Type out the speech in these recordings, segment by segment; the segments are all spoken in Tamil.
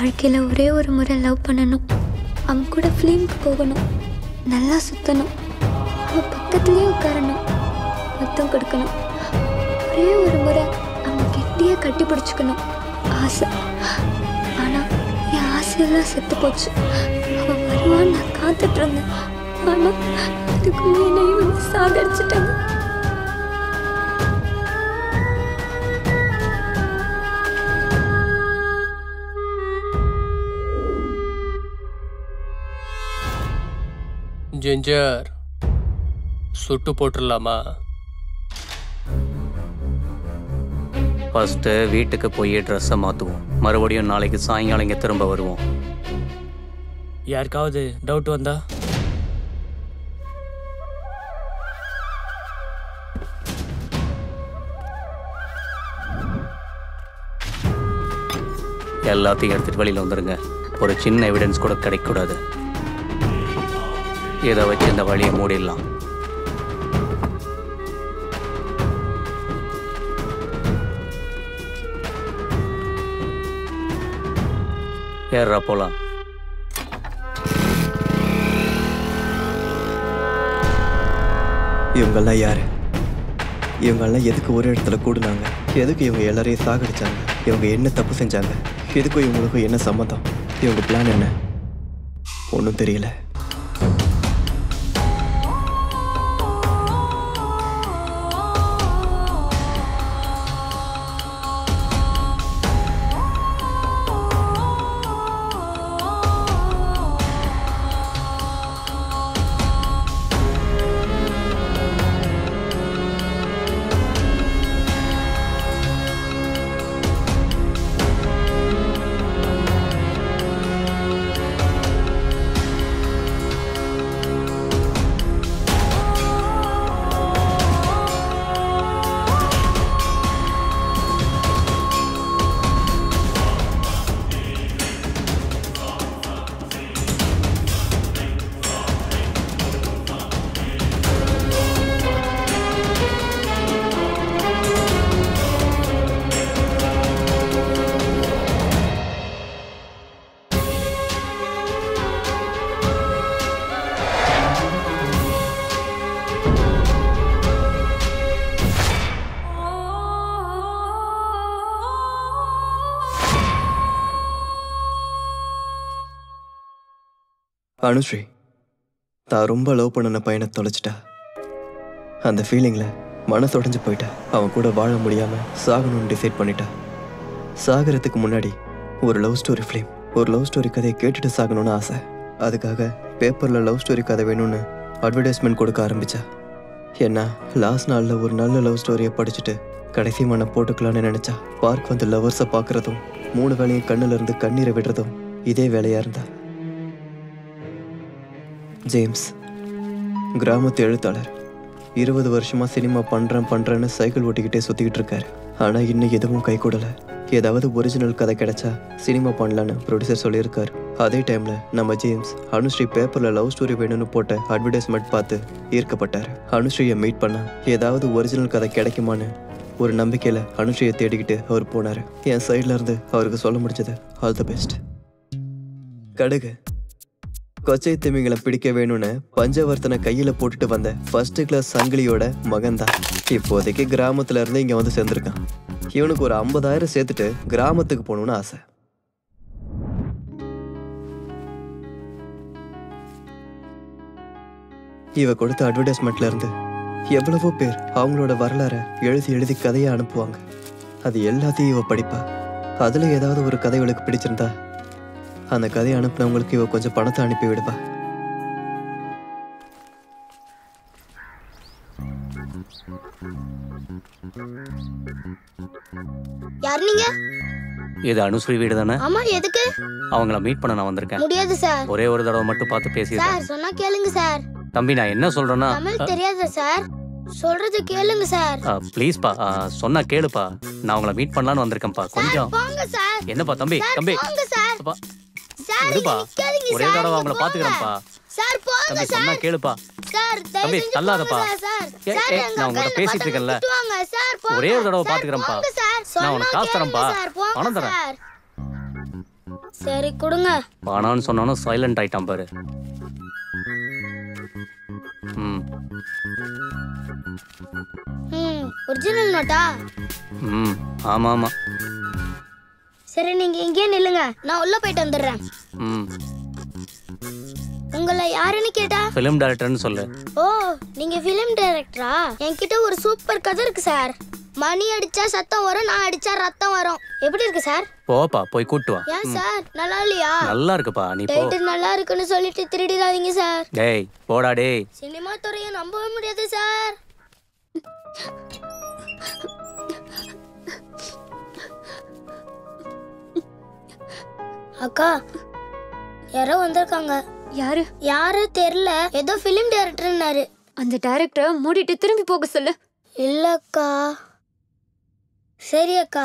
வாழ்க்கையில் ஒரே ஒரு முறை லவ் பண்ணணும். அவன் கூட ஃபிலிம்க்கு போகணும், நல்லா சுற்றணும், அவன் பக்கத்துலேயே உட்காரணும், முத்தம் கொடுக்கணும், ஒரே ஒரு முறை அவன் கெட்டியாக கட்டி பிடிச்சிக்கணும் ஆசை. ஆனால் என் ஆசையெல்லாம் செத்து போச்சு. அவன் வருவான்னு நான் காத்துட்டு இருந்தேன். ஆனால் அதுக்குள்ளே என்னையும் வந்து சாகடிச்சிட்டாங்க. ஜிஞ்சர், சுட்டு போட்டுடலாமா? ஃபஸ்ட்டு வீட்டுக்கு போய் ட்ரெஸ்ஸை மாற்றுவோம். மறுபடியும் நாளைக்கு சாயங்காலம் இங்கே திரும்ப வருவோம். யாருக்காவது டவுட் வந்தா எல்லாத்தையும் எடுத்துகிட்டு வெளியில் வந்துடுங்க. ஒரு சின்ன எவிடன்ஸ் கூட கிடைக்கக்கூடாது. இதை வச்சு இந்த வழியை மூடிடலாம். ஏறா போலாம். இவங்கெல்லாம் யாரு? இவங்கெல்லாம் எதுக்கு ஒரு இடத்துல கூடுனாங்க? எதுக்கு இவங்க எல்லாரையும் சாகடிச்சாங்க? இவங்க என்ன தப்பு செஞ்சாங்க? எதுக்கும் இவங்களுக்கும் என்ன சம்மதம்? இவங்க பிளான் என்ன? ஒன்றும் தெரியல. அனுஸ்ரீ தான் ரொம்ப லவ் பண்ணின பையனை தொலைச்சிட்டா. அந்த ஃபீலிங்கில் மனசு உடைஞ்சு போயிட்டா. அவன் கூட வாழ முடியாமல் சாகணும்னு டிசைட் பண்ணிட்டா. சாகிறதுக்கு முன்னாடி ஒரு லவ் ஸ்டோரி ஃபிலிம், ஒரு லவ் ஸ்டோரி கதையை கேட்டுட்டு சாகணும்னு ஆசை. அதுக்காக பேப்பரில் லவ் ஸ்டோரி கதை வேணும்னு அட்வர்டைஸ்மெண்ட் கொடுக்க ஆரம்பித்தா. ஏன்னா லாஸ்ட் நாளில் ஒரு நல்ல லவ் ஸ்டோரியை படிச்சுட்டு கடைசி மண்ணை போட்டுக்கலான்னு நினச்சா. பார்க் வந்து லவர்ஸை பார்க்குறதும் 3 வேளையும் கண்ணில் இருந்து கண்ணீரை விடுறதும் இதே வேலையாக இருந்தா. ஜேம்ஸ் கிராமத்து எழுத்தாளர். 20 வருஷமாக சினிமா பண்ணுறேன்னு சைக்கிள் ஓட்டிக்கிட்டே சுற்றிக்கிட்டு இருக்காரு. ஆனால் இன்னும் எதுவும் கை கூடலை. ஏதாவது ஒரிஜினல் கதை கிடைச்சா சினிமா பண்ணலான்னு ப்ரொடியூசர் சொல்லியிருக்காரு. அதே டைமில் நம்ம ஜேம்ஸ் அனுஸ்ரீ பேப்பரில் லவ் ஸ்டோரி வேணும்னு போட்ட அட்வர்டைஸ்மெண்ட் பார்த்து ஈர்க்கப்பட்டார். அனுஸ்ரீயை மீட் பண்ண ஏதாவது ஒரிஜினல் கதை கிடைக்குமான்னு ஒரு நம்பிக்கையில் அனுஸ்ரீயை தேடிக்கிட்டு அவர் போனார். என் சைடில் இருந்து அவருக்கு சொல்ல முடிஞ்சது ஆல் தி பெஸ்ட். கடுகு கொச்சை திமிங்களை பிடிக்க வேணும்னு பஞ்சவர்த்தனை கையில போட்டுட்டு வந்த ஃபர்ஸ்ட் கிளாஸ் சங்கிலியோட மகன்தான். இப்போதைக்கு கிராமத்துல இருந்து இங்க வந்து சேர்ந்திருக்கான். இவனுக்கு ஒரு 50,000 சேர்த்துட்டு கிராமத்துக்கு போகணும்னு ஆசை. இவ கொடுத்த அட்வர்டைஸ்மெண்ட்ல இருந்து எவ்வளவோ பேர் அவங்களோட வரலாறை எழுதி கதையை அனுப்புவாங்க. அது எல்லாத்தையும் இவ படிப்பா. அதுல ஏதாவது ஒரு கதை இவளுக்கு பிடிச்சிருந்தா அந்த கதையை அனுப்புனவங்களுக்கு இவ கொஞ்சம் பணத்தை அனுப்பி விடுவா. யார் நீங்க? இது அனுஸ்ரீ வீடு தானே? ஆமா. எதுக்கு? அவங்கள மீட் பண்ண நான் வந்திருக்கேன். முடியாது சார். ஒரே ஒரு தடவை மட்டும் பார்த்து பேசிடுறேன் சார். சொன்னா கேளுங்க சார். தம்பி நான் என்ன சொல்றேன்னா, தமிழ் தெரியாதா சார்? சொல்றது கேளுங்க சார். ப்ளீஸ் பா, சொன்னா கேளுப்பா. நான் உங்களை மீட் பண்ணலாம்னு வந்திருக்கேன்ப்பா. கொஞ்சம் போங்க சார். என்னப்பா தம்பி தம்பி போங்க சார். சார் விடுப்பா, ஒரே தடவை அவங்கள பாத்துக்கிறேன்ப்பா. சார் போங்க தம்பி சார். சொன்னா கேளுப்பா. சார் தம்பி தள்ளாதப்பா. நான் உங்கள்கிட்ட பேசிட்டு இருக்கேன்ல, ஒரே ஒரு தடவை பாத்துக்கிறேன்ப்பா. நான் உனக்கு காசு தரேன்ப்பா, பணம் தரேன். சரி கொடுங்க. வேணான்னு சொன்னாலும் சைலண்ட் ஆயிட்டான் பாரு. ம் ஒரிஜினல் நோட்டா? ம் ஆமாம் ஆமாம். சரி நீங்க இங்கே நில்லுங்க, நான் உள்ள போயிட்டு வந்துடுறேன். ம் உங்களை யாருன்னு கேட்டா? ஃபிலிம் டைரக்டர்னு சொல்லு. ஓ நீங்க ஃபிலிம் டைரக்டரா? என்கிட்ட ஒரு சூப்பர் கதை இருக்கு சார். மணி அடிச்சா சத்தம் வரும், நான் அடிச்சா ரத்தம் வரும். எப்படி இருக்கு சார்? போப்பா போய் கூட்டு வா. ஏன் சார் நல்லா இல்லையா? நல்லா இருக்குப்பா நீ போ. டைட்டில் நல்லா இருக்குன்னு சொல்லிட்டு திருடிடாதீங்க சார். டேய் போடா டேய். சினிமா துறையை நம்பவே முடியாது சார். அக்கா யாரோ வந்திருக்காங்க. யாரு? யாரு தெரியல, ஏதோ ஃபிலிம் டைரக்டர்னாரு. அந்த டைரக்டரை மூடிட்டு திரும்பி போக சொல்லு. இல்லக்கா. சரி அக்கா.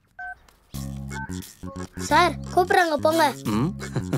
சார் கூப்பிடுறாங்க போங்க. ம்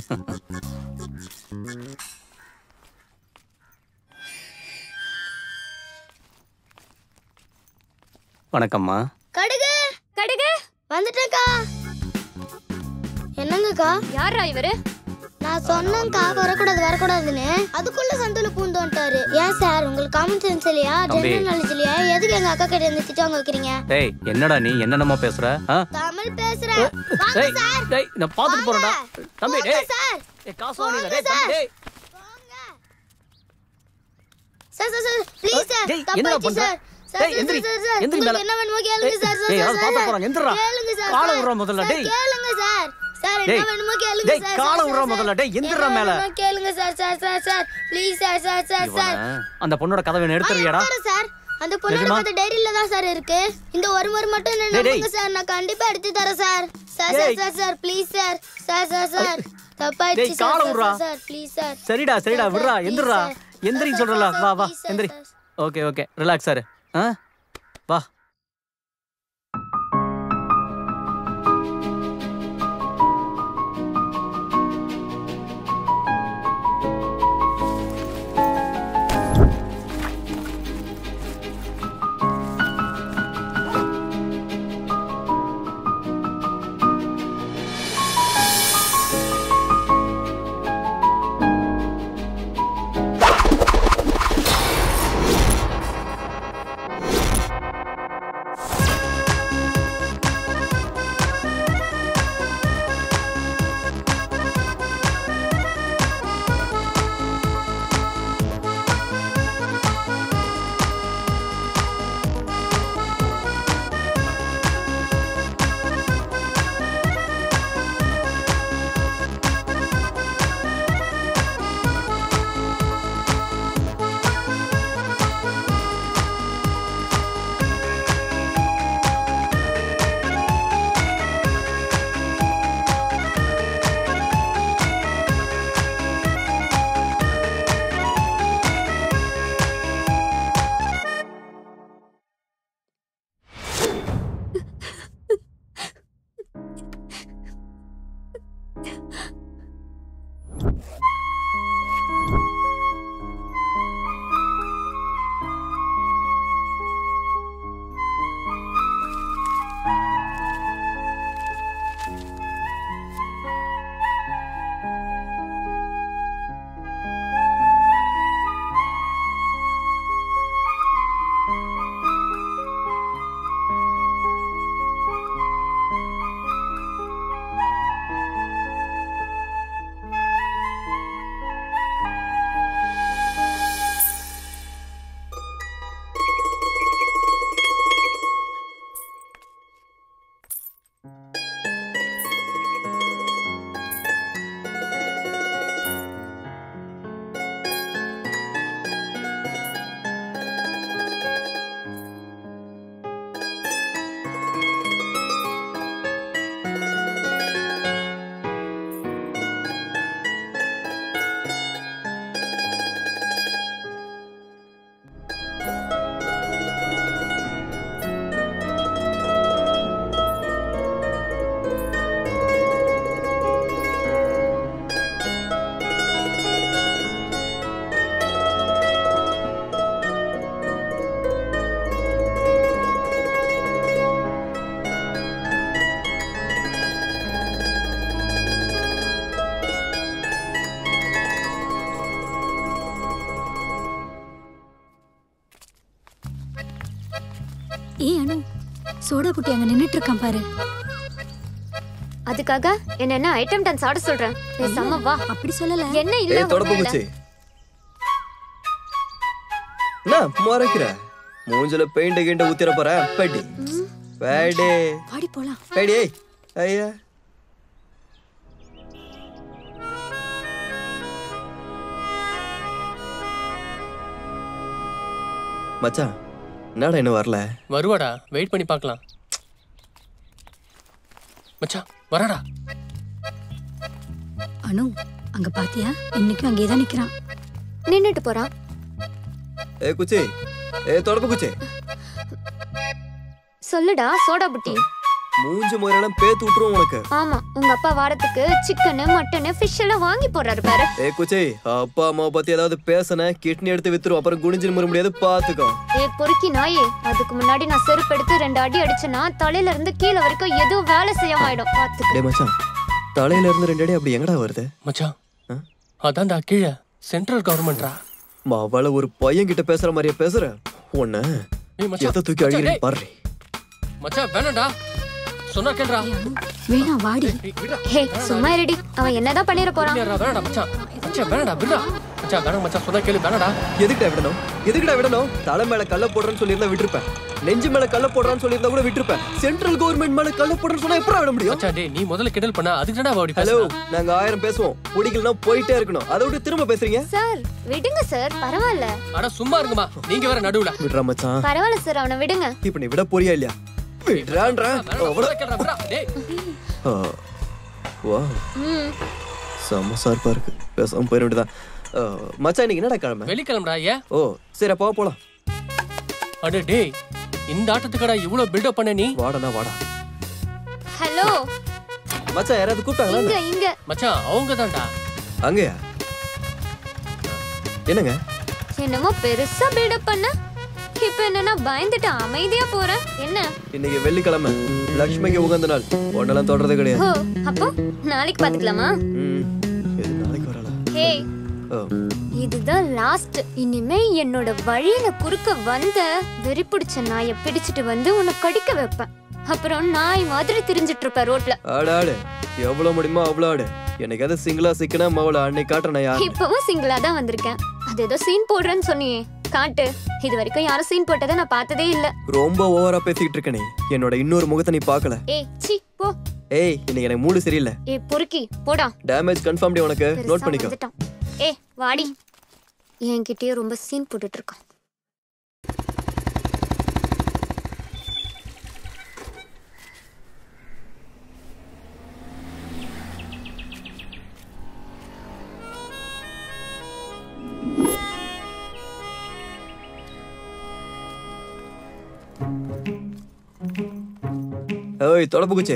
வணக்கம்மா. கடுகு கடுகு வந்துட்டேக்கா. என்னங்கக்கா? யாரா இவரு? நான் சொன்னேன்க்கா வரக்கூடாதுன்னு. அதுக்குள்ள சந்துல பூந்தோன்ட்டாரு. ஏன் சார் உங்களுக்கு காமன் சென்ஸ் இல்லையா? ஜெனரல் நாலேஜ் இல்லையா? எதுக்கு எங்க அக்கா கிட்ட இருந்து திட்டு வாங்க வைக்கிறீங்க? டேய் என்னடா நீ என்னென்னமோ பேசுற? தமிழ் பேசுறேன். வாங்க டேய் சார். டேய் நான் பாத்துட்டு போறேன்டா. தம்பி டேய் சார் காசு வாங்கில டேய் தம்பி டேய். Sir please sir. டேய் என்னடா பண்ற? டேய் எந்திரி எந்திரி மேல. என்ன வேணுமோ கேளுங்க சார். டேய் யாரோ பாத்த போறாங்க எந்திரா. கேளுங்க சார். காலை விடுற முதல்ல டேய். கேளுங்க சார். சார் என்ன வேணுமோ கேளுங்க டேய் சார். காலை விடுற முதல்ல டேய் எந்திரா மேல. கேளுங்க சார். Please sir. அந்த பொண்ணோட கதவை எடுத்துறியாடா? சார் அந்த பொண்ணோட கதை டைரியில தான் சார் இருக்கு. இந்த ஒரு முறை மட்டும் என்ன நம்புங்க சார், நான் கண்டிப்பா எடுத்து தரேன் சார். Sir please sir. தப்பாயிடுச்சு சார். Please sir. சரிடா விடுறா எந்திரா. எந்திரி சொல்றல வா எந்திரி. ஓகே ரிலாக்ஸ் ஆரு. வா. சோடா புட்டி அங்க நின்னுட்டு இருக்கான் பாரு. அதுக்காக என்ன ஐட்டம் டான்ஸ் ஆட சொல்றேன். பேசாம வா. அப்படி சொல்லல. என்ன இல்ல ஏய் தொடப்பு குச்சி. நான் மொறக்கிற மூஞ்சில பெயிண்ட் கிண்ட ஊத்திர போறேன். படி படி வாடி போலாம். படி. ஐயா மச்சான் என்னடா இன்னும் வரல? வருவாடா, வெயிட் பண்ணி பார்க்கலாம். மச்சான் வராடா. அனு அங்க பாத்தியா? இன்னைக்கும் அங்கேதான் நிக்கிறான். நின்னுட்டு போறான். ஏ குச்சி, ஏ தொடப்பு குச்சி. சொல்லுடா சோடா புட்டி. மூஞ்சி முறையெல்லாம் பேத்து விட்டுருவோம் உனக்கு. ஆமா, உங்க அப்பா வாரத்துக்கு சிக்கன் மட்டன் ஃபிஷ் எல்லாம் வாங்கி போறாரு பாரு. ஏ குச்சி, அப்பா அம்மாவை பத்தி ஏதாவது பேசன கிட்னி எடுத்து வித்துரும். அப்புறம் குனிஞ்சு முற முடியாது, பாத்துக்கோ. ஏ பொறுக்கி நாயே, அதுக்கு முன்னாடி நான் செருப்பு எடுத்து 2 அடி அடிச்சேன்னா தலையில இருந்து கீழே வரைக்கும் எதுவும் வேலை செய்யாம ஆயிடும். பாத்துக்க. டேய் மச்சான், தலையில இருந்து 2 அடி அப்படி எங்கடா வருது? மச்சான் அதான்டா கீழே சென்ட்ரல் கவர்மெண்ட்ரா. மாவால ஒரு பையன் கிட்ட பேசுற மாதிரியே பேசுற. ஒண்ணு எதை தூக்கி அடிக்கிறேன் பாரு. மச்சான் வேணாம்டா, சொன்னா கேளுடா. வேணா வாடி. ஹே சும்மா இருடி, அவன் என்னதான் பண்ணிர போறான். வேணாடா மச்சான். மச்சான் வேணாடா, விடுடா. மச்சான் வேணாம் மச்சான், சொன்னா கேளு. வேணாடா. எதுக்குடா விடணும்? எதுக்குடா விடணும்? தலை மேல கல்ல போடுறேன்னு சொல்லியிருந்தா விட்டுருப்பேன். நெஞ்சு மேல கல்ல போடுறான்னு சொல்லியிருந்தா கூட விட்டுருப்பேன். சென்ட்ரல் கவர்மெண்ட் மேல கல்ல போடுறேன்னு சொன்னா எப்பறம் விட முடியும்? மச்சான் டேய், நீ முதல்ல கிண்டல் பண்ணா அதுக்கு என்னடா அப்படி ஹலோ, பேசுற? நாங்க 1000 பேசுவோம். பிடிக்கலனா போயிட்டே இருக்கணும். அதை விட்டு திரும்ப பேசுறீங்க? சார் விடுங்க சார், பரவாயில்ல. அட சும்மா இருங்கம்மா, நீங்க வேற நடுவுல. விடுறா மச்சான். பரவாயில்ல சார், அவனை விடுங்க. இப்ப நீ விட போறியா இல்லையா? விடுறான்றா. சொன்னா கேளுடா, விடுடா. டேய் வா, செம்ம சார்பா இருக்கு. பேசாம போயிட வேண்டியதான். மச்சான் இன்னைக்கு என்னடா கிழமை? வெள்ளிக்கிழமைடா. ஏன்? ஓ சரி, அப்போ போலாம். அட டேய், இந்த ஆட்டத்துக்கடா இவ்வளவு பில்டப் பண்ண நீ? வாடா வாடா. ஹலோ மச்சான் யாராவது கூப்பிட்டாங்களா? இங்க இங்க. மச்சான் அவங்க தான்டா. அங்கயா? என்னங்க என்னமோ பெருசா பில்டப் பண்ண, இப்ப என்னன்னா பயந்துட்டு அமைதியா போற. என்ன இன்னைக்கு வெள்ளிக்கிழமை, லட்சுமிக்கு உகந்த நாள். ஒன்னெல்லாம் தொடர்றதே கிடையாது. ஓ அப்போ நாளைக்கு பாத்துக்கலாமா? இது நாளைக்கு வரல. ஹே இதுதான் லாஸ்ட். இனிமே என்னோட வழியில குறுக்க வந்த வெறி பிடிச்ச நாயை பிடிச்சிட்டு வந்து உன்னை கடிக்க வைப்பேன். அப்புறம் நாய் மாதிரி திரிஞ்சிட்டு இருப்ப ரோட்ல. ஆடு ஆடு, எவ்வளவு முடியுமோ அவ்வளவு ஆடு. எனக்கு எதை சிங்கிளா சிக்கனா மவள அன்னைக்கு காட்டுறேன். இப்பவும் சிங்கிளா தான் வந்திருக்கேன். அது ஏதோ சீன் போடுறேன்னு சொன்னியே, காட்டு. இது வரைக்கும் யாரும் சீன் போட்டதை நான் பார்த்ததே இல்ல. ரொம்ப ஓவரா பேசிட்டு இருக்க நீ. என்னோட இன்னொரு முகத்தை நீ பார்க்கல. ஏய் சீ போ. ஏய் இன்னைக்கு எனக்கு மூடு சரியில்லை. ஏய் பொறுக்கி போடா. டேமேஜ் கன்ஃபார்ம் டி. உனக்கு நோட் பண்ணிக்கோ. ஏய் வாடி. என்கிட்டயே ரொம்ப சீன் போட்டுட்டு இருக்கான். ஏய் தொடப்பு குச்சி.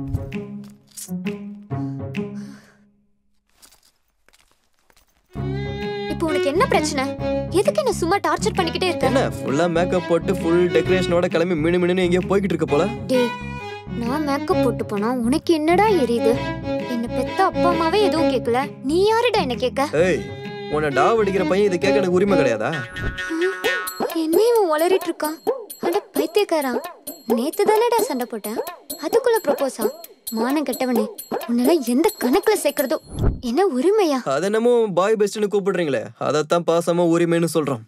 இப்போ உனக்கு என்ன பிரச்சனை? எதுக்கு என்ன சும்மா டார்ச்சர் பண்ணிக்கிட்டே இருக்க? என்ன ஃபுல்லா மேக்கப் போட்டு ஃபுல் டெக்கரேஷனோட கிளம்பி மினு எங்கேயோ போய்கிட்டு இருக்க போல. டேய் நான் மேக்கப் போட்டு போனா உனக்கு என்னடா எரியுது? என்ன பெத்த அப்பா அம்மாவே எதுவும் கேட்கல, நீ யாருடா என்ன கேட்க? ஏய் உன்னை டாவ் அடிக்கிற பையன் இது கேட்க எனக்கு உரிமை கிடையாதா? என்ன இவன் உளறிட்டு இருக்கான்? அட பைத்தியக்காரா, நேத்து தானடா சண்டை போட்டேன், அதுக்குள்ள ப்ரொபோஸா? மானம் கெட்டவனே, உன்னெல்லாம் எந்த கணக்குல சேர்க்கறதோ? என்ன உரிமையா? அது என்னமோ பாய் பெஸ்ட்னு கூப்பிடுறீங்களே, அதத்தான் பாசமா உரிமைன்னு சொல்றோம்.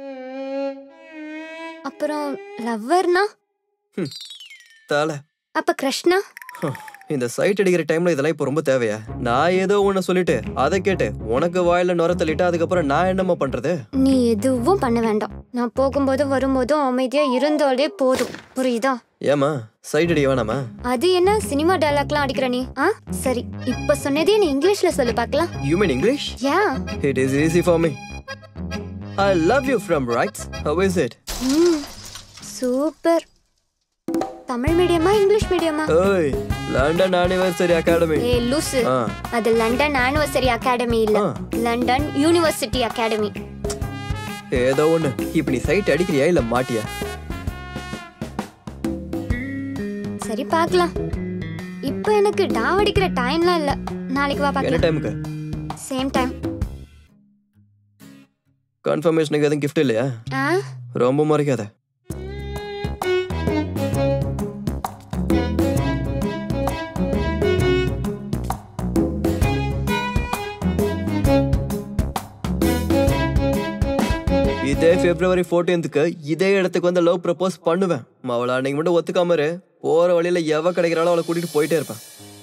அப்புறம் லவ்வர்னா? தால. அப்ப கிருஷ்ணா? இந்த சைட் அடிக்கிற டைம்ல இதெல்லாம் இப்ப ரொம்ப தேவையா? நான் ஏதோ ஒண்ணு சொல்லிட்டு அதை கேட்டு உனக்கு வாயில நுர தள்ளிட்டு அதுக்கப்புறம் நான் என்னமா பண்றது? நீ எதுவும் பண்ண வேண்டாம். நான் போகும்போதும் வரும்போதும் அமைதியா இருந்தாலே போதும், புரியுதா? ஏமா சைட் அடிக்க வேணாமா? அது என்ன சினிமா டயலாக்லாம் அடிக்கிற நீ? சரி இப்ப சொன்னதே நீ இங்கிலீஷ்ல சொல்லு பார்க்கலாம். You mean English? Yeah. It is easy for me. I love you from right. How is it? Super. Tamil மீடியமா இங்கிலீஷ் மீடியமா? ஓய் லண்டன் ஆனிவர்சரி அகாடமி. ஏய் லூசு, அது லண்டன் ஆனிவர்சரி அகாடமி இல்ல, லண்டன் யூனிவர்சிட்டி அகாடமி. ஏதோ ஒண்ணு. இப்ப நீ சைட் அடிக்கிறியா இல்ல மாட்டியா? சரி பார்க்கலாம். இப்போ எனக்கு டாவ் அடிக்கிற டைம்லாம் இல்ல, நாளைக்கு வா பார்க்கலாம். என்ன டைமுக்கு? Same time. கன்ஃபர்மேஷனுக்கு எதுவும் gift இல்லையா? ரொம்ப மறைக்காத. February 14th இதே இடத்துக்கு வந்து லவ் ப்ரப்போஸ் பண்ணுவேன். அவளை அன்னைக்கு மட்டும் ஒத்துக்காம இரு. போற வழியில எவ கிடைக்கிறாளோ அவளை கூட்டிட்டு போயிட்டே இருப்பேன்.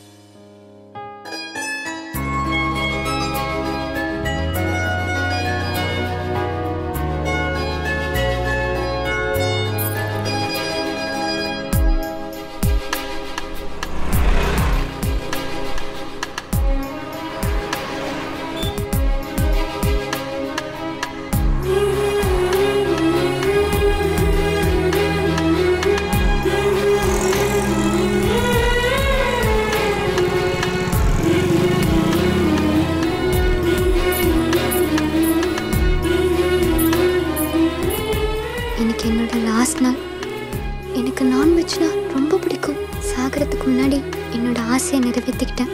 என்னோட லாஸ்ட் நாள். எனக்கு நான்வெஜ்னா ரொம்ப பிடிக்கும். சாகிறதுக்கு முன்னாடி என்னோட ஆசையை நிறைவேற்றிக்கிட்டேன்.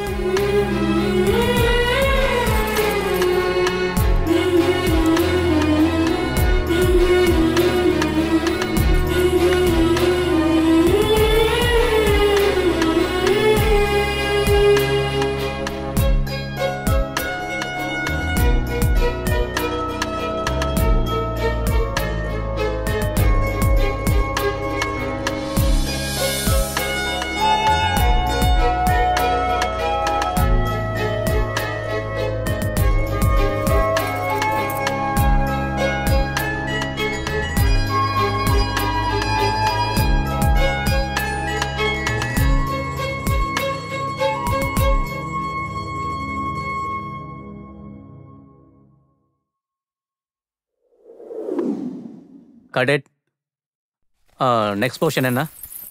Cadet. Next portion என்ன?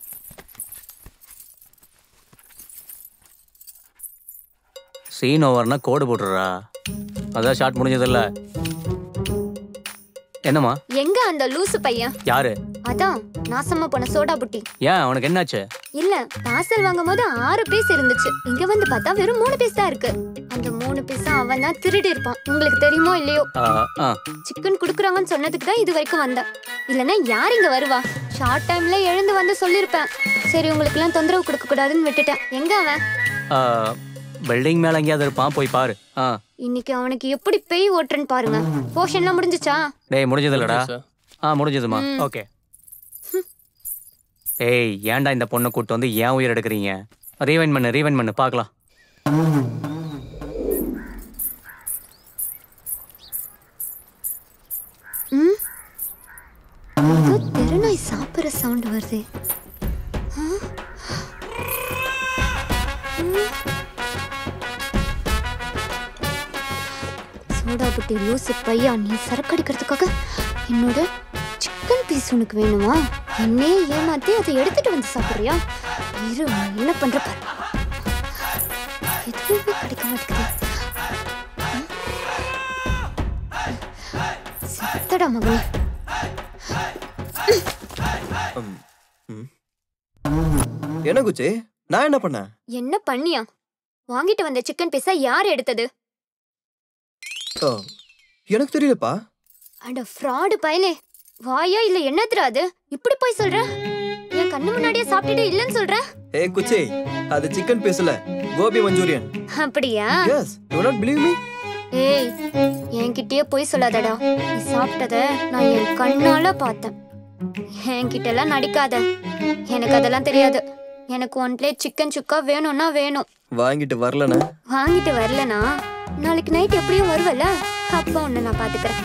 சீன் ஓவர்னா கோடு போட்டுறா. அதான் ஷாட் முடிஞ்சதில்ல. என்னம்மா? எங்க அந்த லூசு பையன்? யாரு? அதான் நாசமா போன சோடா புட்டி. ஏன் அவனுக்கு என்னாச்சு? இல்ல, பார்சல் வாங்கும் போது 6 பீஸ் இருந்துச்சு. இங்க வந்து பார்த்தா வெறும் 3 பீஸ் தான் இருக்கு. அந்த 3 பீஸ் அவன் தான் திருடி இருப்பான். உங்களுக்கு தெரியுமோ இல்லையோ? சிக்கன் குடுக்குறாங்கன்னு சொன்னதுக்கு தான் இது வரைக்கும் வந்தேன். இல்லன்னா யார் இங்க வருவா? ஷார்ட் டைம்ல எழுந்து வந்து சொல்லிருப்பேன். சரி, உங்களுக்கு எல்லாம் தொந்தரவு கொடுக்க கூடாதுன்னு விட்டுட்டேன். எங்க அவன்? பில்டிங் மேல எங்கேயாவது இருப்பான், போய் பாரு. இன்னைக்கு அவனுக்கு எப்படி பேய் ஓட்டுறன்னு பாருங்க. போர்ஷன்லாம் முடிஞ்சுச்சா? டேய், முடிஞ்சதில்லடா. முடிஞ்சதுமா? ஓகே. ஏய், ஏன்டா இந்த பொண்ணை கூட்டு வந்து ஏன் உயிர் எடுக்கிறீங்க? ரீவைண்ட் பண்ணு பார்க்கலாம். தெருநாய் சாப்பிட்ற சவுண்ட் வருது. சோடா புட்டி லூசு பையா, நீ சரக்கு அடிக்கிறதுக்காக என்னோட சிக்கன் பீஸ் உனக்கு வேணுமா? என்னே ஏமாத்தி அதை எடுத்துட்டு வந்து சாப்பிட்றியா? இரு, என்ன பண்ற பாரு. எதுவுமே கிடைக்க மாட்டேங்குது. செத்தடா மகனே. என்ன குச்சி, நான் என்ன பண்ணேன்? என்ன பண்ணியா? வாங்கிட்டு வந்த சிக்கன் பீஸா யார் எடுத்தது? எனக்கு தெரியலப்பா. அட ஃப்ராடு பயலே, வாயா இல்ல என்னதுடா அது? இப்படி போய் சொல்ற? என் கண்ணு முன்னாடியே சாப்பிட்டுட்டு இல்லன்னு சொல்ற? ஏய் குச்சி, அது சிக்கன் பீஸ் இல்ல, கோபி மஞ்சூரியன். அப்படியா? Yes, you not believe me? ஏய், என்கிட்டயே போய் சொல்லாதடா. நீ சாப்பிட்டத நான் என் கண்ணால பார்த்தேன். என்கிட்ட எல்லாம் நடிக்காத. எனக்கு அதெல்லாம் தெரியாது. எனக்கு 1 பிளேட் சிக்கன் சுக்கா வேணும்னா வேணும். வாங்கிட்டு வரலனா நாளைக்கு நைட் எப்படியும் வருவல, அப்ப உன்னை நான் பாத்துக்கிறேன்.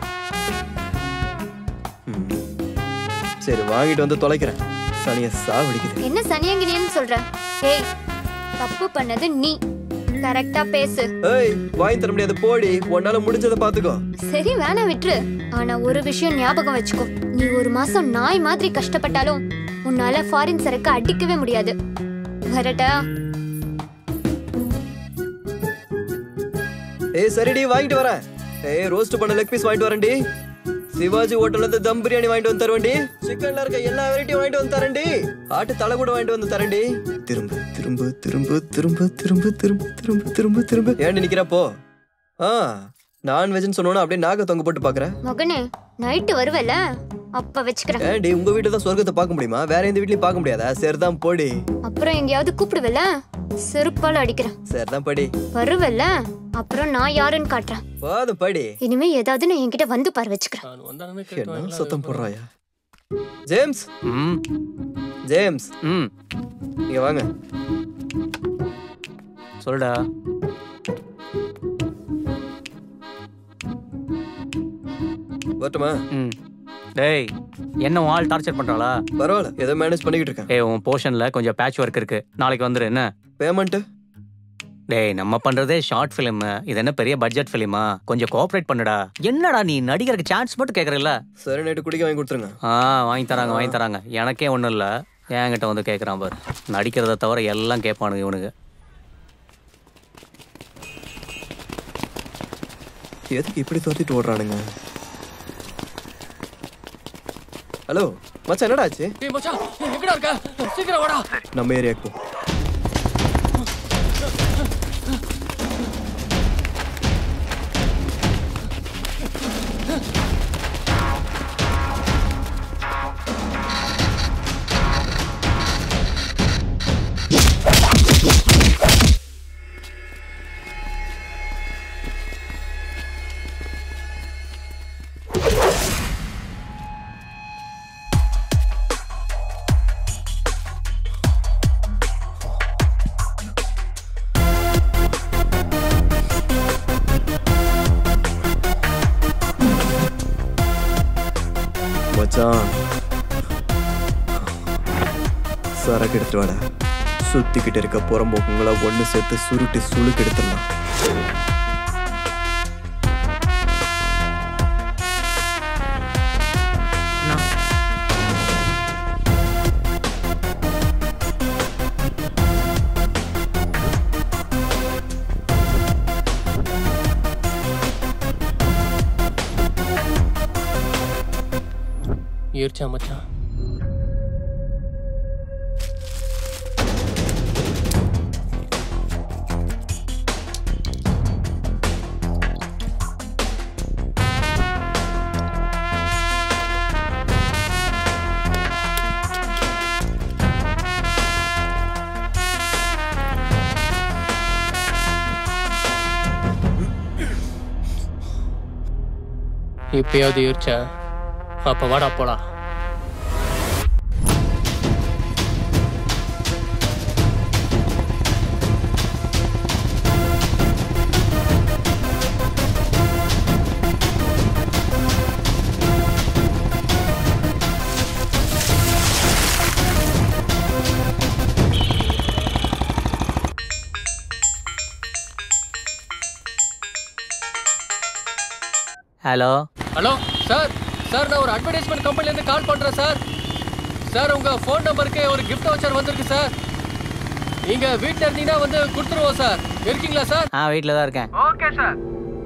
சரி, வாங்கிட்டு வந்து தொலைக்கிறேன். சனிய சாவடிக்குது. என்ன சனியங்கினியன்னு சொல்ற? ஏய், தப்பு பண்ணது நீ. கரெக்டா பேசு. ஏய், வாங்கி தர முடியாது, போடி. உன்னால முடிஞ்சதை பாத்துக்கோ. சரி, வேணா விட்டுரு. ஆனா ஒரு விஷயம் ஞாபகம் வச்சுக்கோ. நீ 1 மாசம் நாய் மாதிரி கஷ்டப்பட்டாலும் உன்னால ஃபாரின் சரக்கு அடிக்கவே முடியாது. வரட்டா? ஏய் சரிடி, வாங்கிட்டு வரேன். ஏய், ரோஸ்ட் பண்ண லெக் பீஸ் வாங்கிட்டு வரேன்டி. சிவாஜி ஹோட்டல்ல இருந்து தம் பிரியாணி வாங்கிட்டு வந்து தருவேன்டி. சிக்கன்ல இருக்க எல்லா வெரைட்டியும் வாங்கிட்டு வந்து தரேன்டி. ஆட்டு தலை கூட வாங்கிட்டு வந்து தரேன்டி. திரும்ப திரும்ப திரும்ப திரும்ப திரும்ப திரும்ப திரும்ப திரும்ப திரும்ப ஏன் நிக்கிறப்போ? நான்வெஜ்னு சொன்னோன்னா அப்படியே நாக தொங்க போட்டு பாக்குற. மகனே, நைட்டு வருவல, அப்ப வச்சுக்கிறேன். ஏண்டி உங்க வீட்டுல தான் சொர்க்கத்தை பார்க்க முடியுமா? வேற எந்த வீட்லயும் பார்க்க முடியாதா? சரிதான் போடி. அப்புறம் எங்கேயாவது கூப்பிடுவல, செருப்பால அடிக்கிறேன். சரிதான் படி. வருவல்ல, அப்புறம் நான் யாருன்னு காட்டுறேன். போதும் படி. இனிமே ஏதாவது நான் என்கிட்ட வந்து பாரு வச்சுக்கிறேன். என்ன சத்தம் போடுறாயா? ஜேம்ஸ். ஜேம்ஸ். இங்க வாங்க. சொல்லுடா. வரட்டுமா? டேய், என்ன உன் ஆள் டார்ச்சர் பண்றாளா? பரவாயில்ல, ஏதோ மேனேஜ் பண்ணிக்கிட்டு இருக்கேன். ஏய், உன் போர்ஷன்ல கொஞ்சம் பேட்ச் ஒர்க் இருக்கு, நாளைக்கு வந்துரு. என்ன பேமெண்ட்? டேய், நம்ம பண்றதே ஷார்ட் ஃபிலிம், இது என்ன பெரிய பட்ஜெட் ஃபிலிமா? கொஞ்சம் கோஆபரேட் பண்ணுடா. என்னடா நீ நடிகருக்கு சான்ஸ் மட்டும் கேக்குறல்ல? சரி, நைட்டு குடிக்க வாங்கி கொடுத்துருங்க. வாங்கி தராங்க. எனக்கே ஒண்ணும் இல்ல, என்கிட்ட வந்து கேக்குறான் பாரு. நடிக்கிறத தவிர எல்லாம் கேட்பானுங்க இவனுக்கு. எதுக்கு இப்படி துரத்திட்டு ஓடுறானுங்க? ஹலோ மச்சான், என்னடா ஆச்சு? டேய் மச்சான், எங்கடா இருக்க? சீக்கிரம் வாடா. நம்ம ஏரியாக்கு போ. சரக்கு எடுத்துட்டு வாடா. சுத்திக்கிட்டு இருக்க புறம்போக்குங்களா ஒண்ணு சேர்த்து சுருட்டி சுளுக்கு எடுத்துடலாம். ஏறிச்சா மச்சான்? இப்பயாவது ஏறிச்சா? அப்ப வாடா போலாம். Hello hello sir. சார், நான் ஒரு அட்வர்டைஸ்மெண்ட் கம்பெனிலேருந்து கால் பண்ணுறேன் சார். சார், உங்கள் ஃபோன் நம்பருக்கு ஒரு கிஃப்ட் வவுச்சர் வந்திருக்கு சார். நீங்கள் வீட்டில் இருந்தீங்கன்னா வந்து கொடுத்துருவோம் சார். இருக்கீங்களா சார்? வீட்டில் தான் இருக்கேன். Okay sir.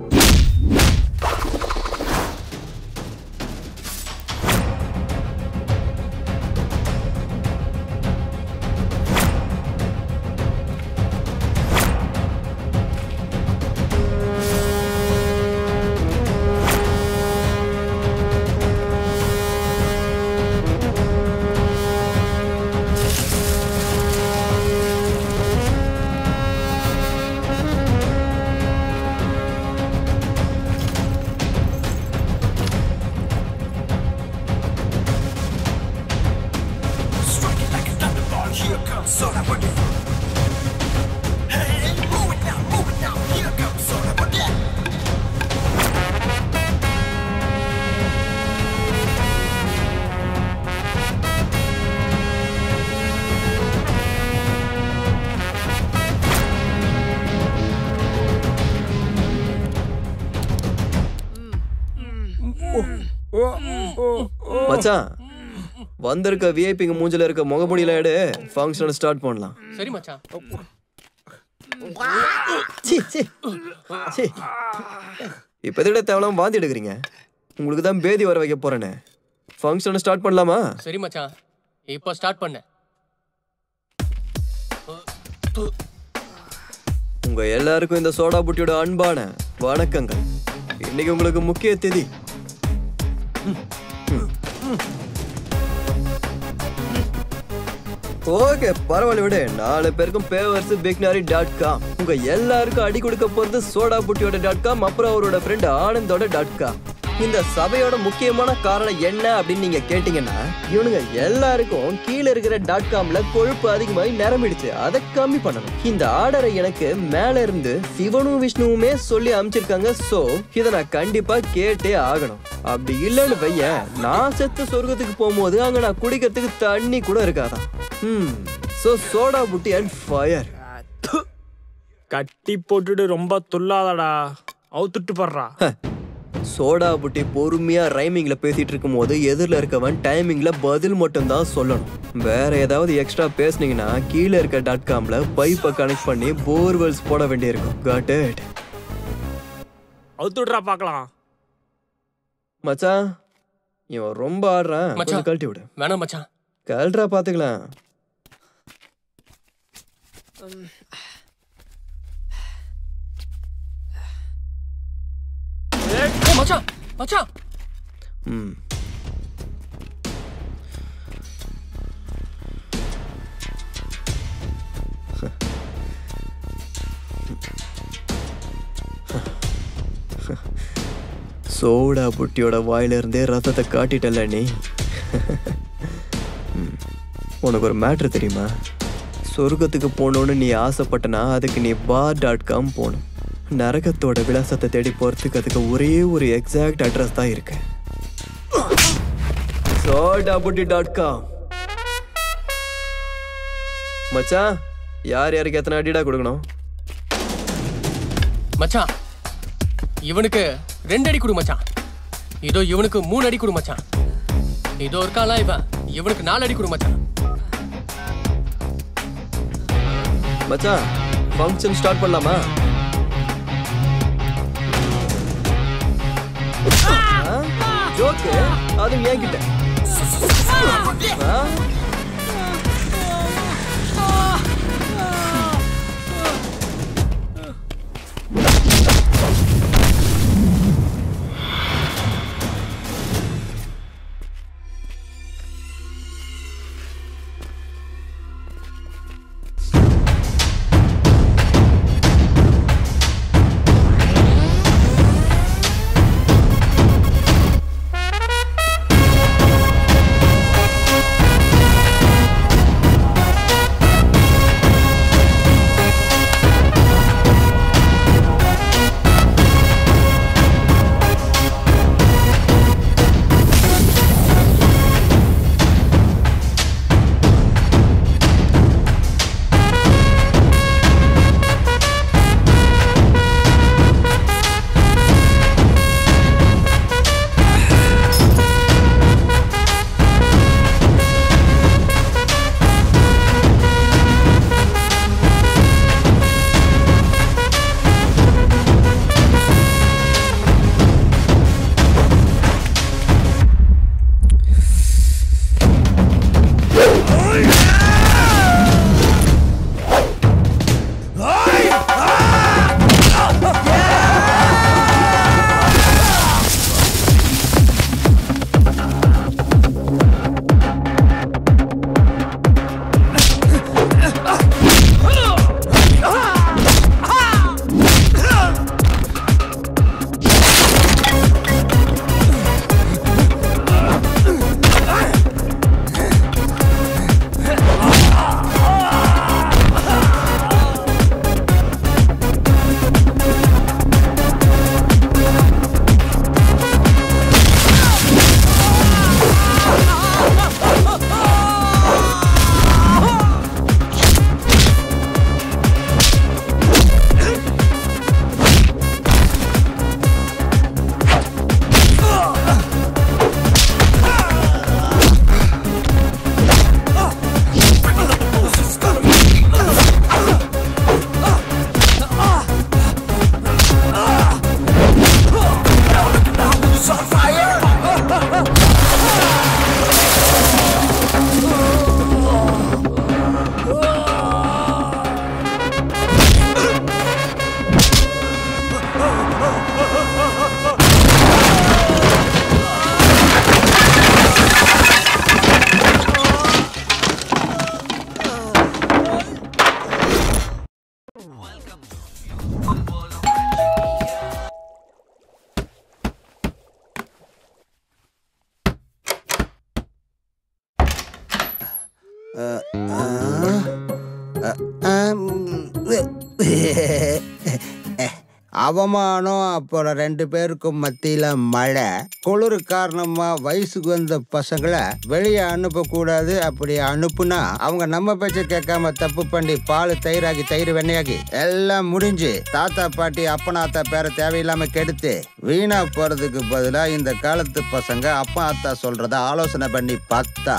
மச்சான், வந்திருக்க விஐபிங்க மூஞ்சில இருக்க முகமுடியில எடு, ஃபங்க்ஷன் ஸ்டார்ட் பண்ணலாம். சரி மச்சான். இப்ப எதுக்கு தேவலாம் வாந்தி எடுக்கிறீங்க? உங்களுக்கு தான் பேதி வர வைக்க போறேனே. ஃபங்க்ஷன் ஸ்டார்ட் பண்ணலாமா? சரி மச்சான், இப்போ ஸ்டார்ட் பண்ணு. உங்க எல்லாருக்கும் இந்த சோடா புட்டியோட அன்பான வணக்கங்கள். இன்னைக்கு உங்களுக்கு முக்கிய தேதி. ஓகே பரவாயில்ல விடு. 4 பேருக்கும் paversbignari.com. உங்க எல்லாருக்கும் அடி கொடுக்க போறது சோடா புட்டியோட .com, அப்புறம் அவரோட ஃப்ரெண்ட் ஆனந்தோட .com. இந்த சபையோட முக்கியமான காரணம் என்ன அப்படின்னு நீங்க கேட்டீங்கன்னா, இவனுங்க எல்லாருக்கும் கீழே இருக்கிற .comல கொழுப்பு அதிகமாகி நிரம்பிடுச்சு. அதை கம்மி பண்ணணும். இந்த ஆர்டரை எனக்கு மேல இருந்து சிவனும் விஷ்ணுவுமே சொல்லி அமைச்சிருக்காங்க. சோ இதை நான் கண்டிப்பா கேட்டே ஆகணும். அப்படி இல்லைன்னு பையன், நான் செத்து சொர்க்கத்துக்கு போகும்போது அங்க நான் குடிக்கிறதுக்கு தண்ணி கூட இருக்காதான். சோ சோடா புட்டி அண்ட் ஃபயர். கட்டி போட்டுட்டு ரொம்ப துல்லாதடா, அவுத்துட்டு போடுறா. சோடா புட்டி பொறுமையா ரைமிங்ல பேசிட்டு இருக்கும் போது எதிரில் இருக்கவன் டைமிங்ல பதில் மட்டும் தான் சொல்லணும். வேற ஏதாவது எக்ஸ்ட்ரா பேசுனீங்கன்னா கீழே இருக்க .comல பைப்பை கனெக்ட் பண்ணி போர்வெல்ஸ் போட வேண்டியிருக்கும். Got it? அவுத்துடுறா பார்க்கலாம். மச்சான் இவன் ரொம்ப ஆடுறான், கொஞ்சம் கழட்டி விடு. வேணாம் மச்சான், கழட்டா பாத்துக்கலாம். மச்சான் மச்சான். சோடா புட்டியோட வாயிலிருந்தே ரத்தத்தை காட்டிட்டல நீ. உனக்கு ஒரு மேட்ரு தெரியுமா? சொர்க்கத்துக்கு போகணுன்னு நீ ஆசைப்பட்டனா அதுக்கு நீ bar.com போகணும். நரகத்தோட விலாசத்தை தேடி போறதுக்கு அதுக்கு ஒரே ஒரு எக்ஸாக்ட் அட்ரஸ் தான் இருக்கு. sodabutti.com. மச்சான் யார் யாருக்கு எத்தனை அடிடா கொடுக்கணும்? மச்சான் இவனுக்கு 2 அடி கொடு மச்சான். இதோ இவனுக்கு 3 அடி கொடு மச்சான். இதோ இருக்காளா இவன், இவனுக்கு 4 அடி கொடு மச்சான். மச்சான் ஃபங்க்ஷன் ஸ்டார்ட் பண்ணலாமா? ஜோக்கு அது என்கிட்ட. அவமானம், அப்புறம் 2 பேருக்கும் மத்தியில மழை, குளிர் காரணமா வயசுக்கு வந்த பசங்களை வெளியே அனுப்பக்கூடாது. அப்படி அனுப்புனா அவங்க நம்ம பேச்ச கேட்காம தப்பு பண்ணி பால் தயிராகி தயிர் வெண்ணையாகி எல்லாம் முடிஞ்சு தாத்தா பாட்டி அப்பனாத்தா பேரை தேவையில்லாம கெடுத்து வீணா போறதுக்கு பதிலா இந்த காலத்து பசங்க அப்பா அத்தா சொல்றத ஆலோசனை பண்ணி பார்த்தா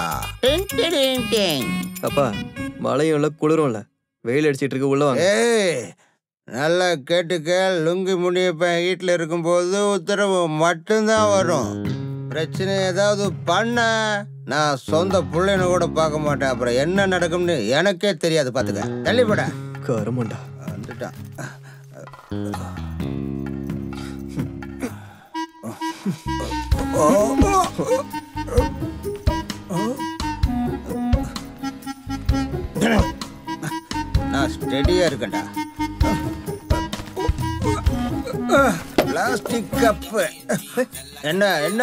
அப்பா மழையும் இல்லை குளிரும் இல்லை, வெயில் அடிச்சிட்டு இருக்கு, உள்ள வாங்க. நல்லா கேட்டுக்க. லுங்கி முடியப்ப வீட்டில் இருக்கும்போது உத்தரவு மட்டும்தான் வரும். பிரச்சனை ஏதாவது பண்ண நான் சொந்த பிள்ளைன்னு கூட பார்க்க மாட்டேன். அப்புறம் என்ன நடக்கும்னு எனக்கே தெரியாது. பார்த்துக்க. தள்ளிப்பட கருமண்டா வந்துட்டான். நான் ஸ்டெடியா இருக்கேன்டா. பிளாஸ்டிக் கப்பு என்ன என்ன?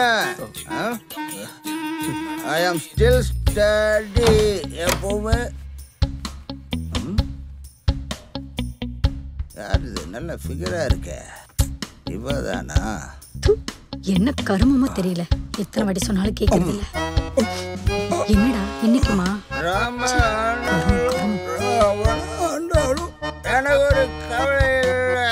ஐ ஆம் ஸ்டில் ஸ்டடி. எப்பவுமே யார் இது? நல்ல ஃபிகரா இருக்க. இவதானா? என்ன கருமமோ தெரியல. எத்தனை வாட்டி சொன்னாலும் கேட்கறது இல்ல. என்னடா இன்னைக்குமா? எனக்கு ஒரு கவலை இல்லை.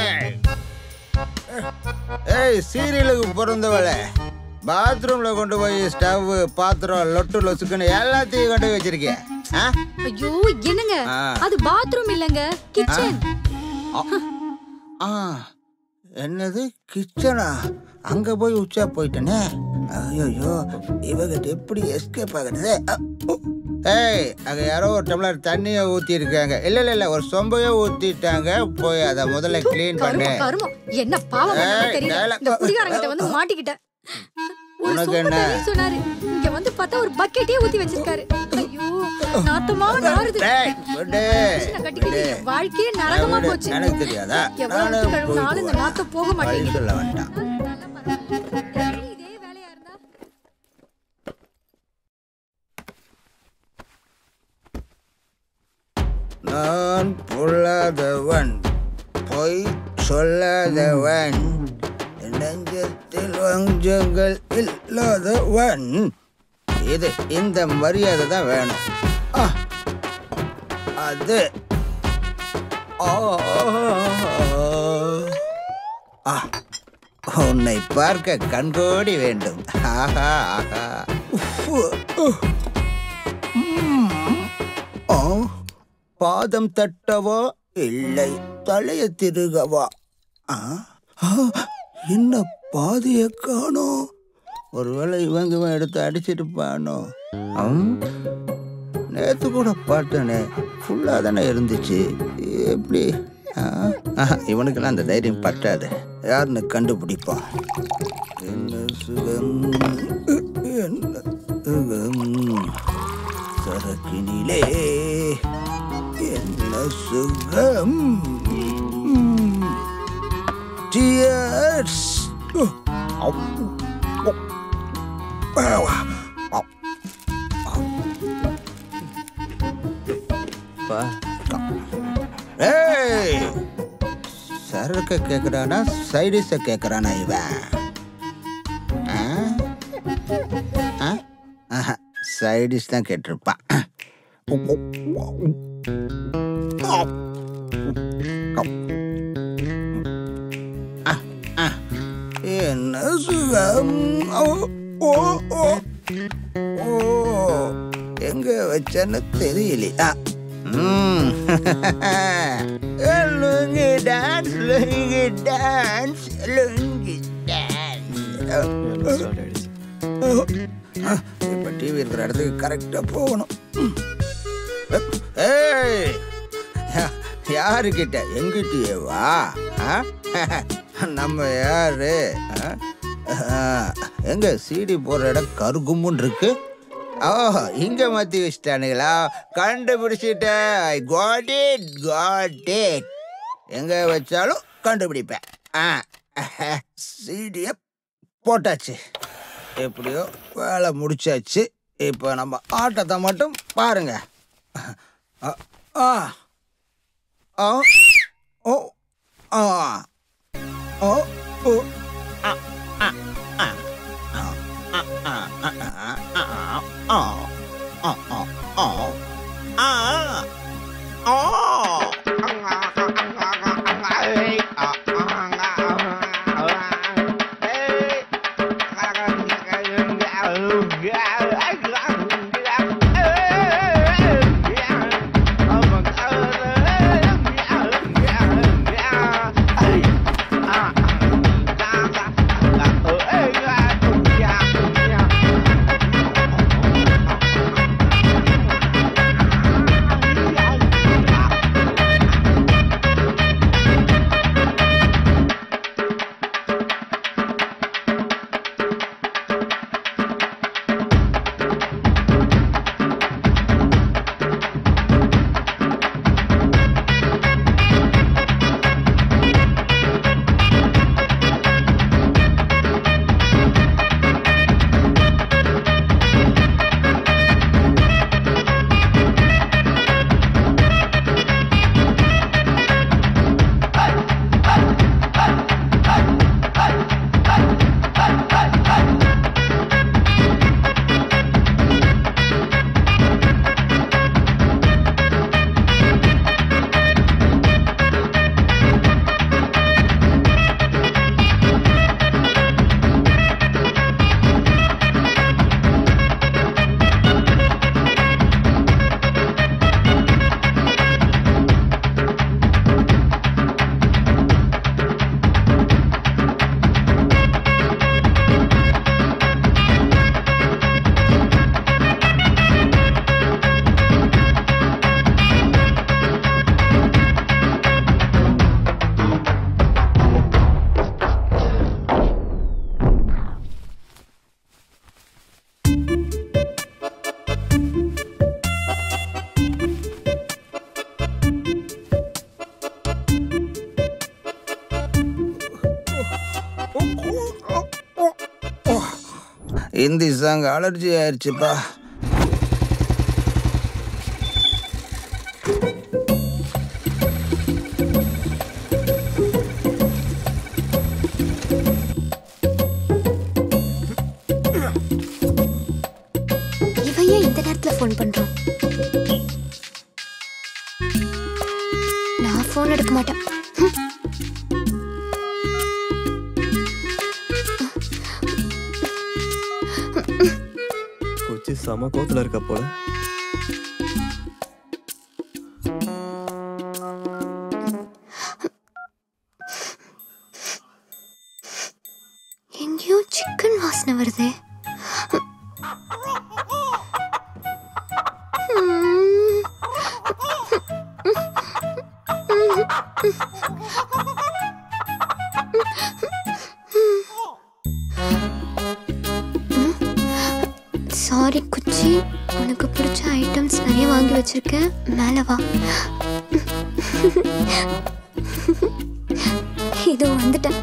ஏய், சீரியலுக்கு பிறந்தவள பாத்ரூம்ல கொண்டு போய் ஸ்டவ், பாத்திரம், லொட்டு லொசுக்குன்னு எல்லாத்தையும் கொண்டு போய் வச்சிருக்கேன். ஐயோ என்னங்க, அது பாத்ரூம் இல்லங்க, கிச்சன். என்னது கிச்சனா? அங்க போய் உச்சா போயிட்டனே. ஐயோ, இவகிட்ட எப்படி எஸ்கேப் ஆகுறது? ஏய், அங்க யாரோ ஒரு டம்ளர் தண்ணியை ஊத்தி இருக்காங்க. இல்ல ஒரு சொம்பையே ஊத்திட்டாங்க. போய் அத முதல்ல கிளீன் பண்ணு. என்ன பாவம் தெரியல. இந்த குடிகாரங்கிட்ட வந்து மாட்டிக்கிட்டேன். உனக்கு என்ன சொன்னாரு? இங்க வந்து பார்த்தா ஒரு பக்கெட்டே ஊத்தி வச்சிருக்காரு. ஐயோ, நாத்தமா நாறுது. வாழ்க்கையே நரகமா போச்சு. எனக்கு தெரியாதா? எவ்வளவு கழுவுனாலும் இந்த நாத்தம் போக மாட்டேங்குது. சொல்ல வேண்டாம். இதே வேலையா இருந்தா நான் பொல்லாதவன், பொய் சொல்லாதவன், நெஞ்சத்தில் வஞ்சங்கள் இல்லாதவன். இது இந்த மரியாதை தான் வேணும். அது உன்னை பார்க்க கண்கோடி வேண்டும். ஆஹா ஆஹா. பாதம் தட்டவா இல்லை தலைய திருகவா? என்ன பாதைய காணோம்? ஒருவேளை இவங்க எடுத்து அடிச்சிருப்பானோ? நேத்து கூட பார்த்தனே, ஃபுல்லா தானே இருந்துச்சு. எப்படி? இவனுக்கெல்லாம் அந்த தைரியம் பட்டாது. யாருன்னு கண்டுபிடிப்பான். என்ன சுகம், என்ன சுகம் சரக்கினிலே, என்ன சுகம். Cheers. சரக்கு கேக்குறானா சைடிஸ கேக்குறானா இவன்? சைடிஸ் தான் கேட்டிருப்பான். என்ன சுகம். எங்க வச்சன்னு தெரியலையா? Lungi dance, lungi dance, lungi dance. இப்ப டிவி இருக்கிற இடத்துக்கு கரெக்டா போகணும். யாருக்கிட்ட? எங்கிட்டயே வா. நம்ம யாரு? எங்க சிடி போடுற இடம் கருகும்னு இருக்கு. இங்க மாத்தி வச்சிட்டானுங்களா? கண்டுபிடிச்சிட்டேன். I got it, got it. எங்க வச்சாலும் கண்டுபிடிப்பேன். சிடிய போட்டாச்சு. எப்படியோ வேலை முடிச்சாச்சு. இப்போ நம்ம ஆட்டத்தை மட்டும் பாருங்க. ஹிந்தி சாங் அலர்ஜி ஆயிடுச்சுப்பா. இவன் ஏன் இந்த நேரத்துல ஃபோன் பண்றான்? நான் ஃபோன் எடுக்க மாட்டேன். செம கோத்துல இருக்க போல. எங்கேயோ சிக்கன் வாசனை வருதே. சாரி குச்சி, உனக்கு பிடிச்ச ஐட்டம்ஸ் நிறைய வாங்கி வச்சிருக்கேன், மேல வா. இதோ வந்துட்டேன்.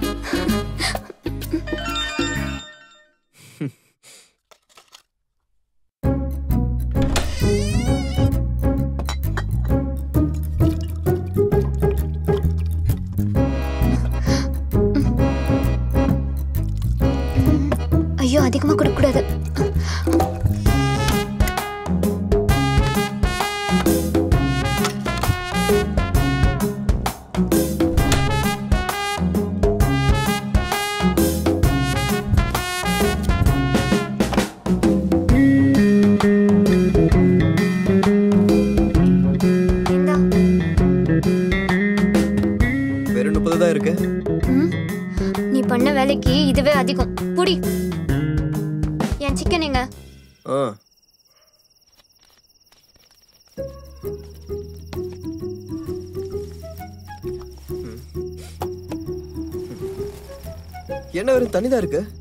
ஐயோ, அதிகமா கொடுக்கக்கூடாது. வெறும் 30 தான் இருக்கு. நீ பண்ண வேலைக்கு இதுவே அதிகம். புடி. என் சிக்கன் எங்க? என்ன வெறும் தண்ணி தான் இருக்கு.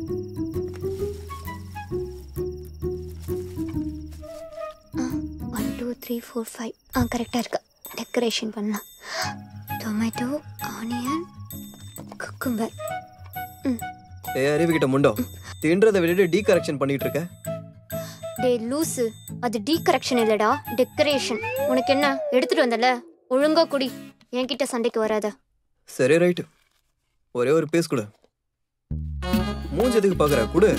ஒன் 2 3 4 5 கரெக்டா இருக்கு. டெக்கரேஷன் பண்ணலாம். Tomato, onion, cucumber. அறிவுகிட்ட முண்டோ, தின்றதை விட்டுட்டு டீ கரெக்ஷன் பண்ணிட்டு இருக்க. டே லூசு, அது டீ கரெக்ஷன் இல்லடா, டெக்கரேஷன். உனக்கு என்ன எடுத்துட்டு வந்தல, ஒழுங்கா குடி, என்கிட்ட சண்டைக்கு வராத. சரி ரைட்டு, ஒரே ஒரு பீஸ் கொடு. மூஞ்சதுக்கு பாக்குற கொடு.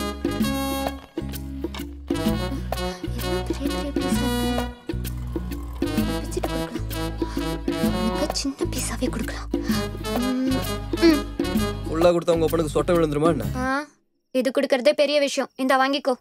சின்ன பீஸாவே கொடுக்கலாம். உள்ளா கொடுத்தா உங்க அப்பனுக்கு சொட்டை விழுந்துருமா என்ன? இது கொடுக்கறதே பெரிய விஷயம். இந்த வாங்கிக்கோ.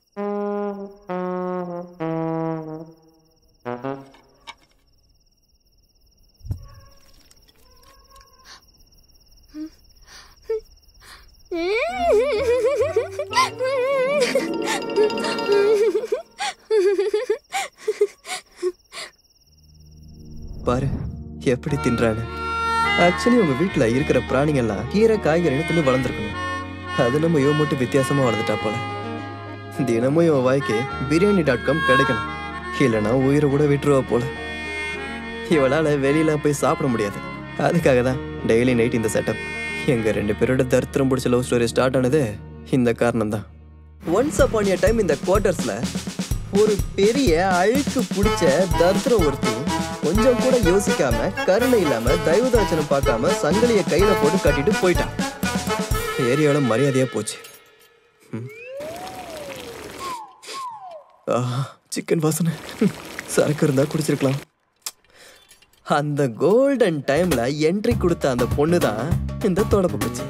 பாரு எப்படி தின்றானு. ஆக்சுவலி உங்க வீட்டுல இருக்கிற பிராணிகள்லாம் கீரை காய்கறின்னு தின்னு வளர்ந்துருக்கணும். அது நம்ம இவன் மட்டும் வித்தியாசமா வளர்ந்துட்டா போல. தினமும் இவன் வாய்க்கு biryani.com கிடைக்கணும், இல்லைன்னா உயிரை கூட விட்டுருவா போல. இவளால வெளியில போய் சாப்பிட முடியாது. அதுக்காக தான் டெய்லி நைட் இந்த செட்டப். எங்க 2 பேரோட தரித்திரம் பிடிச்ச லவ் ஸ்டோரி ஸ்டார்ட் ஆனது இந்த காரணம் தான். ஒன்ஸ் அப்பான் எ டைம் இந்த குவார்டர்ஸ்ல ஒரு பெரிய அழுக்கு பிடிச்ச தரித்திரம் ஒருத்தி கொஞ்சம் கூட யோசிக்காம, கருணை இல்லாம, தயவுதாச்சனம் பார்க்காம சங்கிலிய கையில போட்டு கட்டிட்டு போயிட்டான். ஏரியாவோட மரியாதையா போச்சு. சிக்கன் வாசனை. சரக்கு இருந்தா குடிச்சிருக்கலாம். அந்த கோல்டன் டைம்ல என்ட்ரி கொடுத்த அந்த பொண்ணு தான் இந்த தொடப்பு போச்சு.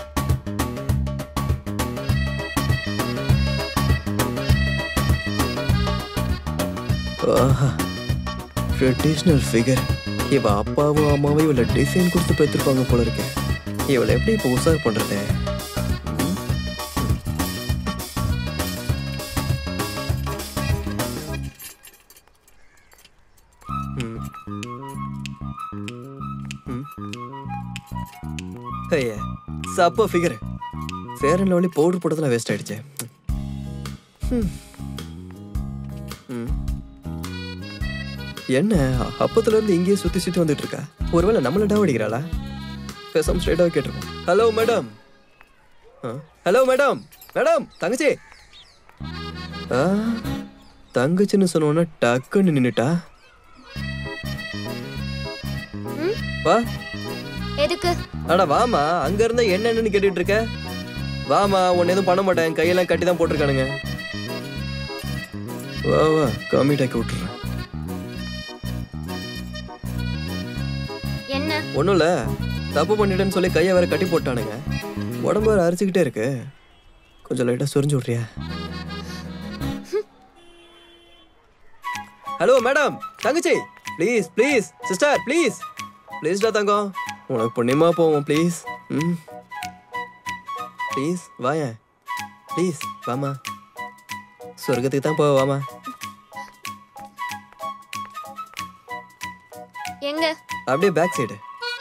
Traditional figure. இவ அப்பாவும் அம்மாவும் இவளை டிசைன் கொடுத்து பெற்றிருப்பாங்க போல இருக்கு. இவளை எப்படி இப்போ உசார் பண்றது? சப்போ figure. Fair and Lovely powder போட்டதெல்லாம் வேஸ்ட் ஆயிடுச்சு. என்ன அப்பத்துல இருந்து இங்கேயே சுத்தி சுத்தி வந்துட்டு இருக்கா? ஒருவேளை நம்மள டவ் அடிக்கிறாளா? பேசாம ஸ்ட்ரைட்டாக கேட்டிருக்கோம். Hello madam. Hello madam. Madam தங்கச்சி. தங்கச்சின்னு சொன்னோன்னா டக்குன்னு நின்னுட்டா. வா. எதுக்கு? அட வாமா, அங்க இருந்த என்னன்னு கேட்டுட்டு இருக்க. வாமா, உன்ன எதுவும் பண்ண மாட்டேன். கையெல்லாம் கட்டி தான் போட்டிருக்கானுங்க. வா வா, கம்மிட்டாக்கி விட்டுறேன். என்ன? ஒண்ணும் இல்ல, தப்பு பண்ணிட்டேன்னு சொல்லி கையை வேற கட்டி போட்டானுங்க. உடம்பு வேற அரிச்சுக்கிட்டே இருக்கு. கொஞ்சம் லைட்டா சொரிஞ்சு விட்றியா? Hello madam. தங்கச்சி ப்ளீஸ் ப்ளீஸ். சிஸ்டர் ப்ளீஸ் ப்ளீஸ்டா தங்கம், உனக்கு புண்ணியமா போவோம் ப்ளீஸ். ப்ளீஸ் வாயா ப்ளீஸ். வாமா, சொர்க்கத்துக்கு தான் போவாமா. எங்க? அப்படியே பேக் சைடு.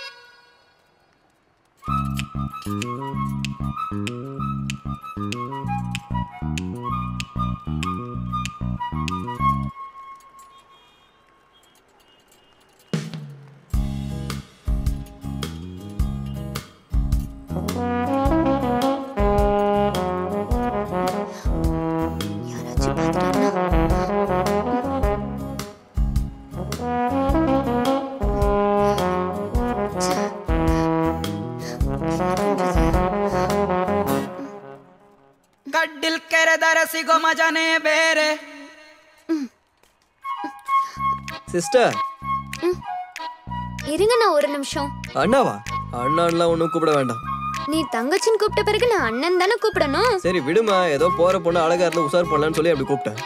கட்டில் கரதர சிகோ மஜானே பேரே. சிஸ்டர் இருங்க, நான் ஒரு நிமிஷம். அண்ணாவா? அண்ணான்லாம் ஒன்றும் கூப்பிட வேண்டாம். நீ தங்கச்சின்னு கூப்பிட்ட பிறகு நான் அண்ணன் தானே கூப்பிடணும். சரி விடுமா, ஏதோ போற பொண்ணு அழகா இருந்து உசார் பண்ணலான்னு சொல்லி அப்படி கூப்பிட்டேன்.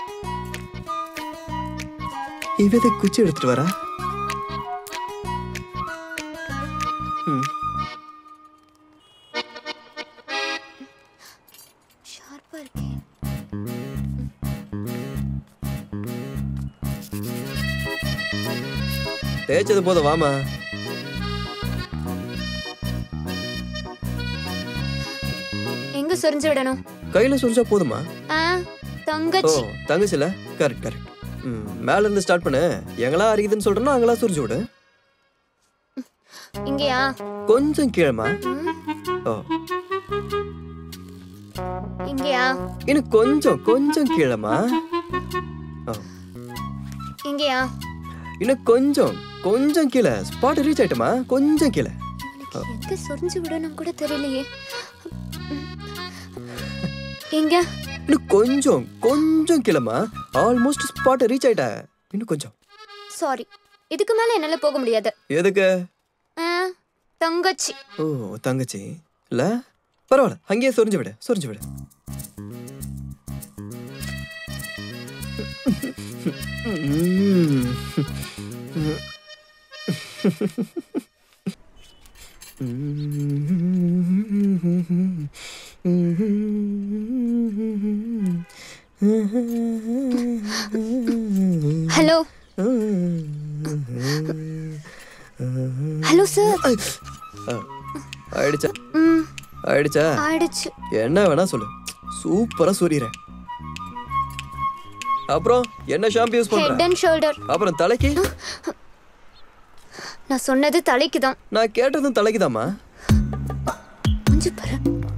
இவதை குச்சி எடுத்துட்டு வரா. தேய்ச்சது போதும், வாமா. எங்க சொரிஞ்சு விடணும்? கையில சொரிஞ்சா போதுமா? தங்கச்சி. தங்கச்சில கரெக்ட் கரெக்ட். மேல இருந்து ஸ்டார்ட் பண்ணு. எங்களா அரிக்குதுன்னு சொல்றேன்னா அங்களா சொரிஞ்சு விடு. இங்கயா? கொஞ்சம் கீழமா. இங்கயா? இன்னும் கொஞ்சம் கொஞ்சம் கீழமா. இங்கயா? இன்னும் கொஞ்சம் கொஞ்சம் கீழே ஸ்பாட் ரீச் ஆயிட்டுமா கொஞ்சம் கீழே எங்க சொரிஞ்சு விடணும் கூட தெரியலையே எங்க இன்னும் கொஞ்சம் கொஞ்சம் கீழேமா ஆல்மோஸ்ட் ஸ்பாட் ரீச் ஆயிட்ட இன்னும் கொஞ்சம் சாரி இதுக்கு மேல என்னால போக முடியாது எதுக்கு தங்கச்சி ஓ தங்கச்சி இல்ல பரவாயில்ல அங்கேயே சொரிஞ்சு விடு சொரிஞ்சு விடு ஹலோ ஹலோ சார் ஆயிடுச்சா ஆயிடுச்சா ஆயிடுச்சு என்ன வேணா சொல்லு சூப்பரா சொல்லிறேன் அப்புறம் என்ன ஷாம்பு யூஸ் பண்ற ஹெட் அண்ட் ஷோல்டர் அப்புறம் தலைக்கு நான் சொன்னது தலைக்கு தான் நான் கேட்டதும் தலைக்குதாமா கொஞ்சம் பாரு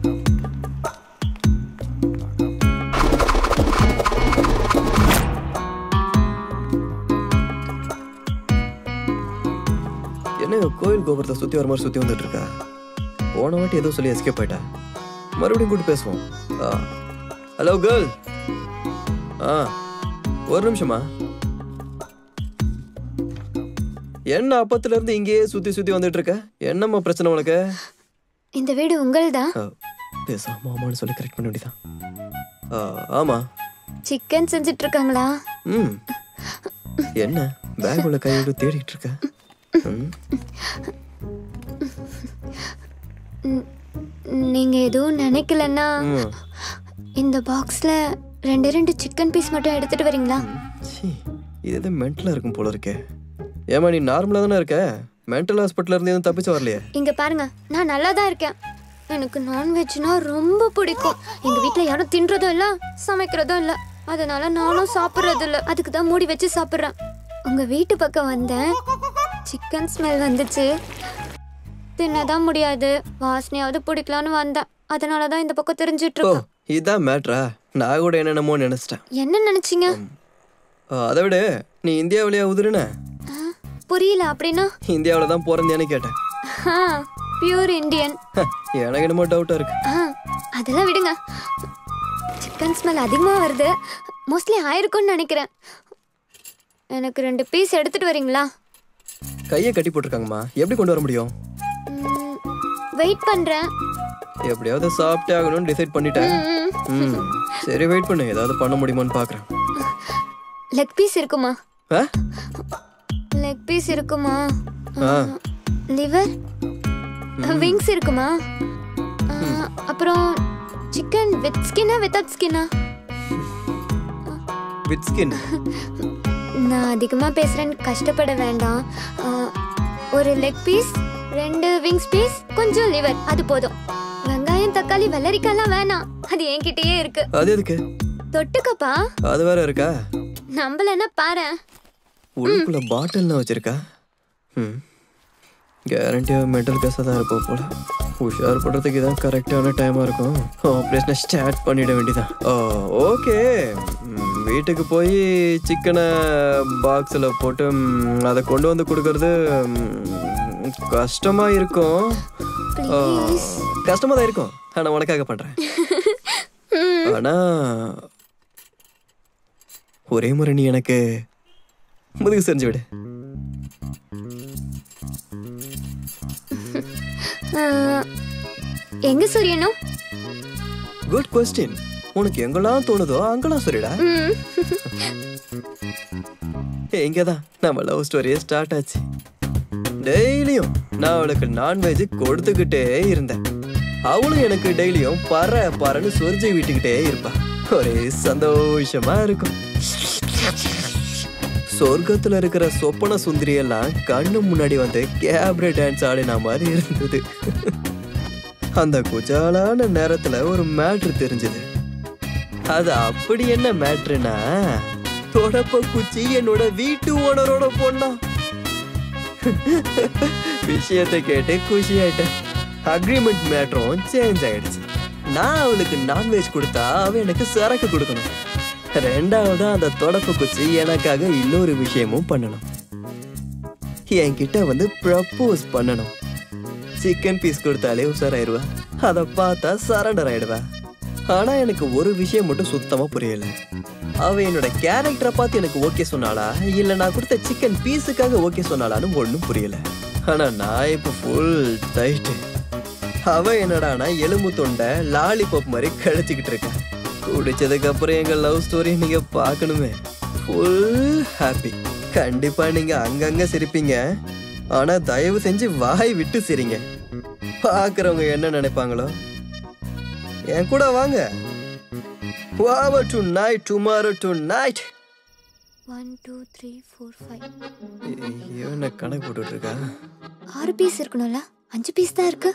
என்ன கோயில் கோபுரத்தை சுத்தி வர மாதிரி சுத்தி வந்துட்டு இருக்கா போன வாட்டி ஏதோ சொல்லி எஸ்கேப் ஆயிட்டா மறுபடியும் கூட்டு பேசுவோம் ஹலோ கேர்ள் ஒரு நிமிஷமா என்ன அப்பத்துல இருந்து இங்கேயே சுத்தி சுத்தி வந்துட்டு இருக்க என்னம்மா பிரச்சனை உனக்கு இந்த வீடு உங்கள்தான் பேசாம ஆமான்னு சொல்லி கரெக்ட் பண்ண வேண்டியதான் ஆமா சிக்கன் செஞ்சிட்டு இருக்காங்களா என்ன பேக் உள்ள கையோட தேடிட்டு இருக்க நீங்க எதுவும் நினைக்கலன்னா இந்த பாக்ஸ்ல ரெண்டு சிக்கன் பீஸ் மட்டும் எடுத்துட்டு வரீங்களா இது மென்டலா இருக்கும் போல இருக்கே ஏமா நீ நார்மலா தானே இருக்க மென்டல் ஹாஸ்பிட்டல்ல இருந்து எதுவும் தப்பிச்சு வரலையே இங்க பாருங்க நான் நல்லா தான் இருக்கேன் எனக்கு நான்வெஜ்னா ரொம்ப பிடிக்கும் எங்க வீட்ல யாரும் தின்றதும் இல்ல சமைக்கிறதும் இல்ல அதனால நானும் சாப்பிடுறது இல்ல அதுக்கு தான் மூடி வச்சு சாப்பிடுறேன் உங்க வீட்டு பக்கம் வந்தேன் சிக்கன் ஸ்மெல் வந்துச்சு தின்னதான் முடியாது வாசனையாவது பிடிக்கலான்னு வந்தேன் அதனாலதான் இந்த பக்கம் தெரிஞ்சிட்டு இருக்கேன் இதான் மேட்ரா நான் கூட என்னென்னமோ நினைச்சிட்டேன் என்ன நினைச்சீங்க அதை விட நீ இந்தியாவிலேயே உதிருன புரியல அப்படின்னா இந்தியாவில தான் பிறந்தியான்னு கேட்டேன் பியூர் இந்தியன் எனக்கு என்னமோ டவுட்டா இருக்கு அதெல்லாம் விடுங்க சிக்கன் ஸ்மெல் அதிகமா வருது மோஸ்ட்லி ஆயிருக்கும்னு நினைக்கிறேன் எனக்கு 2 பீஸ் எடுத்துட்டு வரீங்களா கையை கட்டி போட்டிருக்காங்கம்மா எப்படி கொண்டு வர முடியும் வெயிட் பண்றேன் எப்படியாவது சாப்பிட்டே ஆகணும்னு டிசைட் பண்ணிட்டேன் சரி வெயிட் பண்ணு ஏதாவது பண்ண முடியுமான்னு பாக்குறேன் லெக் பீஸ் இருக்குமா லெக் பீஸ் இருக்குமா லிவர் விங்ஸ் இருக்குமா அப்புறம் சிக்கன் வித் ஸ்கின்னா வித்தவுட் ஸ்கின்னா வித் ஸ்கின் நான் அதிகமா பேசுறேன் கஷ்டப்பட வேண்டாம் ஒரு லெக் பீஸ் 2 விங்ஸ் பீஸ் கொஞ்சம் லிவர் அது போதும் வெங்காயம் தக்காளி வெள்ளரிக்காய்லாம் வேணாம் அது என்கிட்டயே இருக்கு அது எதுக்கு தொட்டுக்கப்பா அது வேற இருக்கா நம்பலன்னா பாரு உள்ளுக்குள்ள பாட்டில்னா வச்சிருக்கா கேரண்டியா மென்டல் கேஸா தான் இருப்போம் போல உஷார் பண்றதுக்கு இதான் கரெக்டான டைமா இருக்கும் ஆப்ரேஷனை ஸ்டார்ட் பண்ணிட வேண்டியதான் ஓகே வீட்டுக்கு போய் சிக்கனை பாக்ஸில் போட்டு அதை கொண்டு வந்து கொடுக்கறது கஷ்டமா இருக்கும் கஷ்டமா தான் இருக்கும் ஆனா உனக்காக பண்றேன் ஆனா ஒரே முறை நீ எனக்கு முதுகு செஞ்சு விடு எங்க சொரியணும் குட் क्वेश्चन உனக்கு எங்கெல்லாம் தோணுதோ அங்கெல்லாம் சொல்லிடா இங்கதான் நம்ம லவ் ஸ்டோரியே ஸ்டார்ட் ஆச்சு டெய்லியும் நான் அவளுக்கு நான்வெஜ் கொடுத்துக்கிட்டே இருந்தேன் அவளும் எனக்கு டெய்லியும் பறன்னு சொரிஞ்சு விட்டுக்கிட்டே இருப்பா ஒரே சந்தோஷமா இருக்கும் சொர்க்கத்துல இருக்கிற சொப்பன சுந்தரி எல்லாம் கண்ணு முன்னாடி வந்து கேப்ரே டான்ஸ் ஆடின மாதிரி இருந்தது அந்த குஜாலான நேரத்துல ஒரு மேட்ரு தெரிஞ்சது அது அப்படி என்ன மேட்ருனா தொடப்ப குச்சி என்னோட வீட்டு ஓனரோட பொண்ணா விஷயத்தை கேட்டு குஷி ஆயிட்டேன் அக்ரிமெண்ட் மேட்ரும் சேஞ்ச் ஆயிடுச்சு நான் அவளுக்கு நான்வெஜ் கொடுத்தா அவ எனக்கு சரக்கு கொடுக்கணும் ரெண்டாவது அந்த தொடப்பு குச்சி எனக்காக இன்னொரு விஷயமும் பண்ணணும் என்கிட்ட வந்து ப்ரப்போஸ் பண்ணணும். சிக்கன் பீஸ் கொடுத்தாலே உஷாராயிருவா. அதை பார்த்தா சரண்டர் ஆயிடுவா. ஆனா எனக்கு ஒரு விஷயம் மட்டும் சுத்தமா புரியல. அவ என்னோட கேரக்டரை பார்த்து எனக்கு ஓகே சொன்னாளா இல்ல நான் கொடுத்த சிக்கன் பீஸுக்காக ஓகே சொன்னாலான்னு ஒன்றும் புரியல. ஆனா நான் இப்போ ஃபுல் டைட்டு. அவ என்னடானா எலும்பு தொண்டை லாலிபாப் மாதிரி கழிச்சுக்கிட்டு இருக்கேன். குடிச்சதுக்கு அப்புறம் எங்க லவ் ஸ்டோரி நீங்க பார்க்கணுமே. Full happy. கண்டிப்பா நீங்க அங்கங்க சிரிப்பீங்க. ஆனா தயவு செஞ்சு வாய் விட்டு சிரிங்க. பாக்குறவங்க என்ன நினைப்பாங்களோ. என் கூட வாங்க. Wow, tonight, tomorrow, tonight. 1 2 3 4 5. என்ன கணக்கு போட்டுட்டு இருக்கா? 6 பீஸ் இருக்கணும்ல? 5 பீஸ் தான் இருக்கு.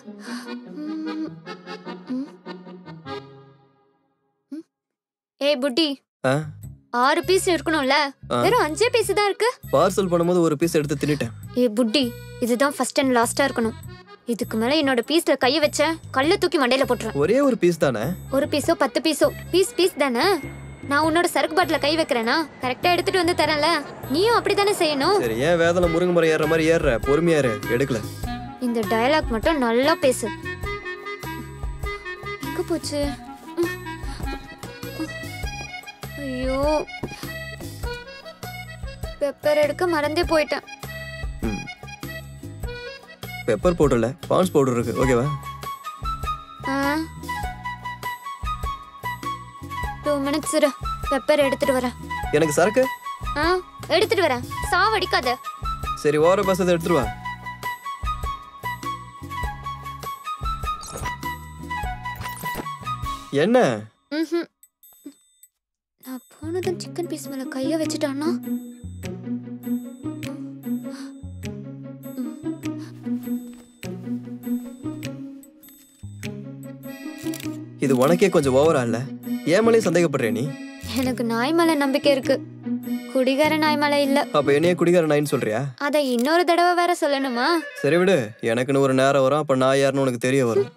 ஏய் புட்டி. 6 பீஸ் இருக்கணும்ல? வெறும் 5 பீஸ் தான் இருக்கு. பார்சல் பண்ணும்போது ஒரு பீஸ் எடுத்து தின்னுட்டேன். ஏய் புட்டி, இதுதான் ஃபர்ஸ்ட் அண்ட் லாஸ்டா இருக்கணும். இதுக்கு மேல என்னோட பீஸ்ல கைய வச்ச கல்ல தூக்கி மண்டையில போட்டுறேன். ஒரே ஒரு பீஸ் தானே? ஒரு பீஸோ 10 பீஸோ பீஸ் தானே. நான் உன்னோட சரக்கு பாட்டில கை வைக்கிறேனா கரெக்டா எடுத்துட்டு வந்து தரேன்ல. நீயும் அப்படிதானே செய்யணும். சரி, ஏன் வேதல முருங்க மரம் ஏற மாதிரி ஏறுற? பொறுமையா இரு, எடுக்கல. இந்த டயலாக் மட்டும் நல்லா பேசு. எங்க போச்சு? ஐயோ, பெப்பர் எடுக்க மறந்தே போயிட்டேன். பெப்பர் பவுடர்ல பான்ஸ் பவுடர் இருக்கு, ஓகேவா? 2 minutes இரு, பெப்பர் எடுத்துட்டு வரேன். எனக்கு சரக்கு எடுத்துட்டு வரேன், சாவடிக்காத. சரி, ஓர பசத்தை எடுத்துட்டு வா. என்ன? நான் போனதும் சிக்கன் பீஸ் மேல கைய வச்சுட்டானா? இது உனக்கே கொஞ்சம் ஓவரா இல்ல? ஏன் மேலே சந்தேகப்படுற நீ? எனக்கு நாய் மேல நம்பிக்கை இருக்கு, குடிகார நாய் மேல இல்ல. அப்ப என்னைய குடிகார நாயின்னு சொல்றியா? அத இன்னொரு தடவை வேற சொல்லணுமா? சரி விடு, எனக்குன்னு ஒரு நேரம் வரும், அப்ப நான் யாருன்னு உனக்கு தெரிய வரும்.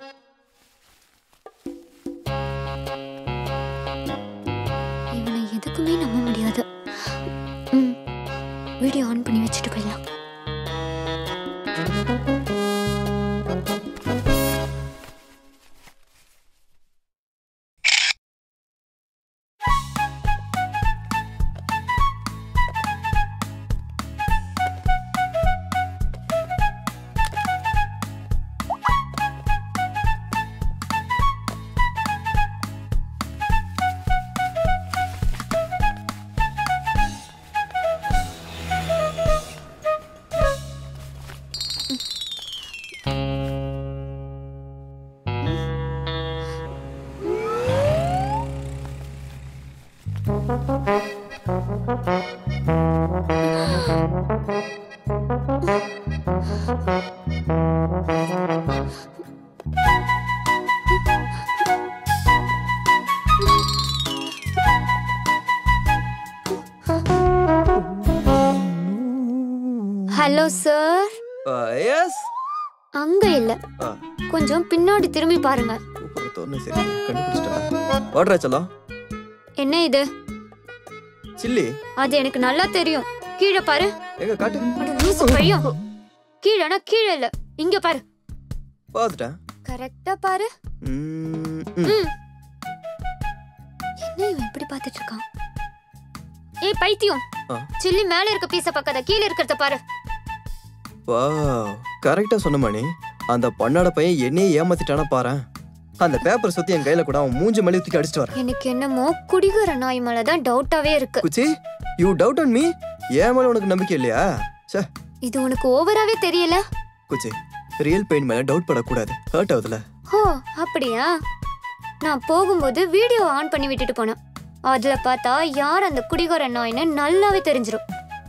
இவனை எதுக்குமே நம்ப முடியாது. வீடியோ ஆன் பண்ணி வச்சுட்டு போயிடலாம். Hello sir. எஸ். அங்க இல்ல, கொஞ்சம் பின்னாடி திரும்பி பாருங்க. சரி, கண்டுபிடிச்சிட்டேன். ஆர்டர் ஆச்சலாம். என்ன இது? சில்லி. அது எனக்கு நல்லா தெரியும். கீழே பாரு. எங்க காட்டு. அட லூசு பையன். கீழனா கீழே இல்ல, இங்க பாரு. பாத்துட்டேன். கரெக்ட்டா பாரு. என்ன இவன் இப்படி பாத்துட்டு இருக்கான்? ஏய் பைத்தியம், சில்லி மேல இருக்க பீஸ பார்க்காத, கீழ இருக்கறத பாரு. வாவ், கரெக்ட்டா சொன்ன மணி. அந்த பண்ணாட பையன் என்னையே ஏமாத்திட்டானா பாரு. அந்த பேப்பர் சுத்தி என் கையில கூட அவன் மூஞ்சி மேல தூக்கி அடிச்சிட்டு வர. எனக்கு என்னமோ குடிகார நாய் மேல தான் டவுட்டாவே இருக்கு. குச்சி, யூ டவுட் ஆன் மீ? ஏன் மேல உனக்கு நம்பிக்கை இல்லையா? ச்சே, இது உனக்கு ஓவராவே தெரியல. குச்சி, ரியல் பெயின் மேல டவுட் படக்கூடாது, ஹர்ட் ஆகுதுல. ஓ அப்படியா? நான் போகும்போது வீடியோ ஆன் பண்ணி விட்டுட்டு போனேன். அதுல பார்த்தா யார் அந்த குடிகார நாய்னு நல்லாவே தெரிஞ்சிரும்.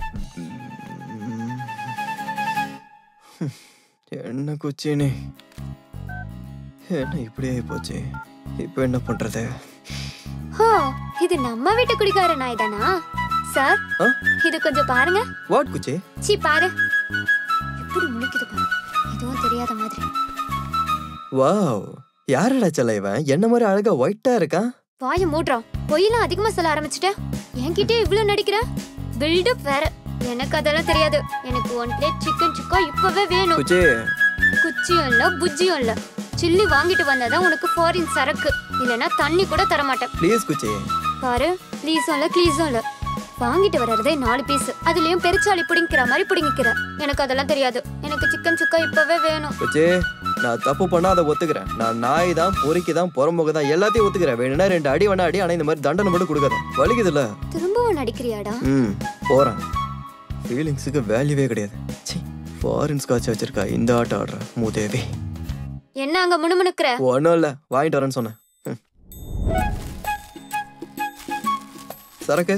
என்ன குச்சினே, என்ன இப்படியே போச்சு? இப்போ என்ன பண்றது? ஓ, இது நம்ம வீட்டு குடிகார நாய் தானா சார்? இது கொஞ்சம் பாருங்க. வாட் குச்சி? சீ பாரு, எப்படி முழிக்குது பாரு, எதுவும் தெரியாத மாதிரி. வாவ், யாரடா செல்ல இவன்? என்ன மாதிரி அழகா ஒயிட்டா இருக்கான். வாயை மூடுறான். பொய்யெல்லாம் அதிகமா சொல்ல ஆரம்பிச்சுட்ட. என்கிட்டே இவ்ளோ நடிக்கிற? பில்டப் வேற. எனக்கு அதெல்லாம் தெரியாது. எனக்கு 1 பிளேட் சிக்கன் சுக்கா இப்பவே வேணும். குச்சியும் இல்ல புஜ்ஜியும் இல்ல. சில்லி வாங்கிட்டு வந்தாதான் உனக்கு ஃபாரின் சரக்கு. இல்லனா தண்ணி கூட தர மாட்டேன். ப்ளீஸ் குச்சி. பாரு ப்ளீஸும் இல்ல க்ளீஸும் இல்ல. வாங்கிட்டு வரதே 4 பீஸ். அதுலயும் பெருச்சாளி புடிங்கிற மாதிரி புடிங்கிக்கிற. எனக்கு அதெல்லாம் தெரியாது. எனக்கு சிக்கன் சுக்கா இப்பவே வேணும். குச்சி நான் தப்பு பண்ணா அதை ஒத்துக்கிறேன். நான் நாய் தான் பொறுக்கி தான் புறம்போக்கு தான் எல்லாத்தையும் ஒத்துக்கிறேன். வேணும்னா 2 அடி வேணா அடி. ஆனா இந்த மாதிரி தண்டனை மட்டும் கொடுக்காத. வலிக்குதுல்ல. திரும்பவும் நடிக்கிறியாடா? போறேன். ஃபீலிங்ஸுக்கு வேல்யூவே கிடையாது. ஃபாரின் ஸ்காட்ச் வச்சிருக்கா இந்த ஆட்டம் ஆடுற மூதேவி. என்ன அங்க முணுமுணுக்குற? ஒன்றும் இல்லை, வாங்கிட்டு வரேன்னு சொன்னேன். சரக்கு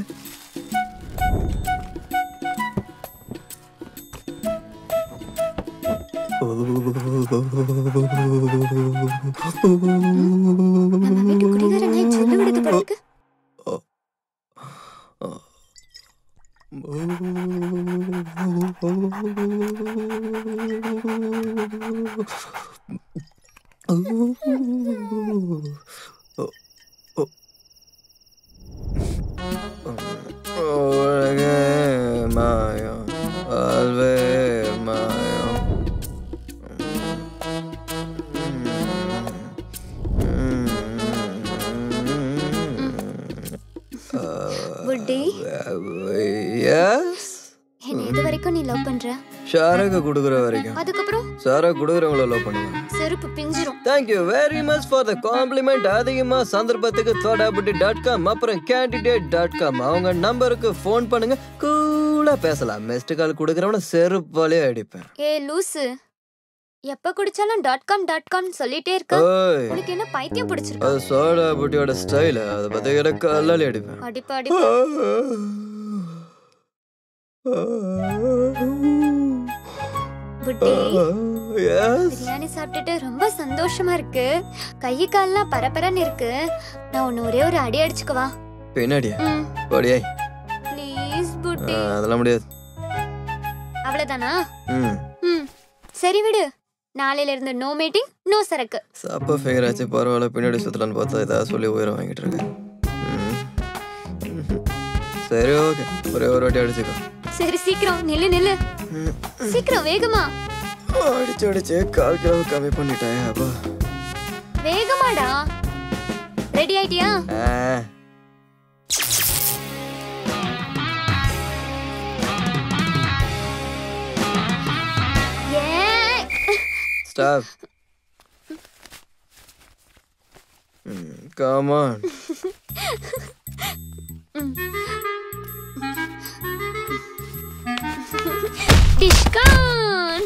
மாயம் அல்வே மாயம். புட்டி எஸ் என்ன இது வரைக்கும் நீ லவ் பண்ற? ஷாரக்கு குடுக்குற வரைக்கும். அதுக்கப்புறம் ஷாரா குடுக்குறவங்கள லவ் பண்ணுவேன். செருப்பு பிஞ்சிரும். Thank you very much for the compliment. அதிகமா சந்தர்ப்பத்துக்கு thodabutti.com அப்புறம் candidate.com அவங்க நம்பருக்கு ஃபோன் பண்ணுங்க. கூலா பேசலாம். மிஸ்டு கால் குடுக்குறவன செருப்பாலே அடிப்பேன். லூசு, எப்ப குடிச்சாலும் .com சொல்லிட்டே இருக்க. உனக்கு என்ன பைத்தியம் பிடிச்சிருக்கு? அது சோடா புட்டியோட ஸ்டைல். அத பத்தி எனக்கு கல்லாலே அடிப்பேன். அடிப்பா அடிப்பா. புட்டி, பிரியாணி சாப்பிட்டுட்டு ரொம்ப சந்தோஷமா இருக்கு. கை கால்லாம் பரபரன்னு இருக்கு. நான் உன்னை ஒரே ஒரு அடி அடிச்சுக்கவா? பின்னாடியா? ஓடியாய் ப்ளீஸ் புட்டி. அதெல்லாம் முடியாது. அவ்வளவுதானா? சரி விடு. நாளையில இருந்து நோ மீட்டிங் நோ சரக்கு. சப்ப ஃபேர் ஆச்சு. பரவாயில்ல, பின்னாடி சுத்தலான்னு பார்த்தா ஏதாவது சொல்லி உயிரை வாங்கிட்டு இருக்கேன். சரி ஓகே, ஒரே ஒரு வாட்டி அடிச்சுக்கோ. சரி சீக்கிரம் நில்லு நில்லு. சீக்கிரம் வேகமா. அடிச்சு அடிச்சு 1/4 கிலோ கம்மி பண்ணிட்டேன். அப்பா வேகமாடா. ரெடி ஆயிட்டியா? Stop. Come on. Dishkan.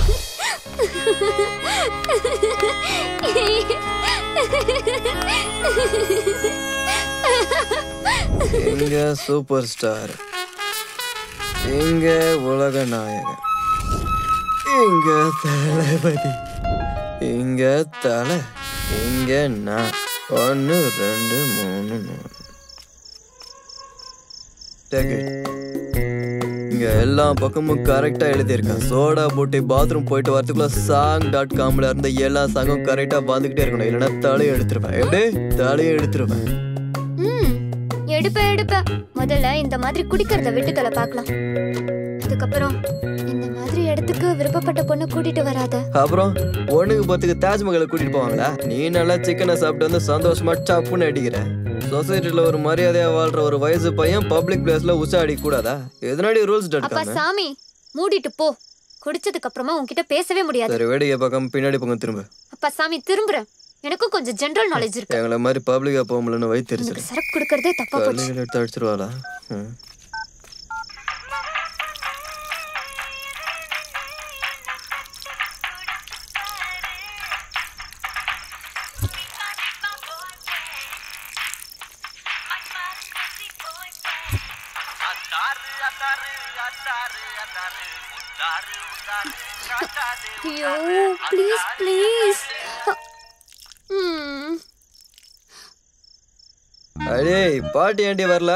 இங்க சூப்பர் ஸ்டார், இங்க உலக நாயகன், இங்க தளபதி, இங்க தலை, இங்க நான். 1 2 3 4. இங்க எல்லா பக்கமும் கரெக்டா எழுதியிருக்கேன். சோடா போட்டு பாத்ரூம் போயிட்டு வரதுக்குள்ள song.comல இருந்த எல்லா சாங்கும் கரெக்டா வந்துகிட்டே இருக்கணும். இல்லைன்னா தலையை எடுத்துருவேன். எப்படி தலையை எடுத்துருவேன். எடுப்ப முதல்ல இந்த மாதிரி குடிக்கிறத விட்டுதல பார்க்கலாம். அதுக்கப்புறம் இந்த மாதிரி இடத்துக்கு விருப்பப்பட்ட பொண்ணு கூட்டிட்டு வராத. அப்புறம் 1க்கு 10க்கு தாஜ்மஹாலை கூட்டிட்டு போவாங்களா? நீ நல்லா சிக்கனை சாப்பிட்டு வந்து சந்தோஷமா டப்புன்னு அடிக்கிற. சொசைட்டில ஒரு மரியாதையா வாழ்ற ஒரு வயசு பையன் பப்ளிக் பிளேஸ்ல உச்சா அடிக்க கூடாதா? எதனாடி ரூல்ஸ் அப்பா டட்காம? சாமி மூடிட்டு போ. குடிச்சதுக்கு அப்புறமா உன்கிட்ட பேசவே முடியாது. சரி வேடிக்கை பக்கம் பின்னாடி போங்க திரும்ப. அப்பா சாமி திரும்புறேன். எனக்கும் கொஞ்சம் ஜெனரல் நாலேஜ் இருக்கு. எங்களை மாதிரி பப்ளிக்கா போகலன்னு வயிற்றுச்சு. சரக்கு குடுக்கறதே தப்பா போச்சு. எடுத்து அடிச்சிருவாளா? ஐயோ ப்ளீஸ் ப்ளீஸ். அடே பாட்டி ஆண்டி வரல.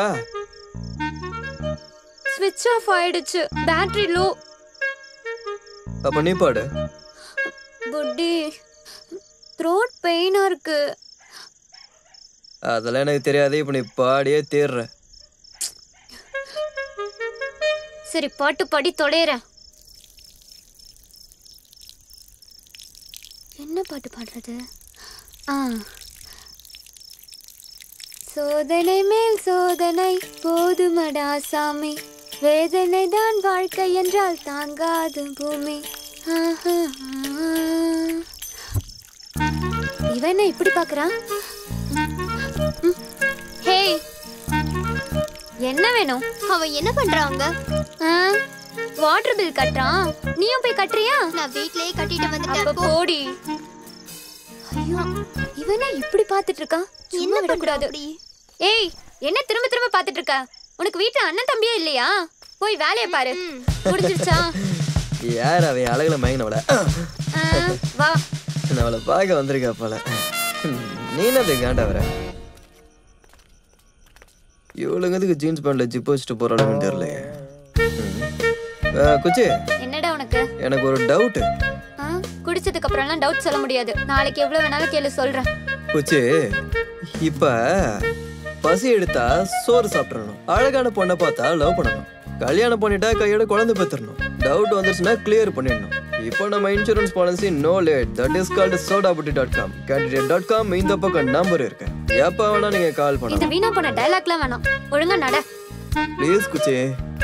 ஸ்விட்ச் ஆஃப் ஆயிடுச்சு. Battery low. அப்ப நீ பாடு. புட்டி த்ரோட் பெயினா இருக்கு. அதெல்லாம் எனக்கு தெரியாது. இப்ப நீ பாடியே தீர்ற. சரி பாட்டு பாடி தொலைறேன். என்ன பாட்டு பாடுறது? சோதனை மேல் சோதனை போதுமடா சாமி, வேதனை தான் வாழ்க்கை என்றால் தாங்காது பூமி. இவன் இப்படி பாக்குறான்? ஹே, என்ன வேணும்? அவன் என்ன பண்றாங்க? வாட்டர் பில் கட்டுறான். நீயும் போய் கட்டுறியா? நான் வீட்லயே கட்டிட்டு வந்துட்டேன். அப்ப போடி. ஐயோ, இவனே இப்படி பாத்துட்டு இருக்கான். என்ன பண்ணக்கூடாது. ஏய், என்ன திரும்ப திரும்ப பாத்துட்டு இருக்க? உனக்கு வீட்டுல அண்ணன் தம்பியே இல்லையா? போய் வேலையை பாரு. முடிஞ்சிருச்சா? யார் அவ அழகுல மயங்கினவள? வா, நான் அவளை பார்க்க வந்திருக்கா போல. நீ என்ன காண்டா வர? இவளுங்கிறதுக்கு ஜீன்ஸ் பேண்ட்ல ஜிப் வச்சுட்டு போறாளுன்னு தெரியல. குச்சி, என்னடா உனக்கு? எனக்கு ஒரு டவுட். குடிச்சதுக்கு அப்புறம்லாம் டவுட் சொல்ல முடியாது. நாளைக்கு எவ்வளவு வேணாலும் கேளு, சொல்றேன். குச்சி, இப்ப பசி எடுத்தா சோறு சாப்பிடணும், அழகான பொண்ணை பார்த்தா லவ் பண்ணணும், கல்யாணம் பண்ணிட்டா கையோட குழந்தை பெற்றுடணும், டவுட் வந்துருச்சுன்னா கிளியர் பண்ணிடணும். இப்போ நம்ம insurance policy no late, that is called sodabutti.com. candidate.com இந்த பக்கம் நம்பர் இருக்கு. எப்ப வேணா நீங்க கால் பண்ணலாம். இது வீணா போன டயலாக்லாம் வேணாம், ஒழுங்கா நட ப்ளீஸ் குச்சி.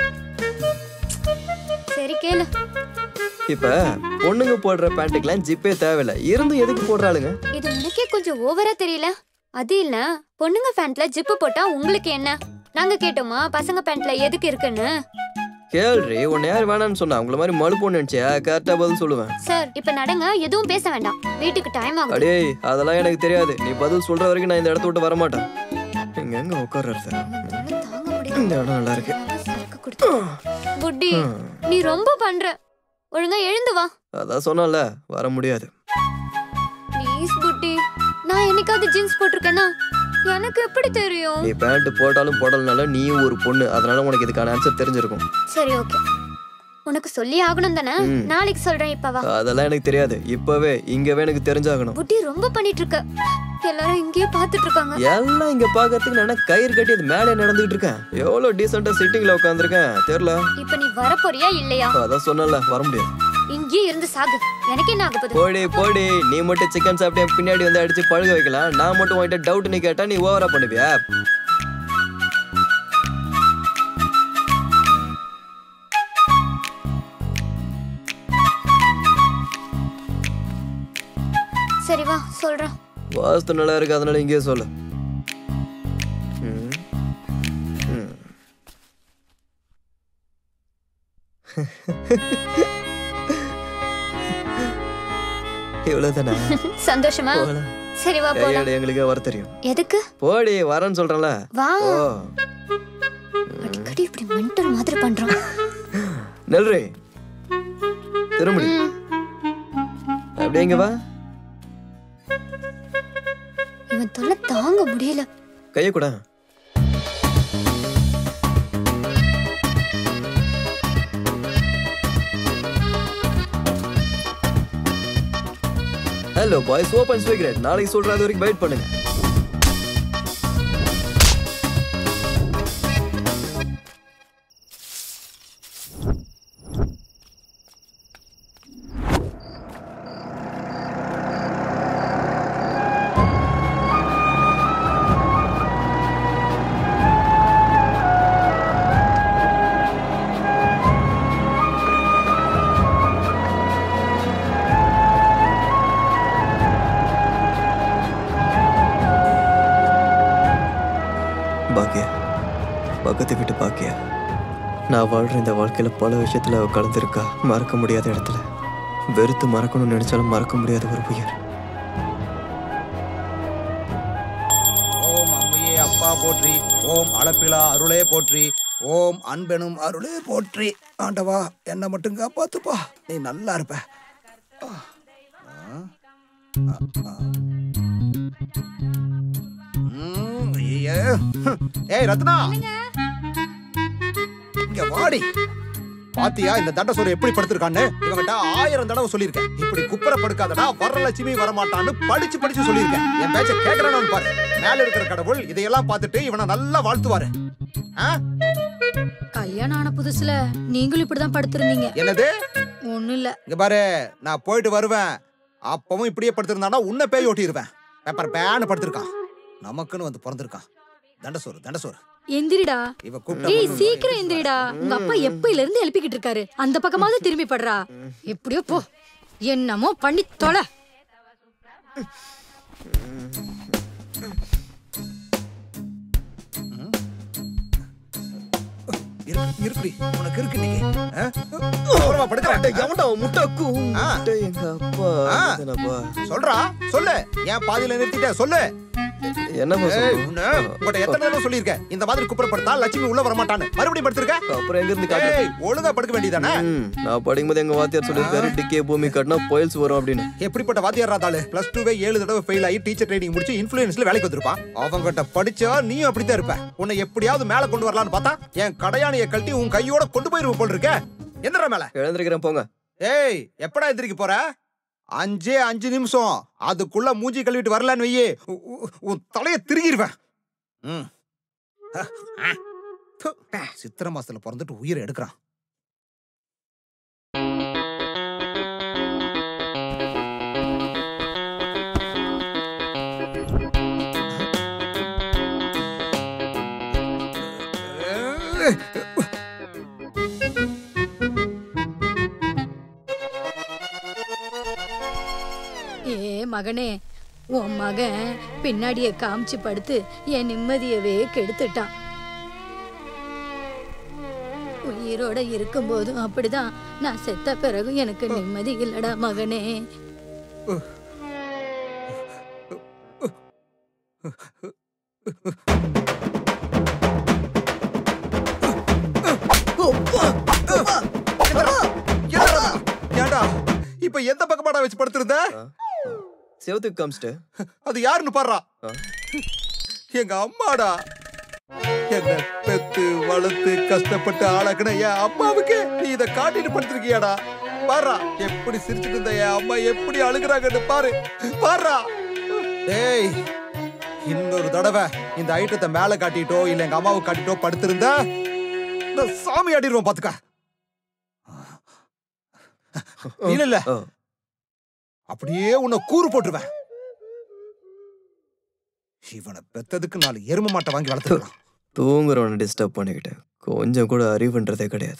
சரி கேளு. இப்ப பொண்ணுங்க போடுற பேண்ட்டுக்கெல்லாம் ஜிப்பே தேவையில்ல, இருந்து எதுக்கு போடுறாளுங்க? இது உனக்கே கொஞ்சம் ஓவரா தெரியல? அது இல்ல, பொண்ணுங்க பேண்ட்ல ஜிப்பு போட்டா உங்களுக்கு என்ன? நாங்க கேட்டோமா பசங்க பேண்ட்ல எதுக்கு இருக்குன்னு? கேள்றி, உன்னை யார் வேணான்னு சொன்னா? உங்களை மாதிரி மழு பொண்ணு நினைச்சியா? கரெக்டா பதில் சொல்லுவேன். சார், இப்ப நடங்க, எதுவும் பேச வேண்டாம், வீட்டுக்கு டைம் ஆகும். அடே, அதெல்லாம் எனக்கு தெரியாது. நீ பதில் சொல்ற வரைக்கும் நான் இந்த இடத்த விட்டு வர மாட்டேன். இங்க எங்க உட்கார்றது? இந்த இடம் நல்லா இருக்கு. புட்டி, நீ ரொம்ப பண்ற. ஒழுங்கா எழுந்து வா. அதான் சொன்னல, வர முடியாது. ப்ளீஸ் புட்டி, நான் என்னைக்காவது ஜீன்ஸ் போட்டிருக்கேனா? எனக்கு எப்படி தெரியும்? நீ பேண்ட் போட்டாலும் போடலனாலும் நீயும் ஒரு பொண்ணு, அதனால உனக்கு இதுக்கான ஆன்சர் தெரிஞ்சிருக்கும். சரி, ஓகே. உனக்கு சொல்லி ஆகணும் தானே? நாளைக்கு சொல்றேன், இப்ப வா. அதெல்லாம் எனக்கு தெரியாது, இப்பவே இங்கவே எனக்கு தெரிஞ்சாகணும். புட்டி ரொம்ப பண்ணிட்டு இருக்க. எல்லாரும் இங்கேயே பாத்துட்டு இருக்காங்க. எல்லாம் இங்க பாக்கிறதுக்கு நான் கயிறு கட்டி அது மேலே நடந்துட்டு இருக்கேன். எவ்வளவு டீசெண்டா சிட்டிங்ல உட்கார்ந்திருக்கேன் தெரியல. இப்ப நீ வர போறியா இல்லையா? அதான் சொன்னல, வர முடியாது. இங்கே இருந்து சாகு, எனக்கு என்ன ஆக போகுது? போடி போடி, நீ மட்டும் சிக்கன் சாப்பிட்டே பின்னாடி வந்து அடிச்சு பழக வைக்கலாம். நான் மட்டும் உன்கிட்ட டவுட் நீ கேட்டா நீ ஓவரா பண்ணுவியா? சரி வா, சொல்றேன். வாஸ்து நல்லா இருக்கு, அதனால இங்கே சொல்லு. இவ்வளவுதானே? சந்தோஷமா? சரி வா போலாம். எங்களுக்கு வர தெரியும். எதுக்கு? போடி, வரேன்னு சொல்றேன்ல. வா. அடிக்கடி இப்படி மென்டல் மாதிரி பண்றான். நெல்றி, திரும்பி அப்படியே இங்க வா. இவன் தொல்லை தாங்க முடியல. கைய கூட. Hello boys, open secret. நாளைக்கு சொல்ற அது வரைக்கும் வெயிட் பண்ணுங்க. பக்கத்து வீட்டு பாக்கியா, நான் வாழ்ற இந்த வாழ்க்கையில பல விஷயத்துல அவ கலந்துருக்கா. மறக்க முடியாத இடத்துல, வெறுத்து மறக்கணும்னு நினைச்சாலும் மறக்க முடியாத ஒரு உயிர். ஓம் அம்மையே அப்பா போற்றி, ஓம் அளப்பிலா அருளே போற்றி, ஓம் அன்பெனும் அருளே போற்றி. ஆண்டவா, என்ன மட்டும் காப்பாத்துப்பா, நீ நல்லா இருப்ப. ஏய் ரத்னா, இங்க வாடி. பாத்தியா இந்த தண்டசோறு எப்படி படுத்திருக்கான்னு? இவங்கிட்ட 1000 தடவை சொல்லியிருக்கேன், இப்படி குப்புற படுக்காதடா, வரலட்சுமி வரமாட்டான்னு படிச்சு படிச்சு சொல்லியிருக்கேன். என் பேச்ச கேட்கறானு பாரு. மேல இருக்கிற கடவுள் இதையெல்லாம் பார்த்துட்டு இவனை நல்லா வாழ்த்துவாரு. கல்யாணம் ஆன புதுசுல நீங்களும் இப்படிதான் படுத்திருந்தீங்க. என்னது? ஒண்ணும் இல்ல. இங்க பாரு, நான் போயிட்டு வருவேன். அப்பவும் இப்படியே படுத்திருந்தானா உன்னை பேய் ஓட்டிடுவேன். பேப்பர் பேன்னு படுத்திருக்கான். நமக்குன்னு வந்து பிறந்திருக்கான். தண்டசோறு. எந்திரிடா. ஏய் சீக்கிரம் எந்திரிடா. உங்க அப்பா எப்பயில இருந்து எழுப்பிக்கிட்டு இருக்காரு. அந்த பக்கமாவது திரும்பி படுறா. எப்படியோ போ. என்னமோ பண்ணி தொலை. இருக்குடி, உனக்கு இருக்கு நீ. சொல்றா, சொல்லு. ஏன் பாதியில நிறுத்திட்ட? சொல்லு. என்ன எத்தனை தடவை சொல்லிருக்கேன் இந்த மாதிரி குப்புறப்படுத்தா லட்சுமி உள்ள வர மாட்டான்னு. மறுபடியும் படுத்திருக்க. அப்புறம் எங்க இருந்து காட்டு? ஒழுங்கா படுக்க வேண்டியதானே. நான் படிக்கும்போது எங்க வாத்தியார் சொல்லிருக்காரு, டிக்கே பூமி கட்டினா போயில்ஸ் வரும் அப்படின்னு. எப்படிப்பட்ட வாத்தியார் ராதாளு? +2 7 தடவை ஃபெயில் ஆகி டீச்சர் ட்ரைனிங் முடிச்சு இன்ஃப்ளூயன்ஸ்ல வேலைக்கு வந்திருப்பான். அவங்கிட்ட படிச்சா நீயும் அப்படித்தான் இருப்ப. உன்னை எப்படியாவது மேல கொண்டு வரலான்னு பார்த்தா என் கடையாணியை கழட்டி உன் கையோட கொண்டு போயிருவ போல் இருக்க. எந்திரா மேல. எழுந்திருக்கிறேன் போங்க. ஏய், எப்படா எந்திரிக்க போற? 5 நிமிஷம். அதுக்குள்ள மூஞ்சி கழுவிட்டு வரலன்னு வையே, உன் தலையை திருகிடுவேன். சித்திரை மாசத்துல பிறந்துட்டு உயிரை எடுக்கிறான். மகனே, உன் மகன் பின்னாடியே காமிச்சு படுத்து என் நிம்மதியவே கெடுத்துட்டான். உயிரோட இருக்கும் போதும் அப்படிதான். நான் செத்த பிறகு எனக்கு நிம்மதி இல்லடா மகனே. ஏண்டா இப்ப எந்த பக்கமாடா வச்சு படுத்திருந்த? செவத்துக்கு காமிச்சிட்டு. அது யாருன்னு பாடுறா? எங்க அம்மாடா. என்ன பெத்து வளர்த்து கஷ்டப்பட்டு ஆளாக்குன என் அம்மாவுக்கு நீ இதை காட்டிட்டு படுத்திருக்கியாடா? பாரு எப்படி சிரிச்சுட்டு இருந்த என் அம்மா எப்படி அழுகுறாங்கன்னு பாரு. ஏய், இன்னொரு தடவை இந்த ஐட்டத்தை மேல காட்டிட்டோ இல்ல எங்க அம்மாவை காட்டிட்டோ படுத்திருந்தா சாமி ஆடிடுவோம் பாத்துக்க. இல்ல அப்படியே உன்னை கூறு போட்டுருவேன். இவனை பெத்ததுக்கு 4 எரும மாட்டை வாங்கி வளர்த்துக்கலாம். தூங்குறவனை டிஸ்டர்ப் பண்ணிக்கிட்டேன். கொஞ்சம் கூட அறிவுன்றதே கிடையாது.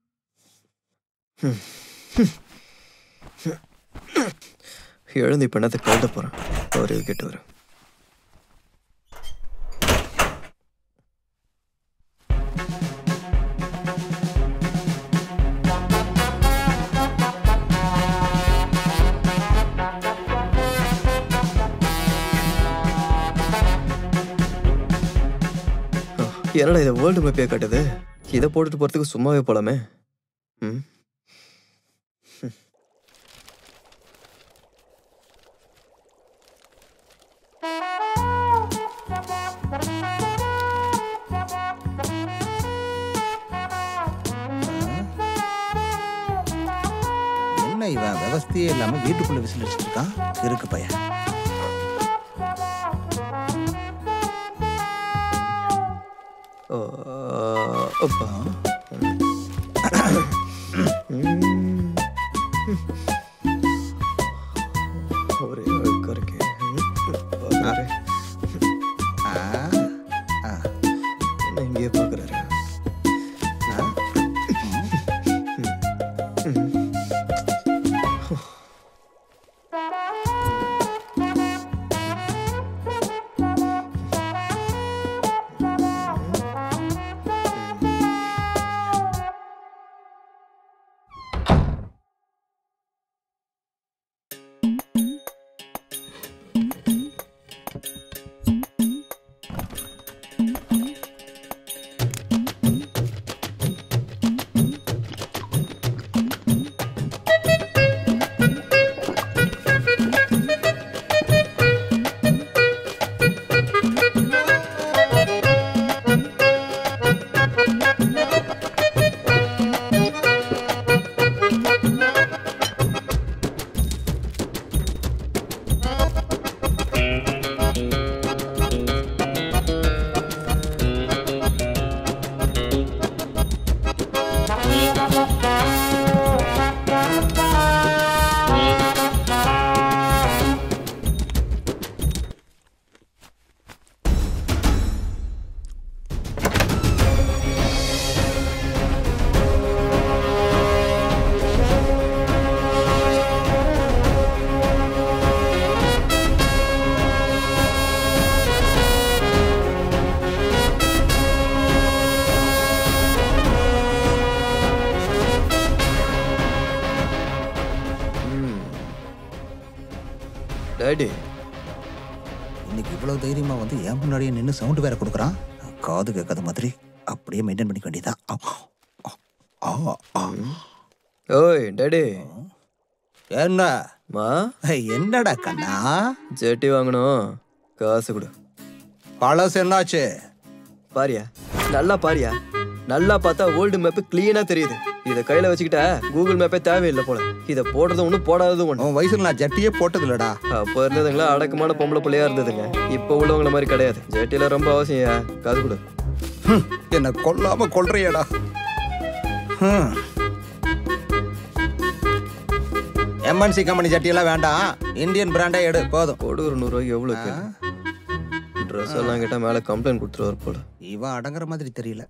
எழுந்து இப்ப என்னத்தை கழுத போறேன். அறிவு கேட்டு வரேன். என்னடா இதை வேர்ல்டு மேப்பே காட்டுது? இதை போட்டுட்டு போறதுக்கு சும்மாவே போலாமே. என்ன இவன் விவஸ்தையே இல்லாம வீட்டுக்குள்ள விசில் அடிச்சுட்டு இருக்கான். இருக்கு பையன். ஒரே அழுக்கா இருக்கு. இங்கேயே பாக்குறாரு. டாடி இன்னைக்கு இவ்வளவு தைரியமா வந்து என் முன்னாடியே நின்று சவுண்ட் வேற கொடுக்குறான். காது கேட்காத மாதிரி அப்படியே மெயின்டைன் பண்ணிக்க வேண்டியதான். ஓய் டாடி. என்ன மா என்னடா கண்ணா? ஜெட்டி வாங்கணும், காசு கொடு. பழசு என்னாச்சு பாரியா, நல்லா பாரியா. நல்லா பார்த்தா ஓல்டு மேப்பு கிளீனா தெரியுது. இதை கையில வச்சுக்கிட்டா கூகுள் மேப்பே தேவையில்லை போல. இதை போடுறது ஒண்ணு போடாதது ஒண்ணு. உன் வயசுல நான் ஜட்டியே போட்டது இல்லடா. அப்ப இருந்ததுங்களா அடக்கமான பொம்பளை பிள்ளையா இருந்ததுங்க. இப்ப உள்ளவங்கள மாதிரி கிடையாது. ஜெட்டில ரொம்ப அவசியம். காசு கொடு. என்ன கொல்லாம கொல்றியடா. எம்என்சி கம்பெனி ஜட்டியெல்லாம் வேண்டாம், இந்தியன் பிராண்டே எடு போதும். கொடு. ஒரு 100 ரூபாய்க்கு எவ்வளவு? ட்ரெஸ் எல்லாம் கேட்டா மேல கம்ப்ளைண்ட் கொடுத்துருவார் போல. இவன் அடங்குற மாதிரி தெரியல.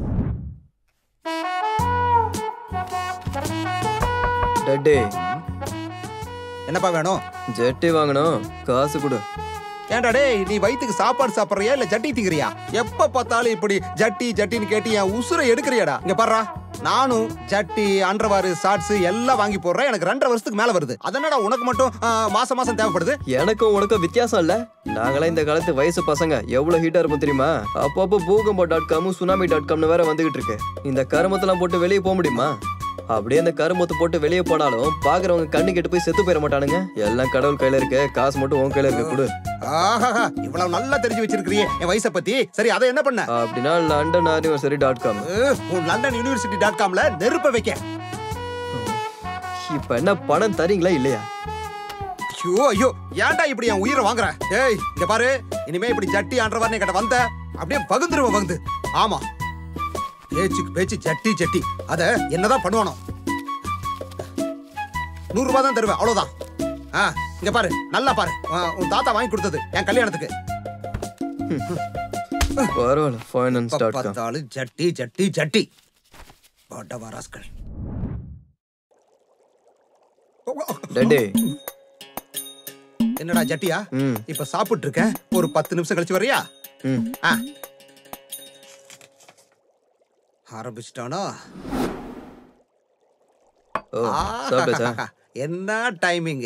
டே என்னப்பா வேணும்? ஜெட்டி வாங்கணும், காசு கொடு. ஏன்டா டேய், நீ வயிற்றுக்கு சாப்பாடு சாப்பிட்றியா இல்ல ஜட்டி திங்கிறியா? எப்ப பார்த்தாலும் இப்படி ஜட்டி ஜட்டின்னு கேட்டு என் உசுரை எடுக்கிறியாடா? இங்க பாருடா, நானும் ஜட்டி அண்டர்வார் ஷார்ட்ஸ் எல்லாம் வாங்கி போடுறேன். எனக்கு 2.5 வருஷத்துக்கு மேல வருது. அதனால உனக்கு மட்டும் மாசம் மாசம் தேவைப்படுது. எனக்கும் உனக்கும் வித்தியாசம் இல்ல. நாங்களாம் இந்த காலத்து வயசு பசங்க எவ்வளவு ஹீட்டா இருப்போம் தெரியுமா? அப்பப்போ பூகம்போ.com சுனாமி.comனு வேற வந்துகிட்டு இருக்கு. இந்த கருமத்தெல்லாம் போட்டு வெளியே போக முடியுமா? அப்படியே அந்த கருமத்தை போட்டு வெளியே போனாலும் பாக்குறவங்க கண்ணு கெட்டு போய் செத்து போயிட மாட்டானுங்க. எல்லாம் கடவுள் கையில இருக்கு, காசு மட்டும் உன் கையில இருக்கு. கொடு. ஆஹா, இவ்வளவு நல்லா தெரிஞ்சு வச்சிருக்கிறியே என் வயசை பத்தி. சரி, அதை என்ன பண்ண? அப்படின்னா LondonUniversity.com. LondonUniversity.comல நெருப்ப வைக்க. இப்ப என்ன பணம் தரீங்களா இல்லையா? ஐயோ ஐயோ, ஏன்டா இப்படி என் உயிரை வாங்குற? ஏய் இங்க பாரு, இனிமே இப்படி ஜட்டி ஆண்டவார்னு கிட்ட வந்த அப்படியே பகுந்துருவ பகுந்து. ஆமா, பேச்சுக்கு பேச்சு ஜட்டி ஜட்டி. அத என்னதான் பண்ணுவானோ? 100 ரூபாய் தான் தருவேன், அவ்வளவுதான். இங்க பாரு, நல்லா பாரு. உன் தாத்தா வாங்கி கொடுத்தது என் கல்யாணத்துக்கு. பரவாயில்ல, finance.com. ஜட்டி ஜட்டி ஜட்டி. பாட்டவாராஸ்கள். டே என்னடா ஜட்டியா? இப்ப சாப்பிட்டு இருக்க, ஒரு 10 நிமிஷம் கழிச்சு வரியா? ஆரம்பிச்சிட்டானா? என்ன டைமிங்?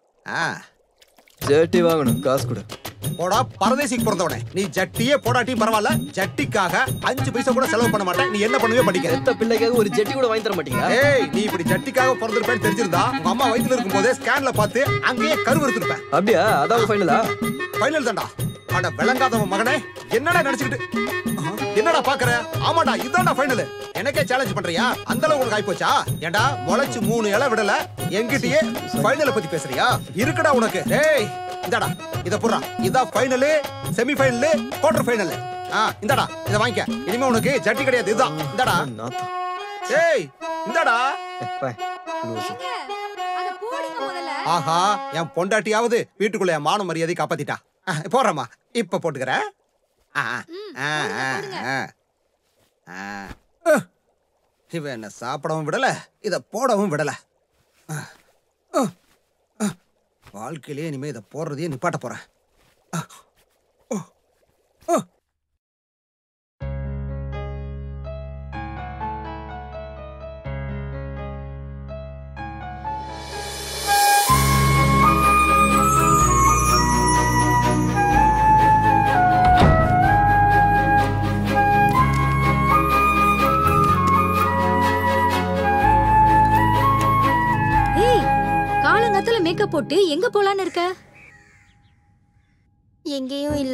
ஜட்டி வாங்கணும், காசு கொடு. போடா பரதேசிக்கு பிறந்தவனே, நீ ஜட்டியே போடாட்டி பரவாயில்ல, ஜட்டிக்காக 5 பைசா கூட செலவு பண்ண மாட்டேன். நீ என்ன பண்ணுவே படிக்க? எத்த பிள்ளைக்காக ஒரு ஜட்டி கூட வாங்கி தர மாட்டீங்க? ஏய், நீ இப்படி ஜட்டிக்காக பிறந்திருப்பேன்னு தெரிஞ்சிருந்தா உங்க அம்மா வயித்துல இருக்கும் போதே ஸ்கேன்ல பார்த்து அங்கேயே கருவு எடுத்துருப்பேன். அப்படியா? அதான் ஃபைனலா? ஃபைனல் தான்டா. அட விளங்காதவன் மகனே, என்னடா நினைச்சுக்கிட்டு என்னடா பாக்குற? ஆமாடா, இதான்டா ஃபைனல். எனக்கே சேலஞ்ச் பண்றியா? அந்த அளவுக்கு உனக்கு ஆயிப்போச்சா? ஏண்டா முளைச்சு 3 இலை விடல, என்கிட்டயே ஃபைனலை பத்தி பேசுறியா? இருக்குடா உனக்கு. டேய் இந்தாடா, இத புறா. இதான் final, semi final, quarter final. இந்தாடா, இத வாங்கிக்க. இனிமே உனக்கு ஜட்டி கிடையாது. இதுதான். இந்தாடா. ஏய் இந்தாடா. ஆஹா, என் பொண்டாட்டியாவது வீட்டுக்குள்ள என் மான மரியாதை காப்பாத்திட்டா. போறமா, இப்ப போட்டுக்கிறேன். இவன் என்ன சாப்பிடவும் விடல, இத போடவும் விடல. வாழ்க்கையிலே இனிமே இதை போடுறதையே நிப்பாட்ட போறேன். மேக்கப் போட்டு எங்க போலான்னு இருக்க? எங்கேயும் இல்ல.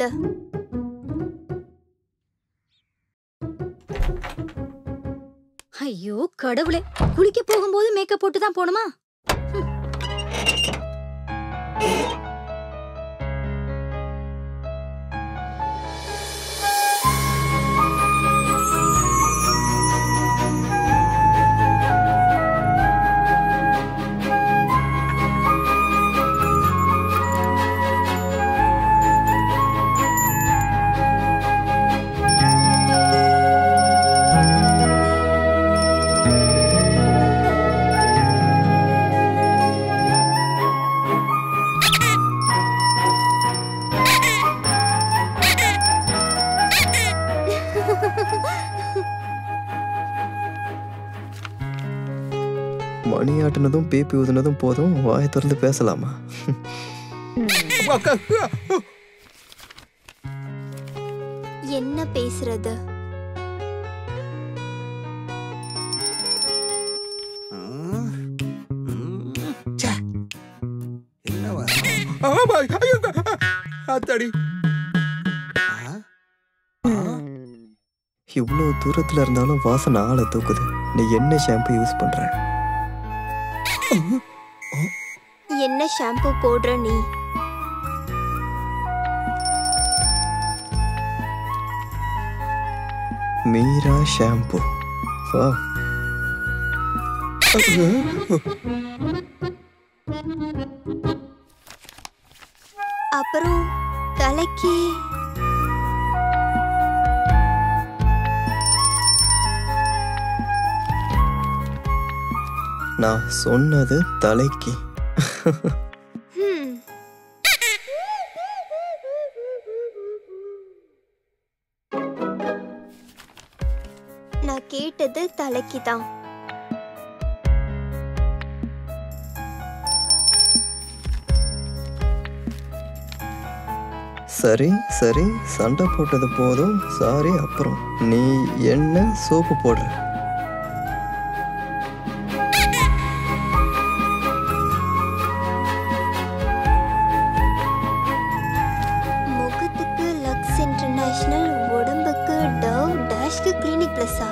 ஐயோ கடவுளே, குளிக்க போகும்போது மேக்கப் போட்டு தான் போணுமா? மணி ஆட்டினதும் பேப்பி ஊதுனதும் போதும், வாயை திறந்து பேசலாமா? என்ன பேசுறது? அத்தாடி இவ்வளோ தூரத்துல இருந்தாலும் வாசனை ஆளை தூக்குது. நீ என்ன ஷாம்பு யூஸ் பண்ற? என்ன ஷாம்பு போடுற நீ? மீரா ஷாம்பு. வா. அப்புறம் தலைக்கு நான் சொன்னது தலைக்கு. நான் கேட்டது தலைக்கு தான். சரி சரி, சண்டை போட்டது போதும். சாரி. அப்புறம் நீ என்ன சோப்பு போடுற? முகத்துக்கு லக்ஸ் இன்டர்நேஷனல், உடம்புக்கு டவ், டேஷ்க்கு கிளினிக் பிளஸ்ஸா?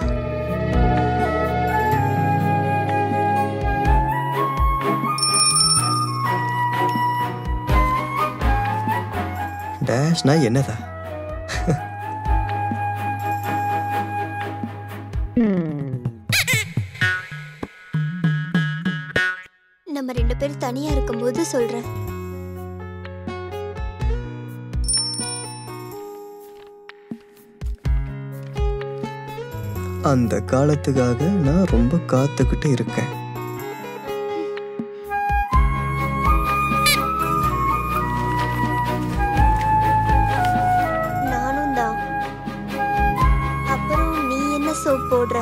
டேஷ்னா என்னதா? நம்ம 2 பேரும் தனியா இருக்கும்போது சொல்றேன். அந்த காலத்துக்காக நான் ரொம்ப காத்துக்கிட்டு இருக்கேன். நானும் தான். அப்புறம் நீ என்ன சோப் போடுற?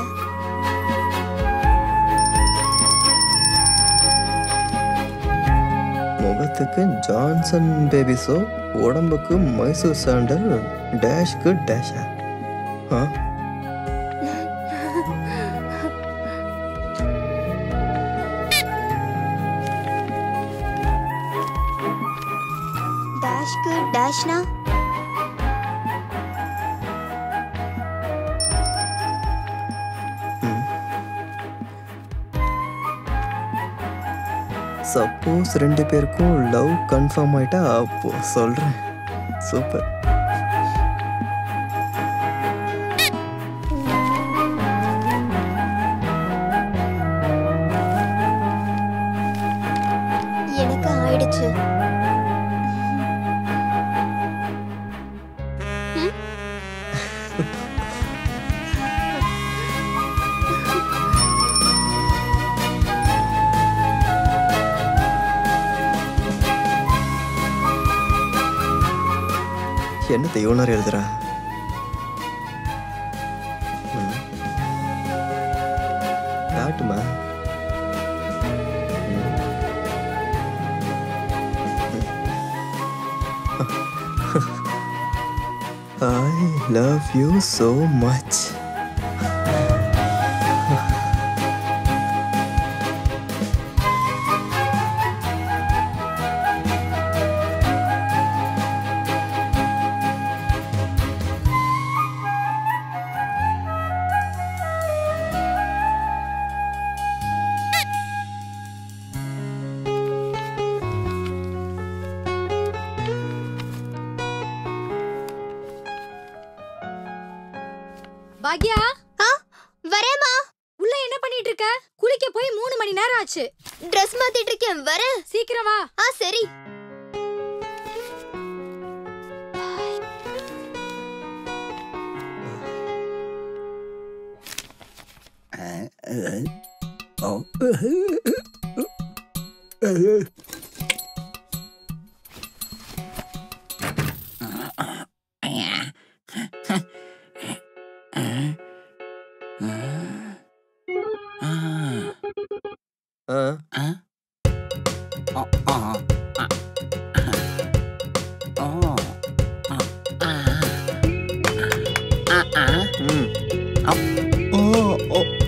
முகத்துக்கு ஜான்சன் பேபி சோப், உடம்புக்கு மைசூர் சாண்டல், டேஷ்க்கு டேஷா? டேஷ்க்கு டேஷ்னா? சப்போஸ் 2 பேருக்கும் லவ் கன்ஃபார்ம் ஆயிட்டா அப்போ சொல்றேன். சூப்பர். எனக்கு ஆயிடுச்சு. என்னத்தை இவனார் எழுதுறா? காட்டுமா? I love you so much. Bhagya, வரேம்மா. உள்ள என்ன பண்ணிட்டு இருக்க? குளிக்க போய் 3 மணி நேரம் ஆச்சு. ட்ரெஸ் மாத்திட்டு இருக்கேன். வரேன். சீக்கிரம் வா. சரி.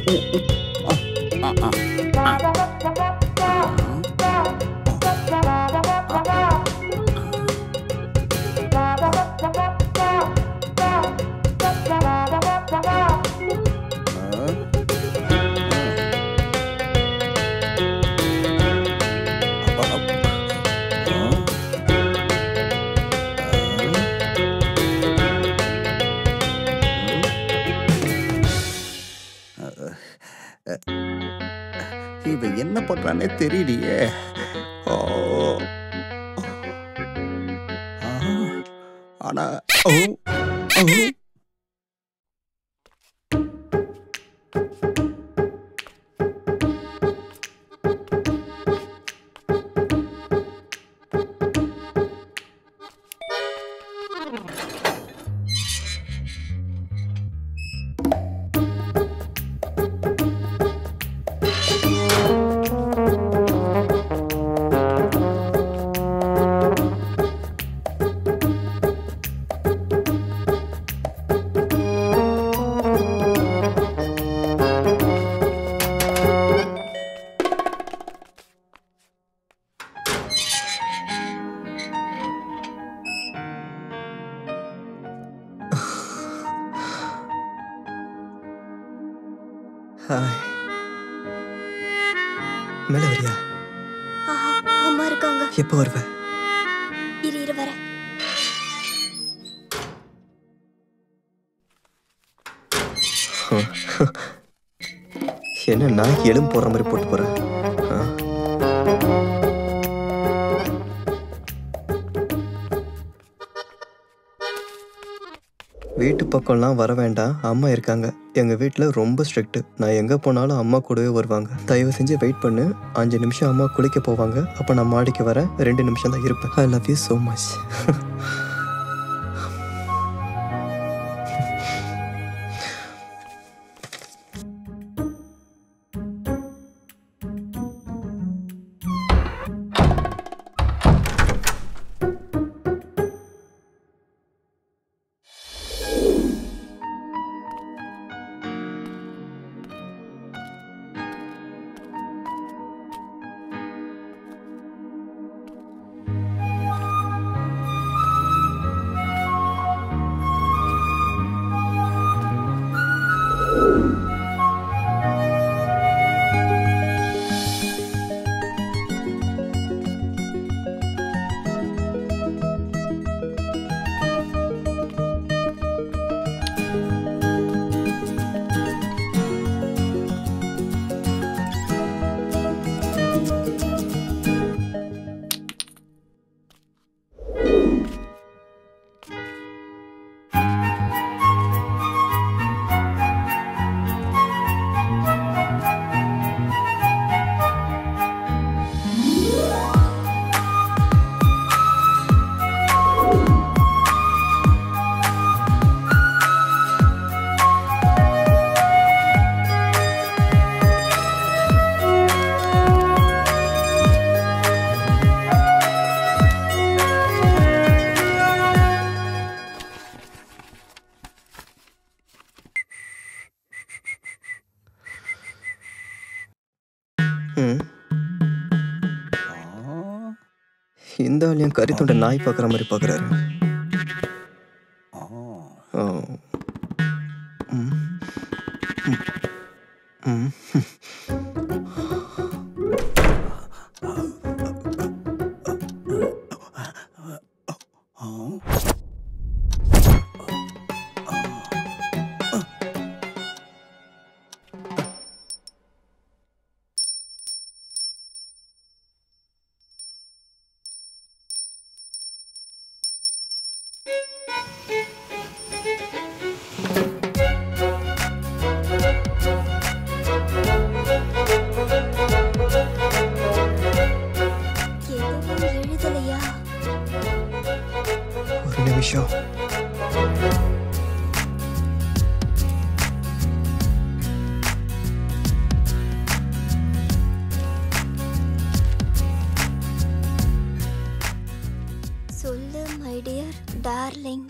இவன் என்ன பண்றானே தெரியலையே. ஆனா மேல வரியா? அம்மா இருக்காங்க. எப்போ வருவ? இரு வரேன். என்ன நான் எலும்பு போடுற மாதிரி போட்டு போறேன். வீட்டு பக்கம்லாம் வர வேண்டாம், அம்மா இருக்காங்க. எங்கள் வீட்டில் ரொம்ப ஸ்ட்ரிக்ட்டு. நான் எங்கே போனாலும் அம்மா கூடவே வருவாங்க. தயவு செஞ்சு வெயிட் பண்ணு. 5 நிமிஷம் அம்மா குளிக்க போவாங்க. அப்போ நான் மாடிக்கு வரேன். 2 நிமிஷம் தான் இருப்பேன். I love you so much. இந்த ஆள் என் கறி தொண்டை நாய் பார்க்குற மாதிரி பார்க்குறாரு. ஒரு நிமிஷம். சொல்லு மை டியர் டார்லிங்.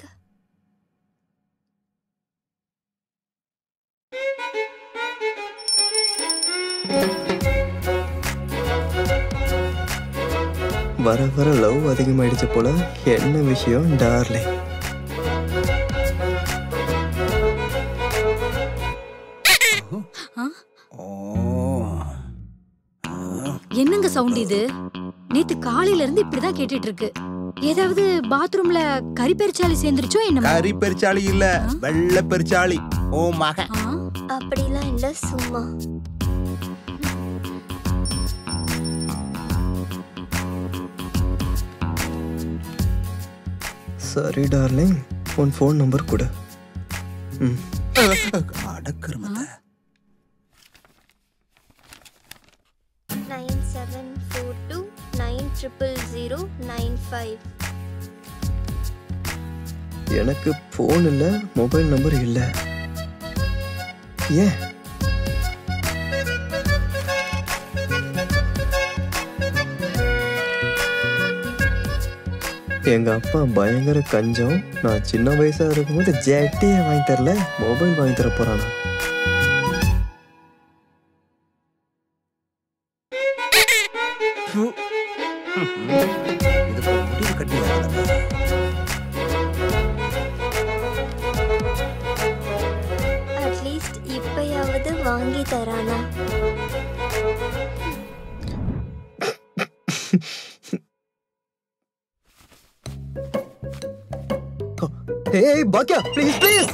வர வர லவ் அதிகமாயிடுச்சு போல. என்ன விஷயம் டார்லிங்? என்னங்க சவுண்ட் இது? நேத்து காலையில இருந்து இப்படிதான் கேட்டுட்டு இருக்கு. ஏதாவது பாத்ரூம்ல கறி பெருச்சாளி சேர்ந்துருச்சோ என்ன? கறி பெருச்சாளி இல்ல, வெள்ளை பெருச்சாளி. ஓ மகன். அப்படிலாம் இல்ல, சும்மா. சரி டார்லிங், உன் ஃபோன் நம்பர் கொடு. அடக்குறமல. 9742900095. எனக்கு ஃபோன் இல்ல, மொபைல் நம்பர் இல்ல. ஏன்? எங்க அப்பா பயங்கர கஞ்சம். நான் சின்ன வயசா இருக்கும்போது ஜெட்டியே வாங்கி தரல, மொபைல் வாங்கி தர போறானா? அட்லீஸ்ட் இப்பயாவது வாங்கி தரானா? Hey, Bhagya, please, please.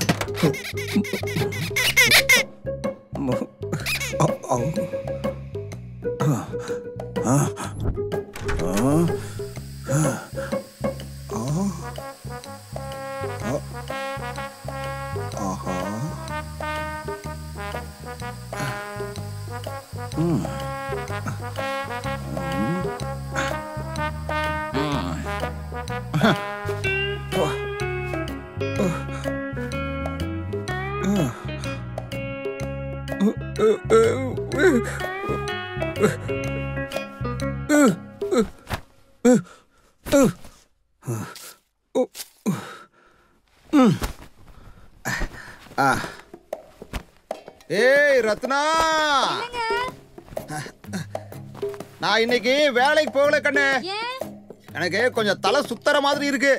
ஏய் ரத்னா, நான் இன்னைக்கு வேலைக்கு போகல கண்ணு. எனக்கு கொஞ்சம் தலை சுத்தற மாதிரி இருக்கு.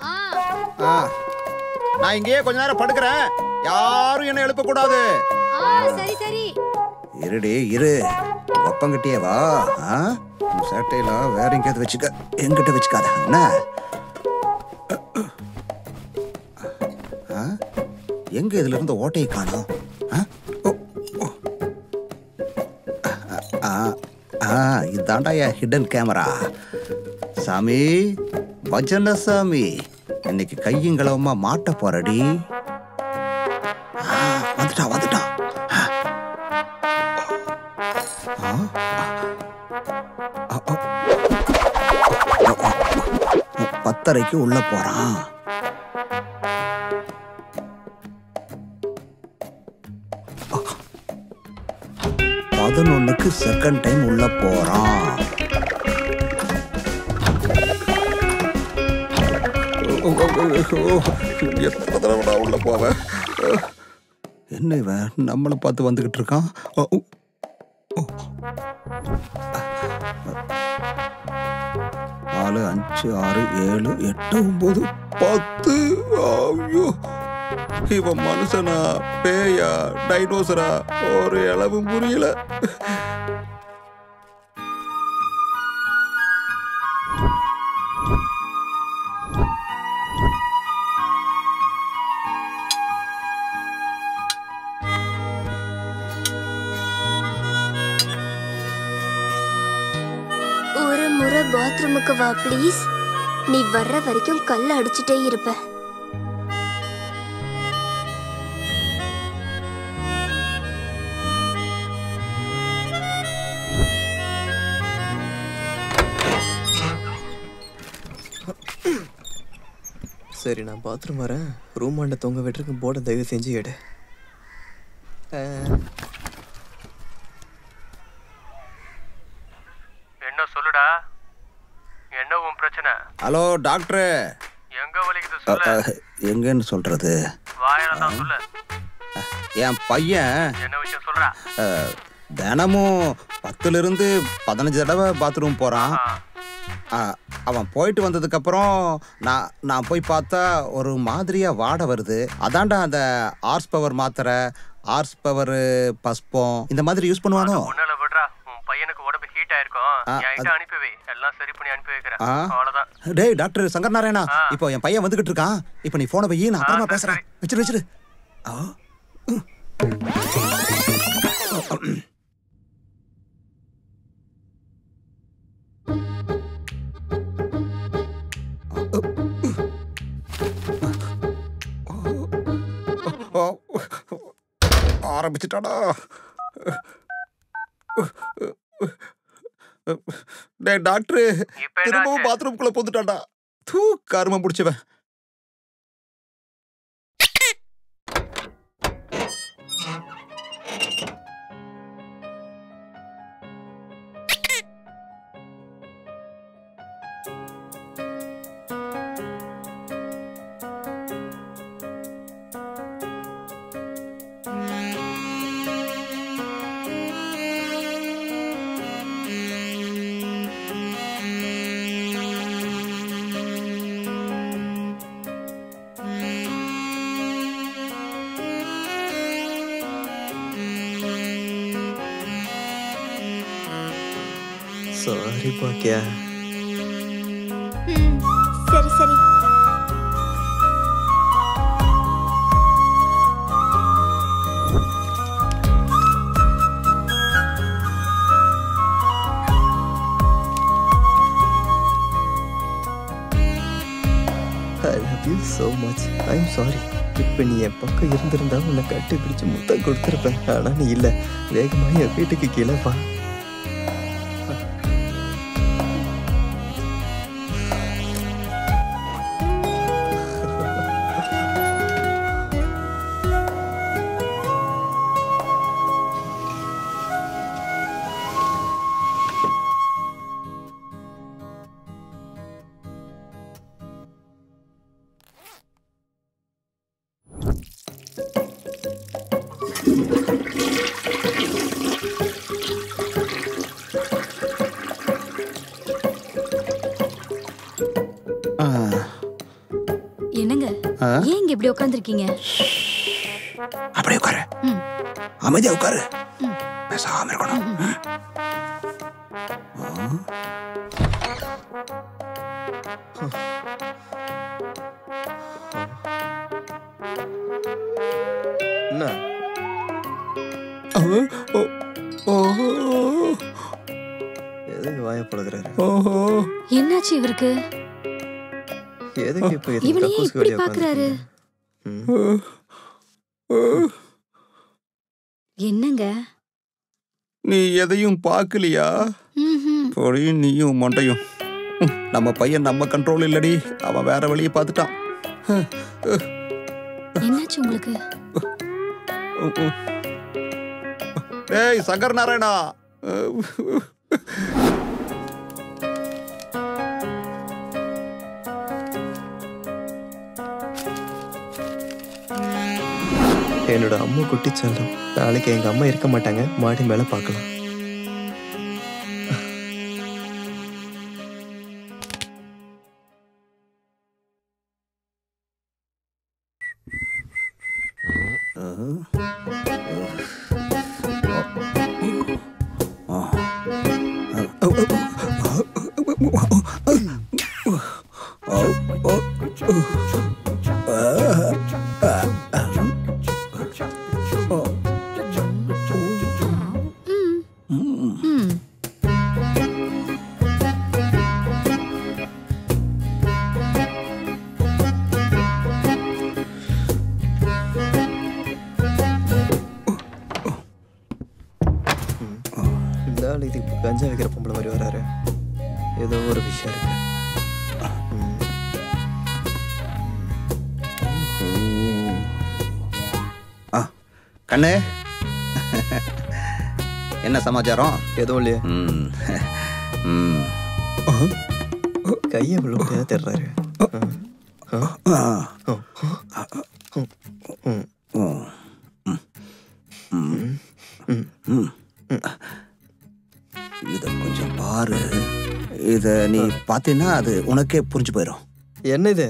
நான் இங்கேயே கொஞ்ச நேரம் படுக்கிறேன். யாரும் என்ன எழுப்ப கூடாது. சரி சரி. இருடி இரு, ஒப்பங்கிட்டே வா. சேட்டையெல்லாம் வேற எங்கேயாவது வச்சுக்க, எங்கிட்ட வச்சுக்காத என்ன? எங்க இதுல இருந்து ஓட்டையை காணும்? இதாண்டா என் ஹிடன் கேமரா. சாமி, பஜன சாமி, இன்னைக்கு கையும் களவுமா மாட்ட போறடி. வந்துட்டா வந்துட்டா. பத்தரைக்கு உள்ள போறான். பதினொன்னுக்கு செகண்ட் டைம் உள்ள போறான். எத்தனை தடவை உள்ள போவேன்? என்ன இவன் நம்மளை பார்த்து வந்துகிட்டு இருக்கான்? 4, 5, 6, 7, 8, 9, 10. ஐயோ, இவன் மனுஷனா பேயா டைனோசரா ஒரு அளவும் புரியல. ஒரு முறை பாத்ரூமுக்கு வா ப்ளீஸ். நீ வர்ற வரைக்கும் கல்ல அடிச்சுட்டே இருப்ப. சரி, நான் பாத்ரூம் வரேன். ரூம் ஆண்ட தொங்க விட்டுருக்கு போர்டை தயவு செஞ்சு எடு. என்ன சொல்லுடா, என்ன உன் பிரச்சனை? ஹலோ டாக்டர், எங்க வலிக்குது சொல்லு. எங்கன்னு சொல்றது? வாயால தான் சொல்லு. என் பையன் என்ன விஷயம் சொல்றா? தினமும் 10லிருந்து 15 தடவை பாத்ரூம் போறான். அவன் போயிட்டு வந்ததுக்கப்புறம் நான் போய் பார்த்தா ஒரு மாதிரியாக வாடை வருது. அதான்டா அந்த ஹார்ஸ் பவர் மாத்திரை, ஹார்ஸ் பவர் பஸ்பம் இந்த மாதிரி யூஸ் பண்ணுவானோ? ஒன்னால விடுறா, உன் பையனுக்கு உடம்பு ஹீட் ஆயிருக்கும். என்கிட்ட அனுப்பி வை, எல்லாம் சரி பண்ணி அனுப்பி வைக்கிறேன். அவ்வளவுதான். டேய் டாக்டர் சங்கர் நாராயணா, இப்போ என் பையன் வந்துகிட்டு இருக்கான். இப்போ நீ போனை போய் நான் அப்புறமா பேசுறேன். வச்சிரு. ஆரம்பிச்சிட்டாடா. டேய் டாக்டர், திரும்பவும் பாத்ரூம்குள்ள போந்துட்டாடா. தூ கருமம் பிடிச்சவன். சாரி பாக்கியா. சரி I love you so much. I'm sorry. இப்போ நீ என் பக்கம் இருந்திருந்தா உன்னை கட்டி பிடிச்சி முத்தம் கொடுத்துருப்பேன். ஆனால் நீ இல்லை. வேகமாக என் வீட்டுக்கு கீழே வா. என்னங்க ஏன் இப்படி உட்கார்ந்திருக்கீங்க? அப்படியே உட்காரு. அமைதியா உட்காரு. பேசாம இருக்கணும். என்ன எதுக்கு வாய பழகுறாரு? என்னாச்சு இவருக்கு? எதுக்கு இப்ப இவனை இப்படி பாக்குறாரு? என்னங்க நீ எதையும் பார்க்கலையா? போடி நீயும் மண்டையும். நம்ம பையன் நம்ம கண்ட்ரோல் இல்லடி. அவன் வேற வழியை பார்த்துட்டான். என்னாச்சு உங்களுக்கு? ஏய் சங்கர் நாராயணா, என்னோட அம்மா குட்டி செல்லம். நாளைக்கு எங்க அம்மா இருக்க மாட்டாங்க. மாடி மேல பார்க்கலாம். இது கஞ்சா வைக்கிற பொம்பளை மாதிரி வராரு. ஏதோ ஒரு விஷயம் இருக்கு. கண்ணு, என்ன சமாச்சாரம்? ஏதோ இல்லையா? கையை விழுக்கையா தெர்றாரு. இத கொஞ்சம் பாரு. இத இதை நீ பார்த்தீங்கன்னா அது உனக்கே புரிஞ்சு போயிடும். என்ன இது?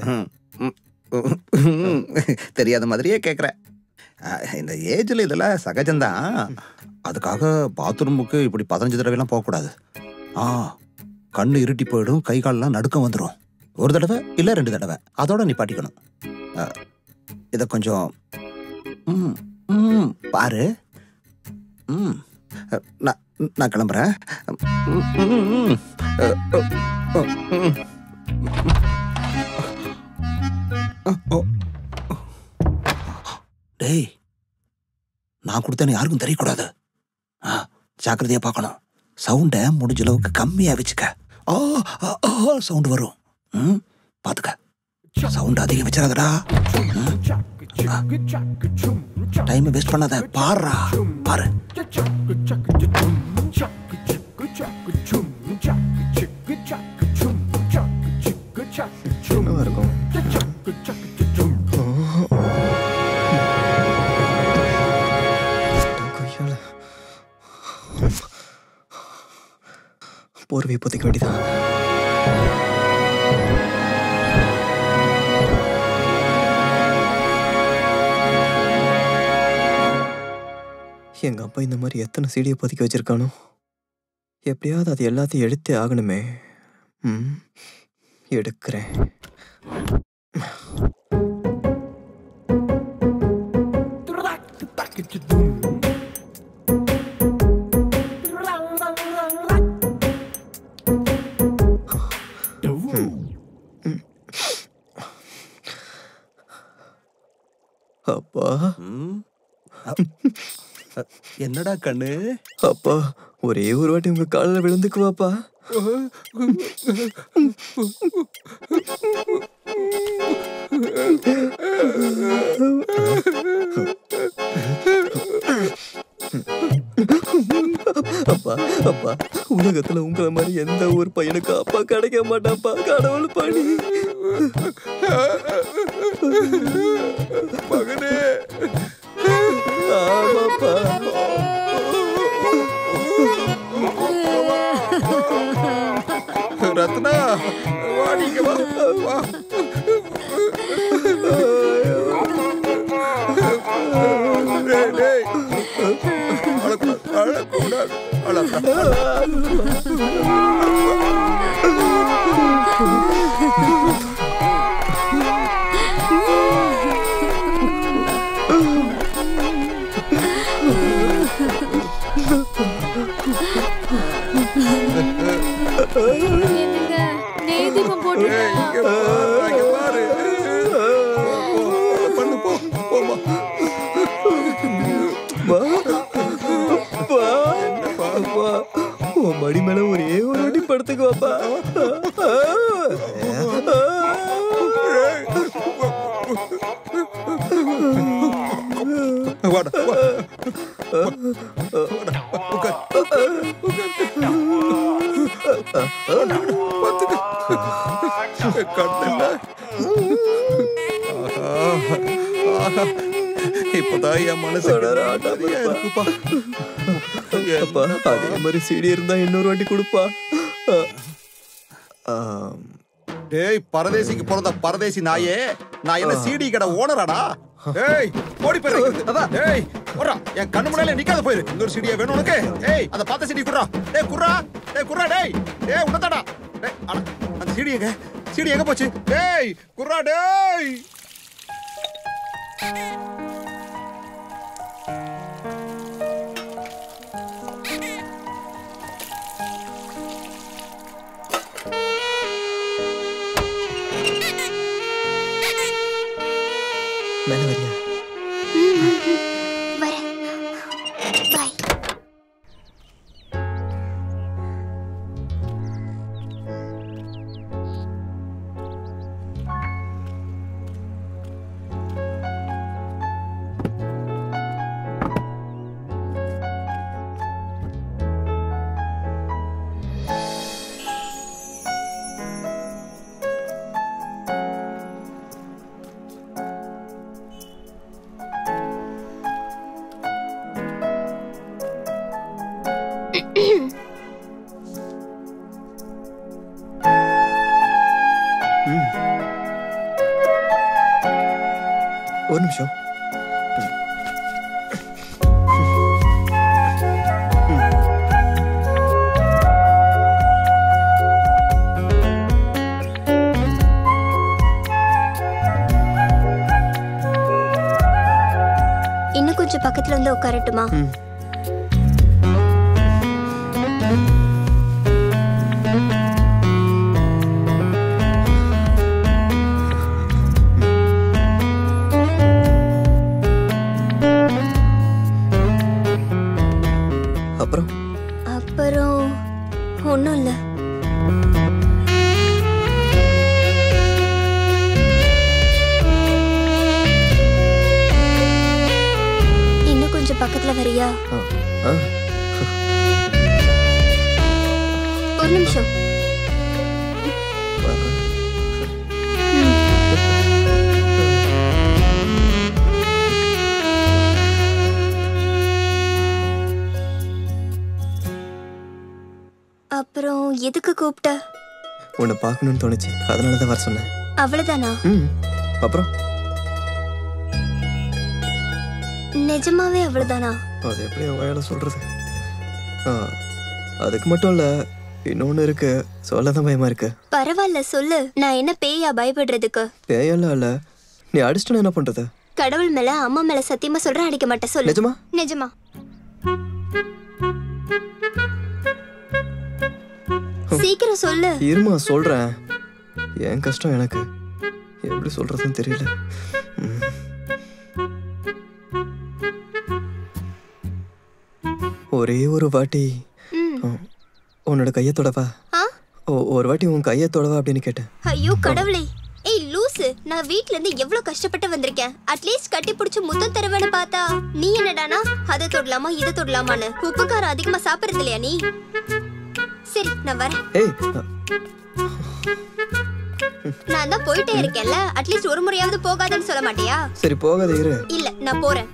தெரியாத மாதிரியே கேட்குற. இந்த ஏஜில் இதெல்லாம் சகஜம்தான். அதுக்காக பாத்ரூமுக்கு இப்படி 15 தடவைலாம் போகக்கூடாது. கண்ணு இருட்டி போயிடும், கை காலெலாம் நடுக்கம் வந்துடும். ஒரு தடவை இல்லை 2 தடவை அதோட நீ பாட்டிக்கணும். இதை கொஞ்சம் பாரு. நான் கிளம்புறேன். டேய், நான் கொடுத்தேன்னு யாருக்கும் தெரியக்கூடாது. ஜாக்கிரதையா பார்க்கணும். சவுண்டை முடிஞ்ச அளவுக்கு கம்மியா வச்சுக்க. சவுண்ட் வரும். பாத்துக்க. சவுண்ட் அதிகம் வச்சிடாதடா. டைம் வேஸ்ட் பண்ணாத. பாருடா, பாரு. என்னவா இருக்கும்? போர்வை பொத்திக்க வேண்டியதான். எங்க அப்பா இந்த மாதிரி எத்தனை சீடியை பொதிக்க வச்சிருக்கானோ? எப்படியாவது அது எல்லாத்தையும் எடுத்தே ஆகணுமே. எடுக்கிறேன். அப்பா, என்னடா கண்ணு? அப்பா, ஒரே ஒரு வாட்டி உங்க காலில் விழுந்துக்குவாப்பா. அப்பா, அப்பா, உலகத்துல உங்களை மாதிரி எந்த ஒரு பையனுக்கு அப்பா கிடைக்க மாட்டாப்பா. கடவுள் பணி. மகனே, ஆமாப்பா. ரத்னா, வாடிங்க வா. அழக்கூடாது. என்னங்க நேதீபம் போட்டுட்டா? பாரு. பண்ணு, போமா. உன் மடி மேல ஒரே ஒரு வாட்டி படுத்துக்குவாப்பா. இப்பதான் என் மனசு இருக்குப்பா. அதே மாதிரி சீடி இருந்தா இன்னொரு வாட்டி கொடுப்பா. டேய், பரதேசிக்கு பிறந்த பரதேசி நாயே, நான் என்ன சீடி கடை ஓனராடா? ஏய், ஓடி போயிரு. ஏய், ஓடுறா. என் கண்ணு முன்னால நிக்காத போயிரு. இன்னொரு சீடியா வேணும் உனக்கு? ஏய், அத பார்த்த சீடி குடுறா. டேய் குடுறா. டேய் குடுறா. டேய் உன்னதாடா. டேய் அந்த சீடி எங்க? சீடி எங்க போச்சு? டேய் குடுறா. டேய் மேல வரியா? வரேன். பாய். ஒரு நிமிஷம். இன்னும் கொஞ்சம் பக்கத்துல வந்து உட்காரட்டுமா? அப்புறம் ஒன்றும் இல்லை. இன்னும் கொஞ்சம் பக்கத்துல வரியா? ஒரு நிமிஷம். அப்புறம் எதுக்கு கூப்பிட்ட? உன்னை பார்க்கணும்னு தோணுச்சு, அதனால தான் வர சொன்னேன். அவ்வளவுதானா? அப்புறம் நிஜமாவே அவ்வளவுதானா? அது எப்படி வாயால சொல்றது? அதுக்கு மட்டும் இல்ல, இன்னொன்னு இருக்கு, சொல்லதான் பயமா இருக்கு. பரவாயில்ல சொல்லு. நான் என்ன பேயா பயப்படுறதுக்கு? பேயெல்லாம் இல்ல, நீ அடிச்சிட்டு என்ன பண்றது? கடவுள் மேல அம்மா மேல சத்தியமா சொல்றேன், அடிக்க மாட்டேன். சொல்லு. நிஜமா? நிஜமா. சீக்கிரம் சொல்லு. இருமா சொல்றேன். என் கஷ்டம் எனக்கு எப்படி சொல்றதுன்னு தெரியல. ஒரே ஒரு வாட்டி உன்னோட கையை தொடவா? ஒரு வாட்டி உன் கையை தொடவா அப்படின்னு கேட்டேன். ஐயோ கடவுளே. ஏய் லூசு, நான் வீட்ல இருந்து எவ்வளவு கஷ்டப்பட்டு வந்திருக்கேன். அட்லீஸ்ட் கட்டி பிடிச்சு முத்தம் தருவேன்னு பார்த்தா நீ என்னடானா அதை தொடலாமா இதை தொடலாமான்னு. உப்பு காரம் அதிகமா சாப்பிடுறது இல்லையா நீ? சரி நான் வரேன். நான் தான் போயிட்டே இருக்கேன்ல, அட்லீஸ்ட் ஒரு முறையாவது போகாதன்னு சொல்ல மாட்டியா? சரி போகாத இரு. இல்ல நான் போறேன்.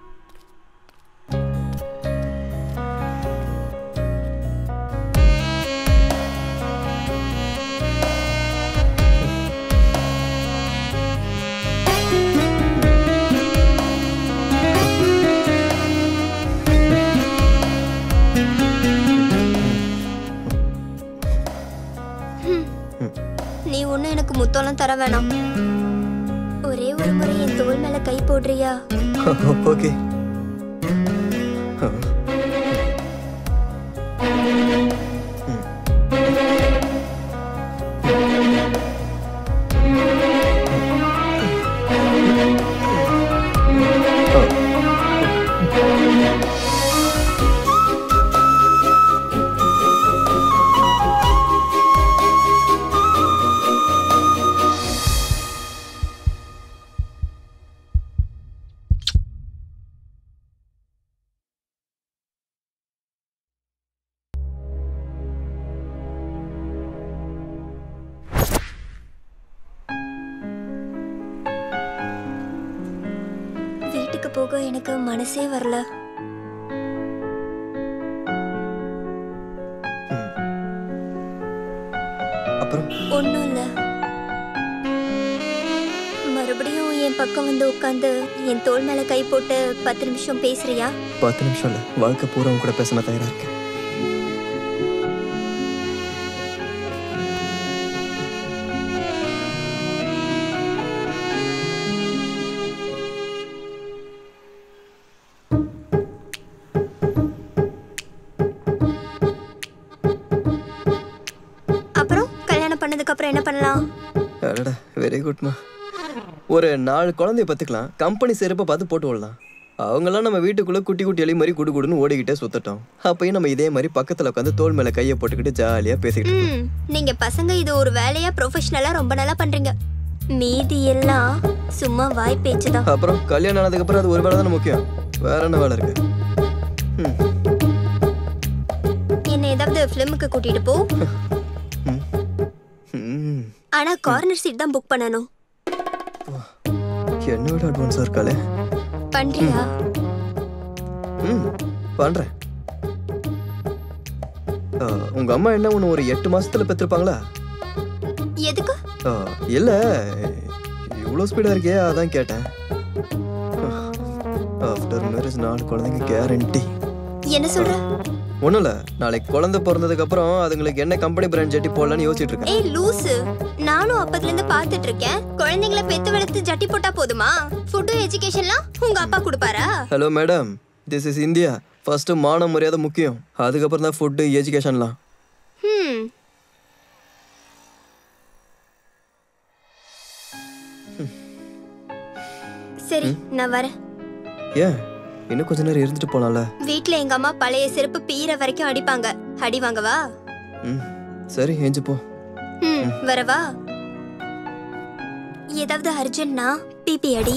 நீ ஒண்ணு எனக்கு முத்தம்லாம் தர வேணாம். ஒரே ஒரு முறை என் தோள் மேல கை போடுறியா? ஓகே. வீட்டுக்கு போக எனக்கு மனசே வரல. அப்புறம் ஒண்ணும் இல்ல. மறுபடியும் என் பக்கம் வந்து உட்கார்ந்து என் தோள் மேல கை போட்டு 10 நிமிஷம் பேசுறியா? 10 நிமிஷம் இல்ல, வாழ்க்கை பூரா கூட பேச நான் தயாரா இருக்கேன். அப்புறம் என்ன பண்ணலாம்? அடடா வெரி குட்மா. ஒரு 4 குழந்தைய பத்துக்கலாம், கம்பெனி செருப்பை பார்த்து போட்டு விடலாம். அவங்கெல்லாம் நம்ம வீட்டுக்குள்ள குட்டி குட்டி எலி மாதிரி குடுகுடுன்னு ஓடிக்கிட்டே சுத்தட்டோம். அப்பயும் நம்ம இதே மாதிரி பக்கத்துல உட்காந்து தோள் மேல கையை போட்டுக்கிட்டு ஜாலியா பேசிக்கிட்டு இருக்கோம். நீங்க பசங்க இது ஒரு வேலையா ப்ரொஃபஷனலா ரொம்ப நல்லா பண்றீங்க. மீதி எல்லாம் சும்மா வாய் பேச்சுதான். அப்புறம் கல்யாணம் ஆனதுக்கு அப்புறம் அது ஒரு வேலை தானே முக்கியம், வேற என்ன வேலை இருக்கு? என்ன ஏதாவது ஃபிலிமுக்கு கூட்டிட்டு போ. ஆனா கார்னர் சீட் தான் புக் பண்ணனும். என்னோட அட்வான்ஸா இருக்காளே. பண்றியா? பண்றேன். உங்க அம்மா என்ன உன்னை ஒரு 8 மாசத்துல பெற்றிருப்பாங்களா? எதுக்கு? இல்ல இவ்வளவு ஸ்பீடா இருக்கே, அதான் கேட்டேன். ஆஃப்டர் மேரேஜ் 4 குழந்தைங்க கேரண்டி. என்ன சொல்ற? ஒண்ணும் இல்ல, நாளைக்கு குழந்தை பிறந்ததுக்கு அப்புறம் அதுங்களுக்கு என்ன கம்பெனி பிராண்ட் ஜட்டி போடலாம்னு யோசிச்சுட்டு இருக்கேன். ஏய் லூசு, நானும் அப்பத்துல இருந்து பாத்துட்டு இருக்கேன். குழந்தைகளை பெத்து வளர்த்து ஜட்டி போட்டா போதுமா? ஃபுட் எஜுகேஷன்லாம் உங்க அப்பா கொடுப்பாரா? Hello madam, this is India. First மான மரியாதை முக்கியம், அதுக்கப்புறம் தான் ஃபுட் எஜுகேஷன்லாம். சரி நான் வரேன். ஏன் இன்னும் கொஞ்ச நேரம் இருந்துட்டு போலாம்ல? வீட்ல எங்க அம்மா பழைய செருப்பு பீற வரைக்கும் அடிப்பாங்க. அடி வாங்கவா? சரி ஏஞ்சு போ. வரவா? ஏதாவது அர்ஜென்ட்னா பிபி அடி.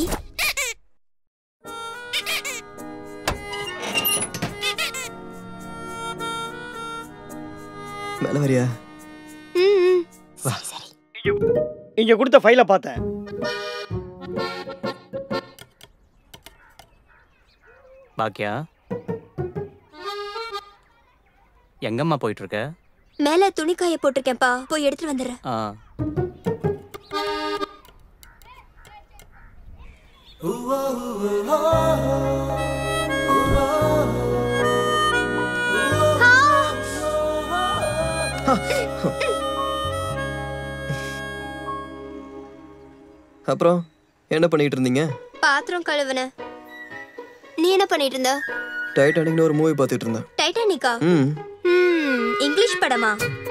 மேல வரியா? சரி. இங்க கொடுத்த ஃபைல பார்த்தேன். பாக்கியா, எங்கம்மா போயிட்டு இருக்க? மேல துணிக்காய போட்டிருக்கேன்ப்பா, போய் எடுத்துட்டு வந்துடுறேன். அப்புறம் என்ன பண்ணிட்டு இருந்தீங்க? பாத்திரம் கழுவுன. நீ என்ன பண்ணிட்டு இருந்த? டைட்டானிக்னு ஒரு மூவி பார்த்துட்டு இருந்தேன். டைட்டானிக்கா? இங்கிலீஷ் படமா?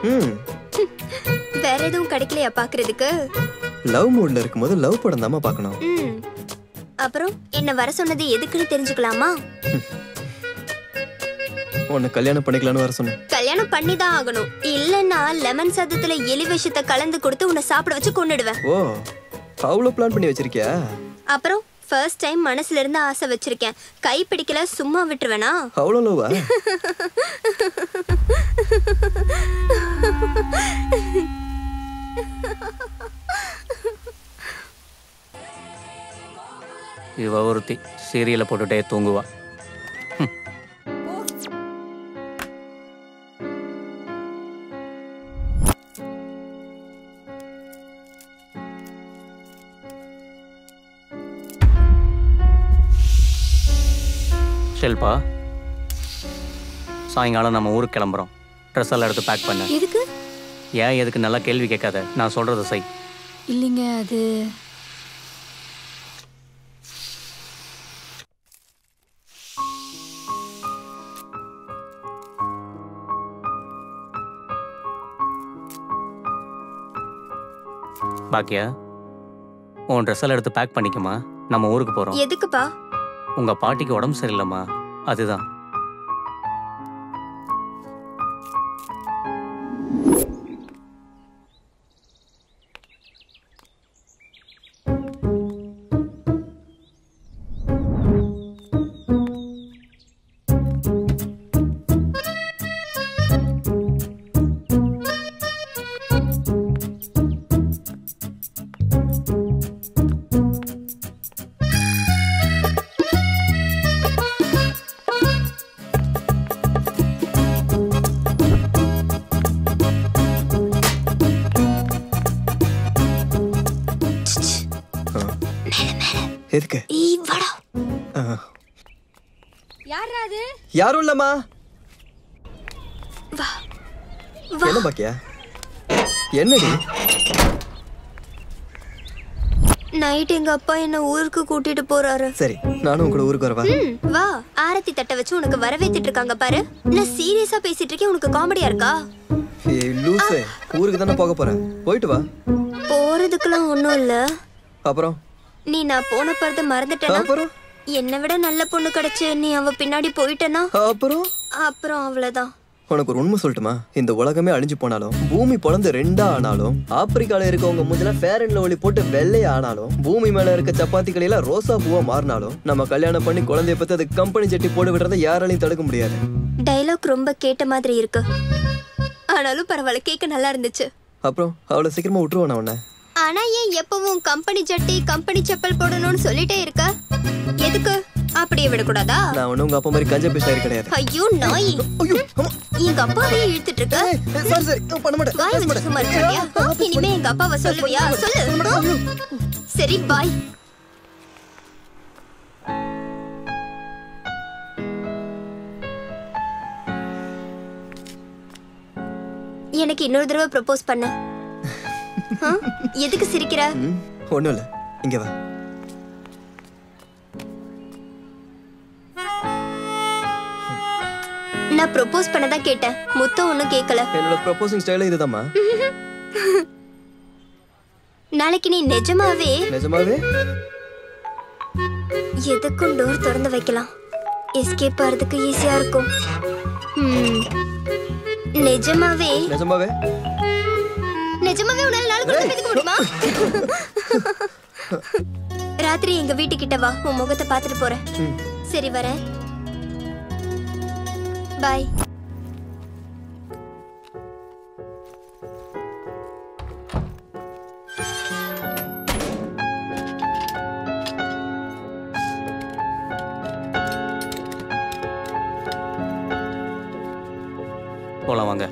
வேற எதுவும் கிடைக்கலையா பாக்குறதுக்கு? லவ் மூட்ல இருக்கும்போது லவ் படம் தாமா பார்க்கணும். அப்புறம் என்ன வர சொன்னது எதுக்குன்னு தெரிஞ்சுக்கலாமா? உன்னை கல்யாணம் பண்ணிக்கலாம்னு வர சொன்னேன். கல்யாணம் பண்ணி தான் ஆகணும், இல்லன்னா லெமன் சாதத்துல எலி விஷத்தை கலந்து கொடுத்து உன்னை சாப்பிட வச்சு கொன்னுடுவேன். ஓ, அவ்வளவு பிளான் பண்ணி வச்சிருக்கியா? அப்புறம் ஃபர்ஸ்ட் டைம் மனசுல இருந்து ஆசை வச்சிருக்கேன். கை பிடிக்கல சும்மா விட்டுருவேனா? அவ்வளவு லவ்வா? இவ ஒருத்தி சீரியலை போட்டுட்டே தூங்குவா. ஷெல்பா, சாயங்காலம் நம்ம ஊருக்கு கிளம்புறோம். ட்ரெஸ் எல்லாம் எடுத்து பேக் பண்ண. எதுக்கு? ஏன் எதுக்கு? நல்லா கேள்வி கேட்காத, நான் சொல்றத செய். இல்லைங்க, அது பாக்கியா, உன் ட்ரெஸ் எல்லாம் எடுத்து பேக் பண்ணிக்கமா, நம்ம ஊருக்கு போறோம். எதுக்குப்பா? உங்க பாட்டிக்கு உடம்பு சரியில்லைம்மா, அதுதான். எதுக்கு? யாரா அது? யாரும் இல்லம்மா. என்ன பாக்கியா? என்னடி? நைட் எங்க அப்பா என்ன ஊருக்கு கூட்டிட்டு போறாரு. சரி, நானும் கூட ஊருக்கு வரவா? வா, ஆரத்தி தட்ட வச்சு உனக்கு வரவேத்திட்டு இருக்காங்க பாரு. நான் சீரியஸா பேசிட்டு இருக்கேன், உனக்கு காமெடியா இருக்கா? ஏய் லூசே, ஊருக்கு தானே போக போறேன், போயிட்டு வா. போறதுக்குலாம் ஒண்ணும் இல்ல. அப்புறம் நீ நான் போன பறத மறந்துட்டேனா? அப்புறம் என்னை விட நல்ல பொண்ணு கிடைச்சு நீ அவ பின்னாடி போயிட்டனா? அப்புறம் அவ்வளவுதான். உனக்கு ஒரு உண்மை சொல்லட்டுமா? இந்த உலகமே அழிஞ்சு போனாலும், பூமி பொழந்து 2 ஆனாலும், ஆப்பிரிக்கால இருக்கவங்க மூஞ்சில ஃபேர் அண்ட் லவ்லி போட்டு வெள்ளையா ஆனாலும், பூமி மேல இருக்க சப்பாத்தி கலையில ரோசா பூவா மாறினாலும், நம்ம கல்யாணம் பண்ணி குழந்தைய பத்தி அது கம்பெனி சட்டி போட்டு விடுறத யாராலையும் தடுக்க முடியாது. டைலாக் ரொம்ப கேட்ட மாதிரி இருக்கு, ஆனாலும் பரவாயில்ல, கேட்க நல்லா இருந்துச்சு. அப்புறம் அவ்வளவு சீக்கிரமா விட்டுருவானா உன்னை? ஆனா ஏன் எப்பவும் கம்பெனி ஜட்டி கம்பெனி செப்பல் போடணும்னு சொல்லிட்டே இருக்க? எதுக்கு? அப்படியே விடக்கூடாதா? நான் ஒன்னும் உங்க அப்பா மாதிரி கஞ்ச பிஸ்டாரி கிடையாது. ஐயோ நாய், எங்க அப்பாவே இழுத்துட்டு இருக்க. வாய் வச்சு சும்மா இருக்கியா? இனிமே எங்க அப்பாவை சொல்லுவியா? சொல்லு. சரி பாய். எனக்கு இன்னொரு தடவை ப்ரப்போஸ் பண்ண. எதுக்கு சிரிக்கிற? ஒண்ணும் இல்ல, இங்க வா. நான் ப்ரப்போஸ் பண்ணதா கேட்டேன், முத்தம் ஒண்ணும் கேட்கல. என்னோட ப்ரப்போசிங் ஸ்டைலே இதுதாம்மா. நாளைக்கு நீ நிஜமாவே எதுக்கும் டோர் திறந்து வைக்கலாம், எஸ்கேப் ஆறதுக்கு ஈஸியா இருக்கும். நிஜமாவே உன்னால நாள் கூட பேசிக்க முடியுமா? ராத்திரி எங்க வீட்டுக்கிட்ட வா, உன் முகத்தை பார்த்துட்டு போறேன். சரி வரேன், பாய். போலாம் வாங்க.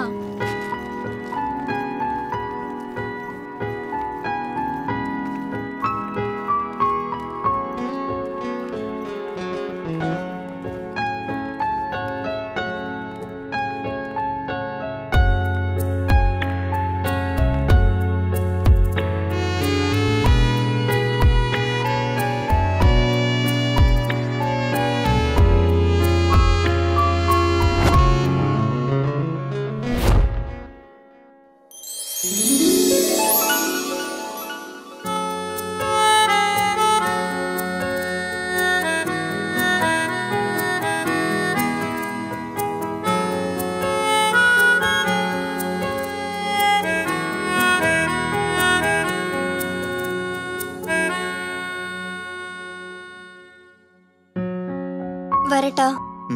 வரட்டா?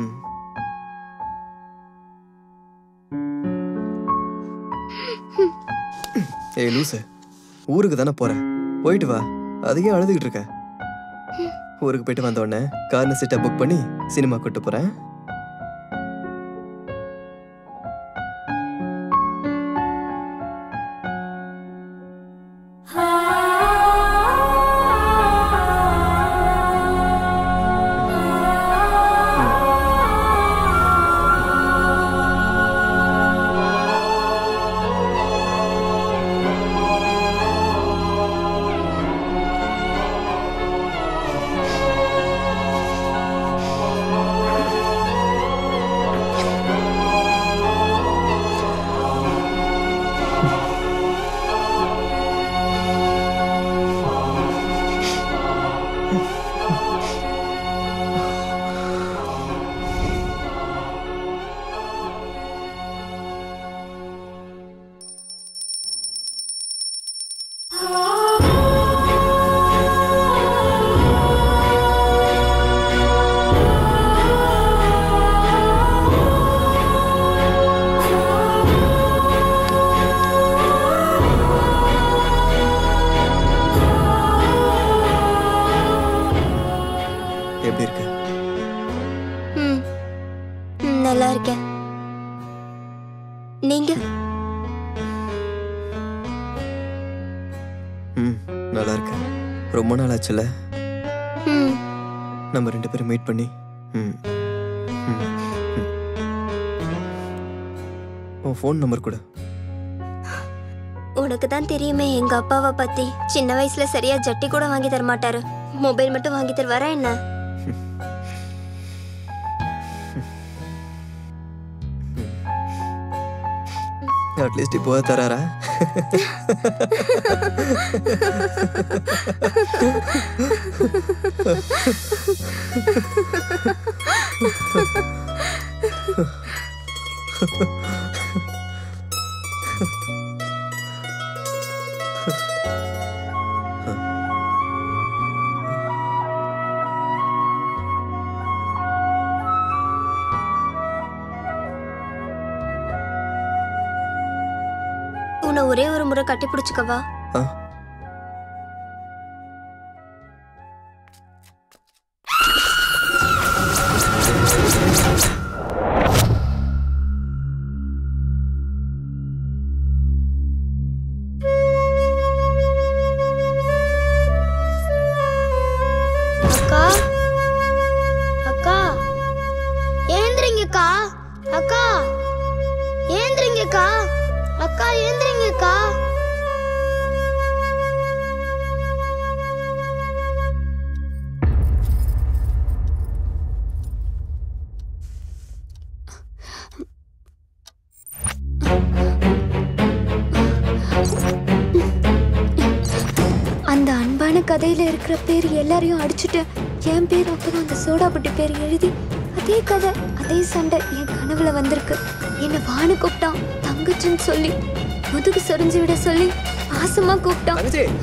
ஏய் லூசு, ஊருக்கு தானே போறேன், போயிட்டு வா. அதுக்கே அழுதுகிட்டு இருக்க. ஊருக்கு போயிட்டு வந்த உடனே கார்னர் சீட்டை புக் பண்ணி சினிமா கூட்டு போறேன். எப்படி இருக்கு? நல்லா இருக்கேன். நீங்க? நல்லா இருக்கேன். ரொம்ப நாள் ஆச்சுல நம்ம ரெண்டு பேரும் மீட் பண்ணி. உன் ஃபோன் நம்பர் கூட. உனக்கு தான் தெரியுமே எங்க அப்பாவை பத்தி. சின்ன வயசுல சரியா ஜட்டி கூட வாங்கி தர மாட்டாரு, மொபைல் மட்டும் வாங்கி தருவாரா என்ன? அட்லீஸ்ட் இப்போ தராரா? உன்னை ஒரே ஒரு முறை கட்டி பிடிச்சுக்கவா? அக்கா அக்கா ஏந்திரிங்கக்கா, அக்கா ஏந்திரிங்கக்கா. அக்கா ஏந்திரீங்க அக்கா. அந்த அன்பான கதையில இருக்கிற பேர் எல்லாரையும் அடிச்சுட்டு என் பேர் அப்பதான் அந்த சோடாபுட்டி பேர் எழுதி அதே கதை அதே சண்டை என் கனவுல வந்திருக்கு. என்னை வானு கூப்பிட்டான், தங்கச்சின்னு சொல்லி முதுகு சொரிஞ்சு விட சொல்லி பாசமா கூப்பிட்டான்.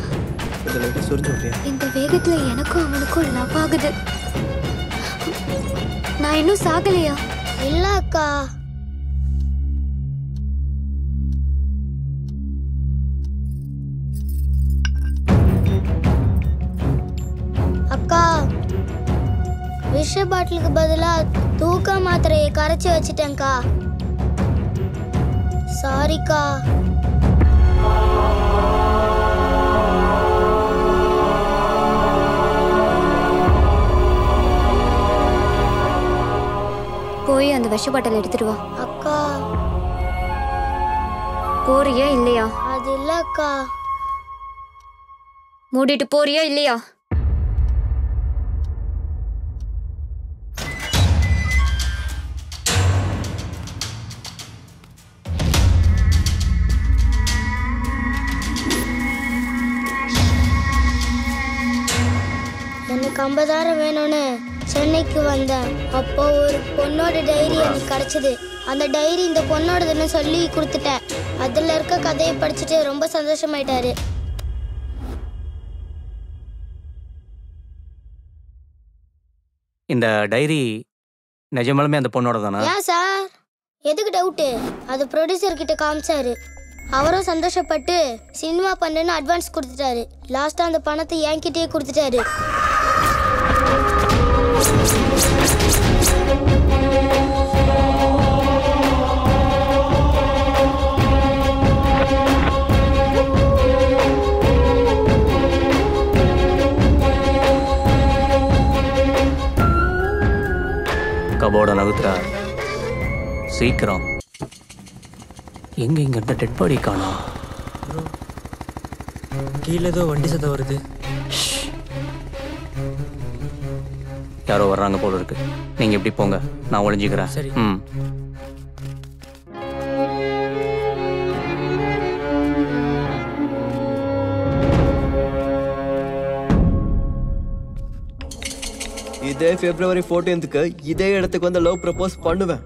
இந்த வேகத்துல எனக்கும் அவனுக்கும் லவ் ஆகுது. நான் இன்னும் சாகலையா? இல்ல அக்கா. அக்கா விஷ பாட்டிலுக்கு பதிலா தூக்க மாத்திரையை கரைச்சி வச்சிட்டேன்க்கா. சாரிக்கா. போய் அந்த விஷ பாட்டில் எடுத்துட்டு வா. அக்கா போறியா இல்லையா? அது இல்ல அக்கா. மூடிட்டு போறியா இல்லையா? எனக்கு 50,000 வேணும்னு சென்னைக்கு வந்தேன். அப்போ ஒரு பொண்ணோட டைரி எனக்கு கிடைச்சது. அந்த டைரி இந்த பொண்ணோடதுன்னு சொல்லி கொடுத்துட்டேன். அதில் இருக்க கதையை படிச்சுட்டு ரொம்ப சந்தோஷமாயிட்டாரு. இந்த டைரி நிஜமாலுமே அந்த பொண்ணோட தானா? ஏன் சார் எதுக்கு டவுட்டு? அது ப்ரொடியூசர் கிட்ட காமிச்சாரு. அவரும் சந்தோஷப்பட்டு சினிமா பண்ணுன்னு அட்வான்ஸ் கொடுத்துட்டாரு. லாஸ்ட்டாக அந்த பணத்தை என்கிட்டயே கொடுத்துட்டாரு. கபோர்ட நகுத்துறா சீக்கிரம். எங்க இங்க இருந்த டெட் பாடி காணோம். கீழே ஏதோ வண்டி சத்தம் வருது. யாரோ வர்றாங்க போல இருக்கு. நீங்க எப்படி போங்க, நான் ஒளிஞ்சுக்கிறேன். சரி. இதே February 14th இதே இடத்துக்கு வந்து லவ் ப்ரப்போஸ் பண்ணுவேன்.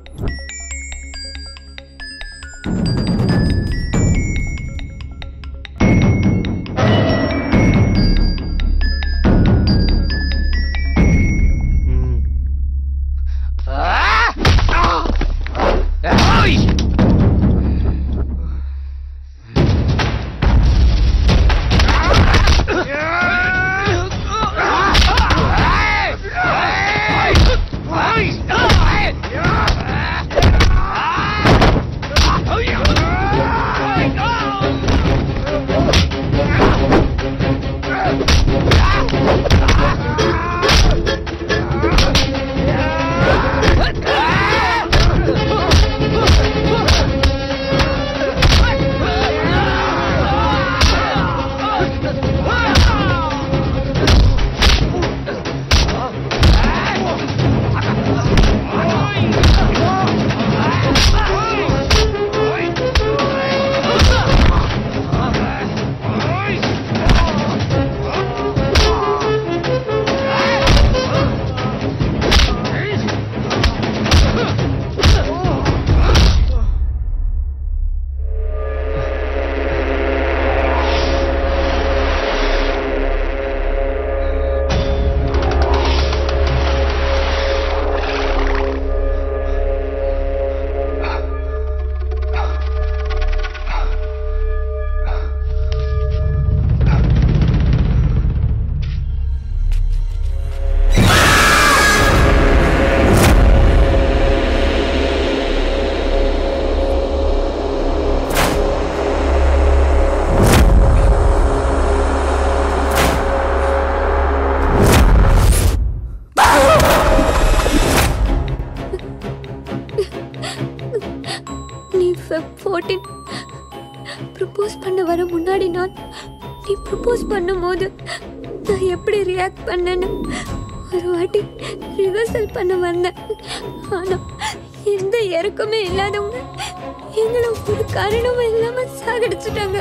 நீ ப்ரப்போஸ் பண்ணும்போது நான் எப்படி ரியாக்ட் பண்ணேன்னு ஒரு வாட்டி ரிவர்சல் பண்ண வந்தேன். ஆனா எந்த இறக்கமே இல்லாதவங்க எங்களை ஒரு காரணமும் இல்லாம சாகடிச்சுட்டாங்க.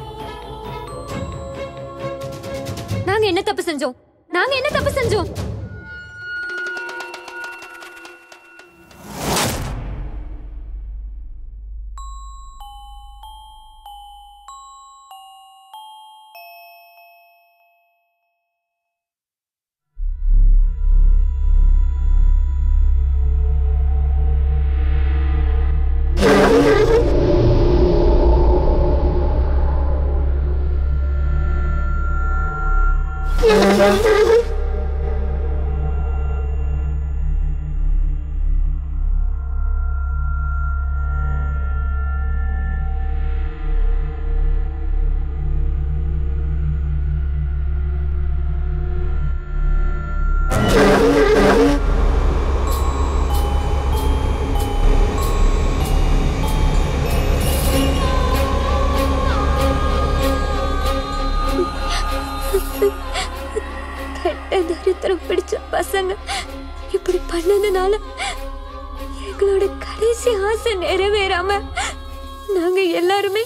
நாங்க என்ன தப்பு செஞ்சோம்? நாங்க என்ன தப்பு செஞ்சோம்? தரித்திரம் பிடிச்ச பசங்க இப்படி பண்ணதுனால எங்களோட கடைசி ஆசை நிறைவேறாம நாங்க எல்லாருமே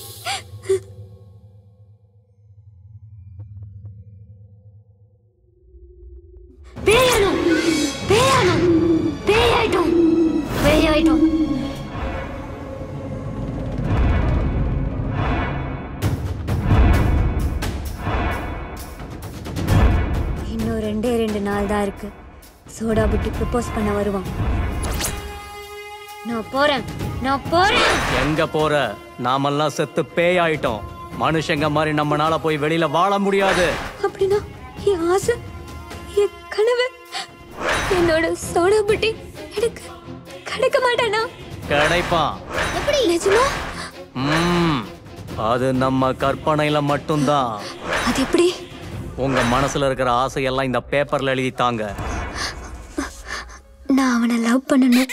பேயாயிட்டோம். இன்னும் 2 நாள் தான் இருக்கு. சோடா புட்டி ப்ரப்போஸ் பண்ண வருவான். நான் போறேன். எங்க போற? நாமெல்லாம் செத்து பேயாயிட்டோம். மனுஷங்க மாதிரி நம்மனால போய் வெளியில வாழ முடியாது. அப்படின்னா என் ஆசை, என் கனவு, என்னோட சோடா புட்டி எனக்கு கிடைக்க மாட்டானா? கிடைப்பான். எப்படி? நிஜமா? அது நம்ம கற்பனையில மட்டும்தான். அது எப்படி? உங்க மனசுல இருக்கிற ஆசையெல்லாம் இந்த பேப்பர்ல எழுதி தாங்க. நான் அவனை லவ் பண்ணணும்.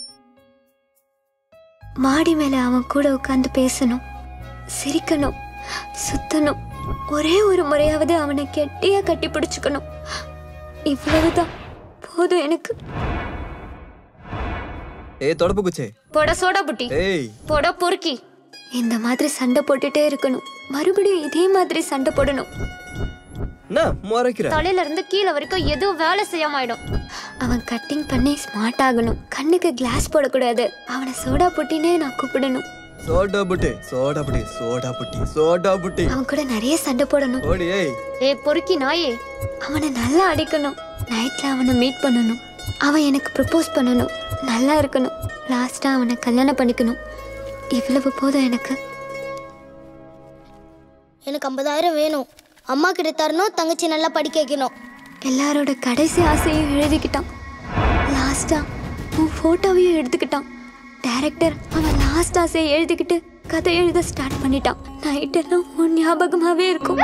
மாடி மேல அவன் கூட உட்கார்ந்து பேசணும், சிரிக்கணும், சுத்தணும். ஒரே ஒரு முறையாவது அவனை கெட்டியா கட்டி பிடிச்சுக்கணும். இவ்வளவுதான் போதும் எனக்கு. தொடப்பு குச்சே. போட சோடா புட்டி. போட பொறுக்கி. இந்த மாதிரி சண்டை போட்டுட்டே இருக்கணும். மறுபடியும் இதே மாதிரி சண்டை போடணும். தலையில இருந்து கீழே வரைக்கும் எதுவும் வேலை செய்யாம ஆயிடும். அவன் கட்டிங் பண்ணி ஸ்மார்ட் ஆகணும். கண்ணுக்கு கிளாஸ் போடக்கூடாது. அவனை சோடா புட்டினே நான் கூப்பிடணும். சோடா புட்டி, சோடா புட்டி, சோடா புட்டி, சோடா புட்டி. அவன் கூட நிறைய சண்டை போடணும். பொறுக்கி நாயே. அவனை நல்லா அடிக்கணும். நைட்ல அவனை மீட் பண்ணணும். அவன் எனக்கு ப்ரப்போஸ் பண்ணணும். நல்லா இருக்கணும். லாஸ்டா அவனை கல்யாணம் பண்ணிக்கணும். இவ்வளவு போதும் எனக்கு. எனக்கு 50,000 வேணும். அம்மா கிட்ட தரணும். தங்கச்சி நல்லா படிக்க வைக்கணும். எல்லாரோட கடைசி ஆசையும் எழுதிக்கிட்டான். லாஸ்டா உன் போட்டோவையும் எடுத்துக்கிட்டான். டைரக்டர் அவன் லாஸ்ட் ஆசையை எழுதிக்கிட்டு கதை எழுத ஸ்டார்ட் பண்ணிட்டான். நைட்டெல்லாம் உன் ஞாபகமாவே இருக்கும்.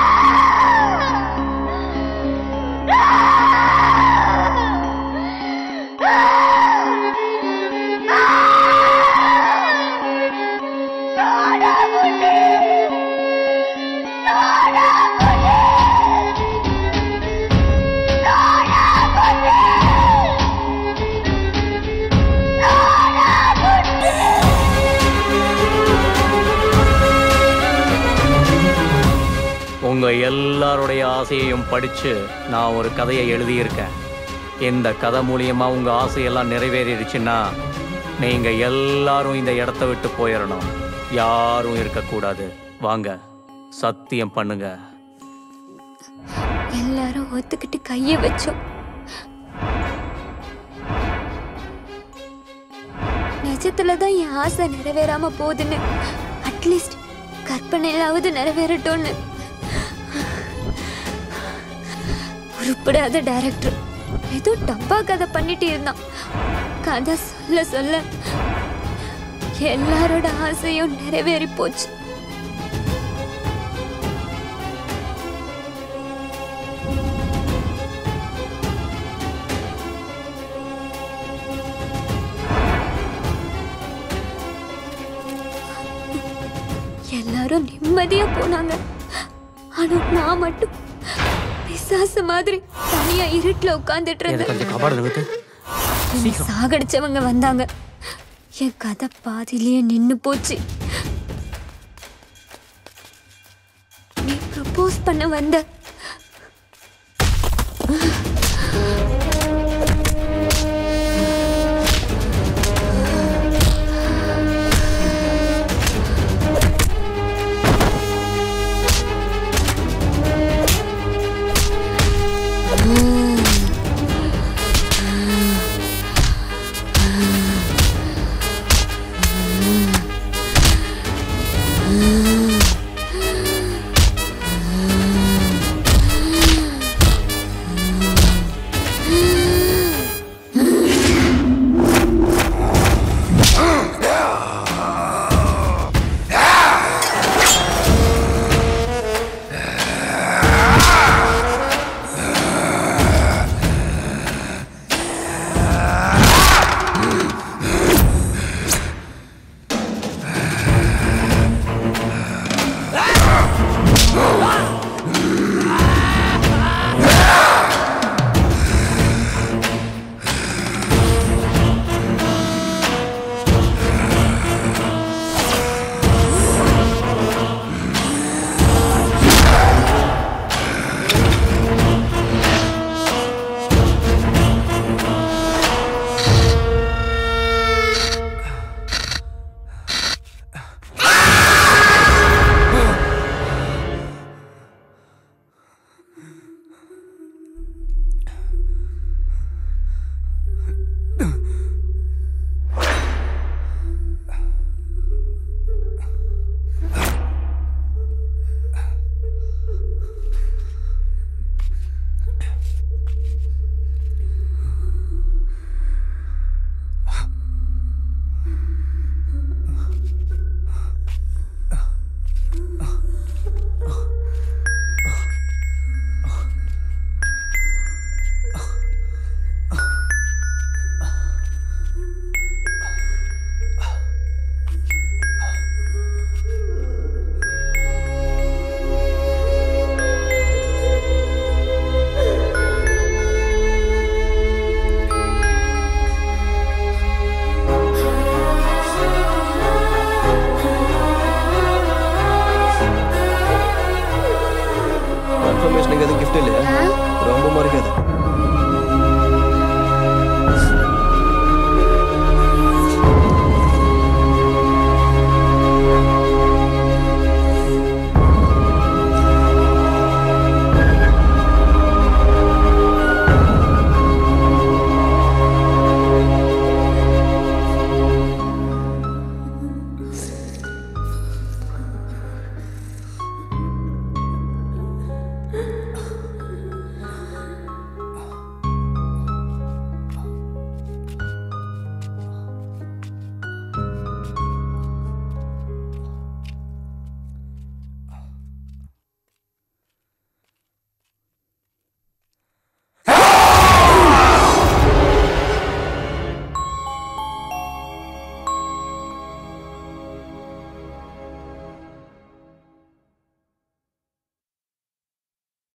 உங்க எல்லாருடைய ஆசையையும் படிச்சு நான் ஒரு கதையை எழுதியிருக்கேன். இந்த கதை மூலியமா உங்க ஆசையெல்லாம் நிறைவேறிடுச்சுன்னா நீங்க எல்லாரும் இந்த இடத்த விட்டு போயிடணும். யாரும் இருக்கக்கூடாது. வாங்க, சத்தியம் பண்ணுங்க. எல்லாரும் ஒத்துக்கிட்டு கைய வச்சோம். நிஜத்துலதான் என் ஆசை நிறைவேறாம போகுதுன்னு, அட்லீஸ்ட் கற்பனையிலாவது நிறைவேறட்டும்னு. உருப்படாத டைரக்டர் ஏதோ டப்பா கதை பண்ணிட்டு இருந்தான். கதை சொல்ல சொல்ல எல்லாரோட ஆசையும் நிறைவேறி போச்சு. எல்லாரும் நிம்மதியா போனாங்க. ஆனா நான் மட்டும் பிசாசு மாதிரி தனியா இருட்டுல உட்கார்ந்துட்டு இருந்தேன். சாகடிச்சவங்க வந்தாங்க. என் கதை பாதியிலேயே நின்னு போச்சு. நீ ப்ரப்போஸ் பண்ண வந்த. கன்ஃபர்மேஷனுக்கு எதுவும் கிஃப்ட் இல்லையா?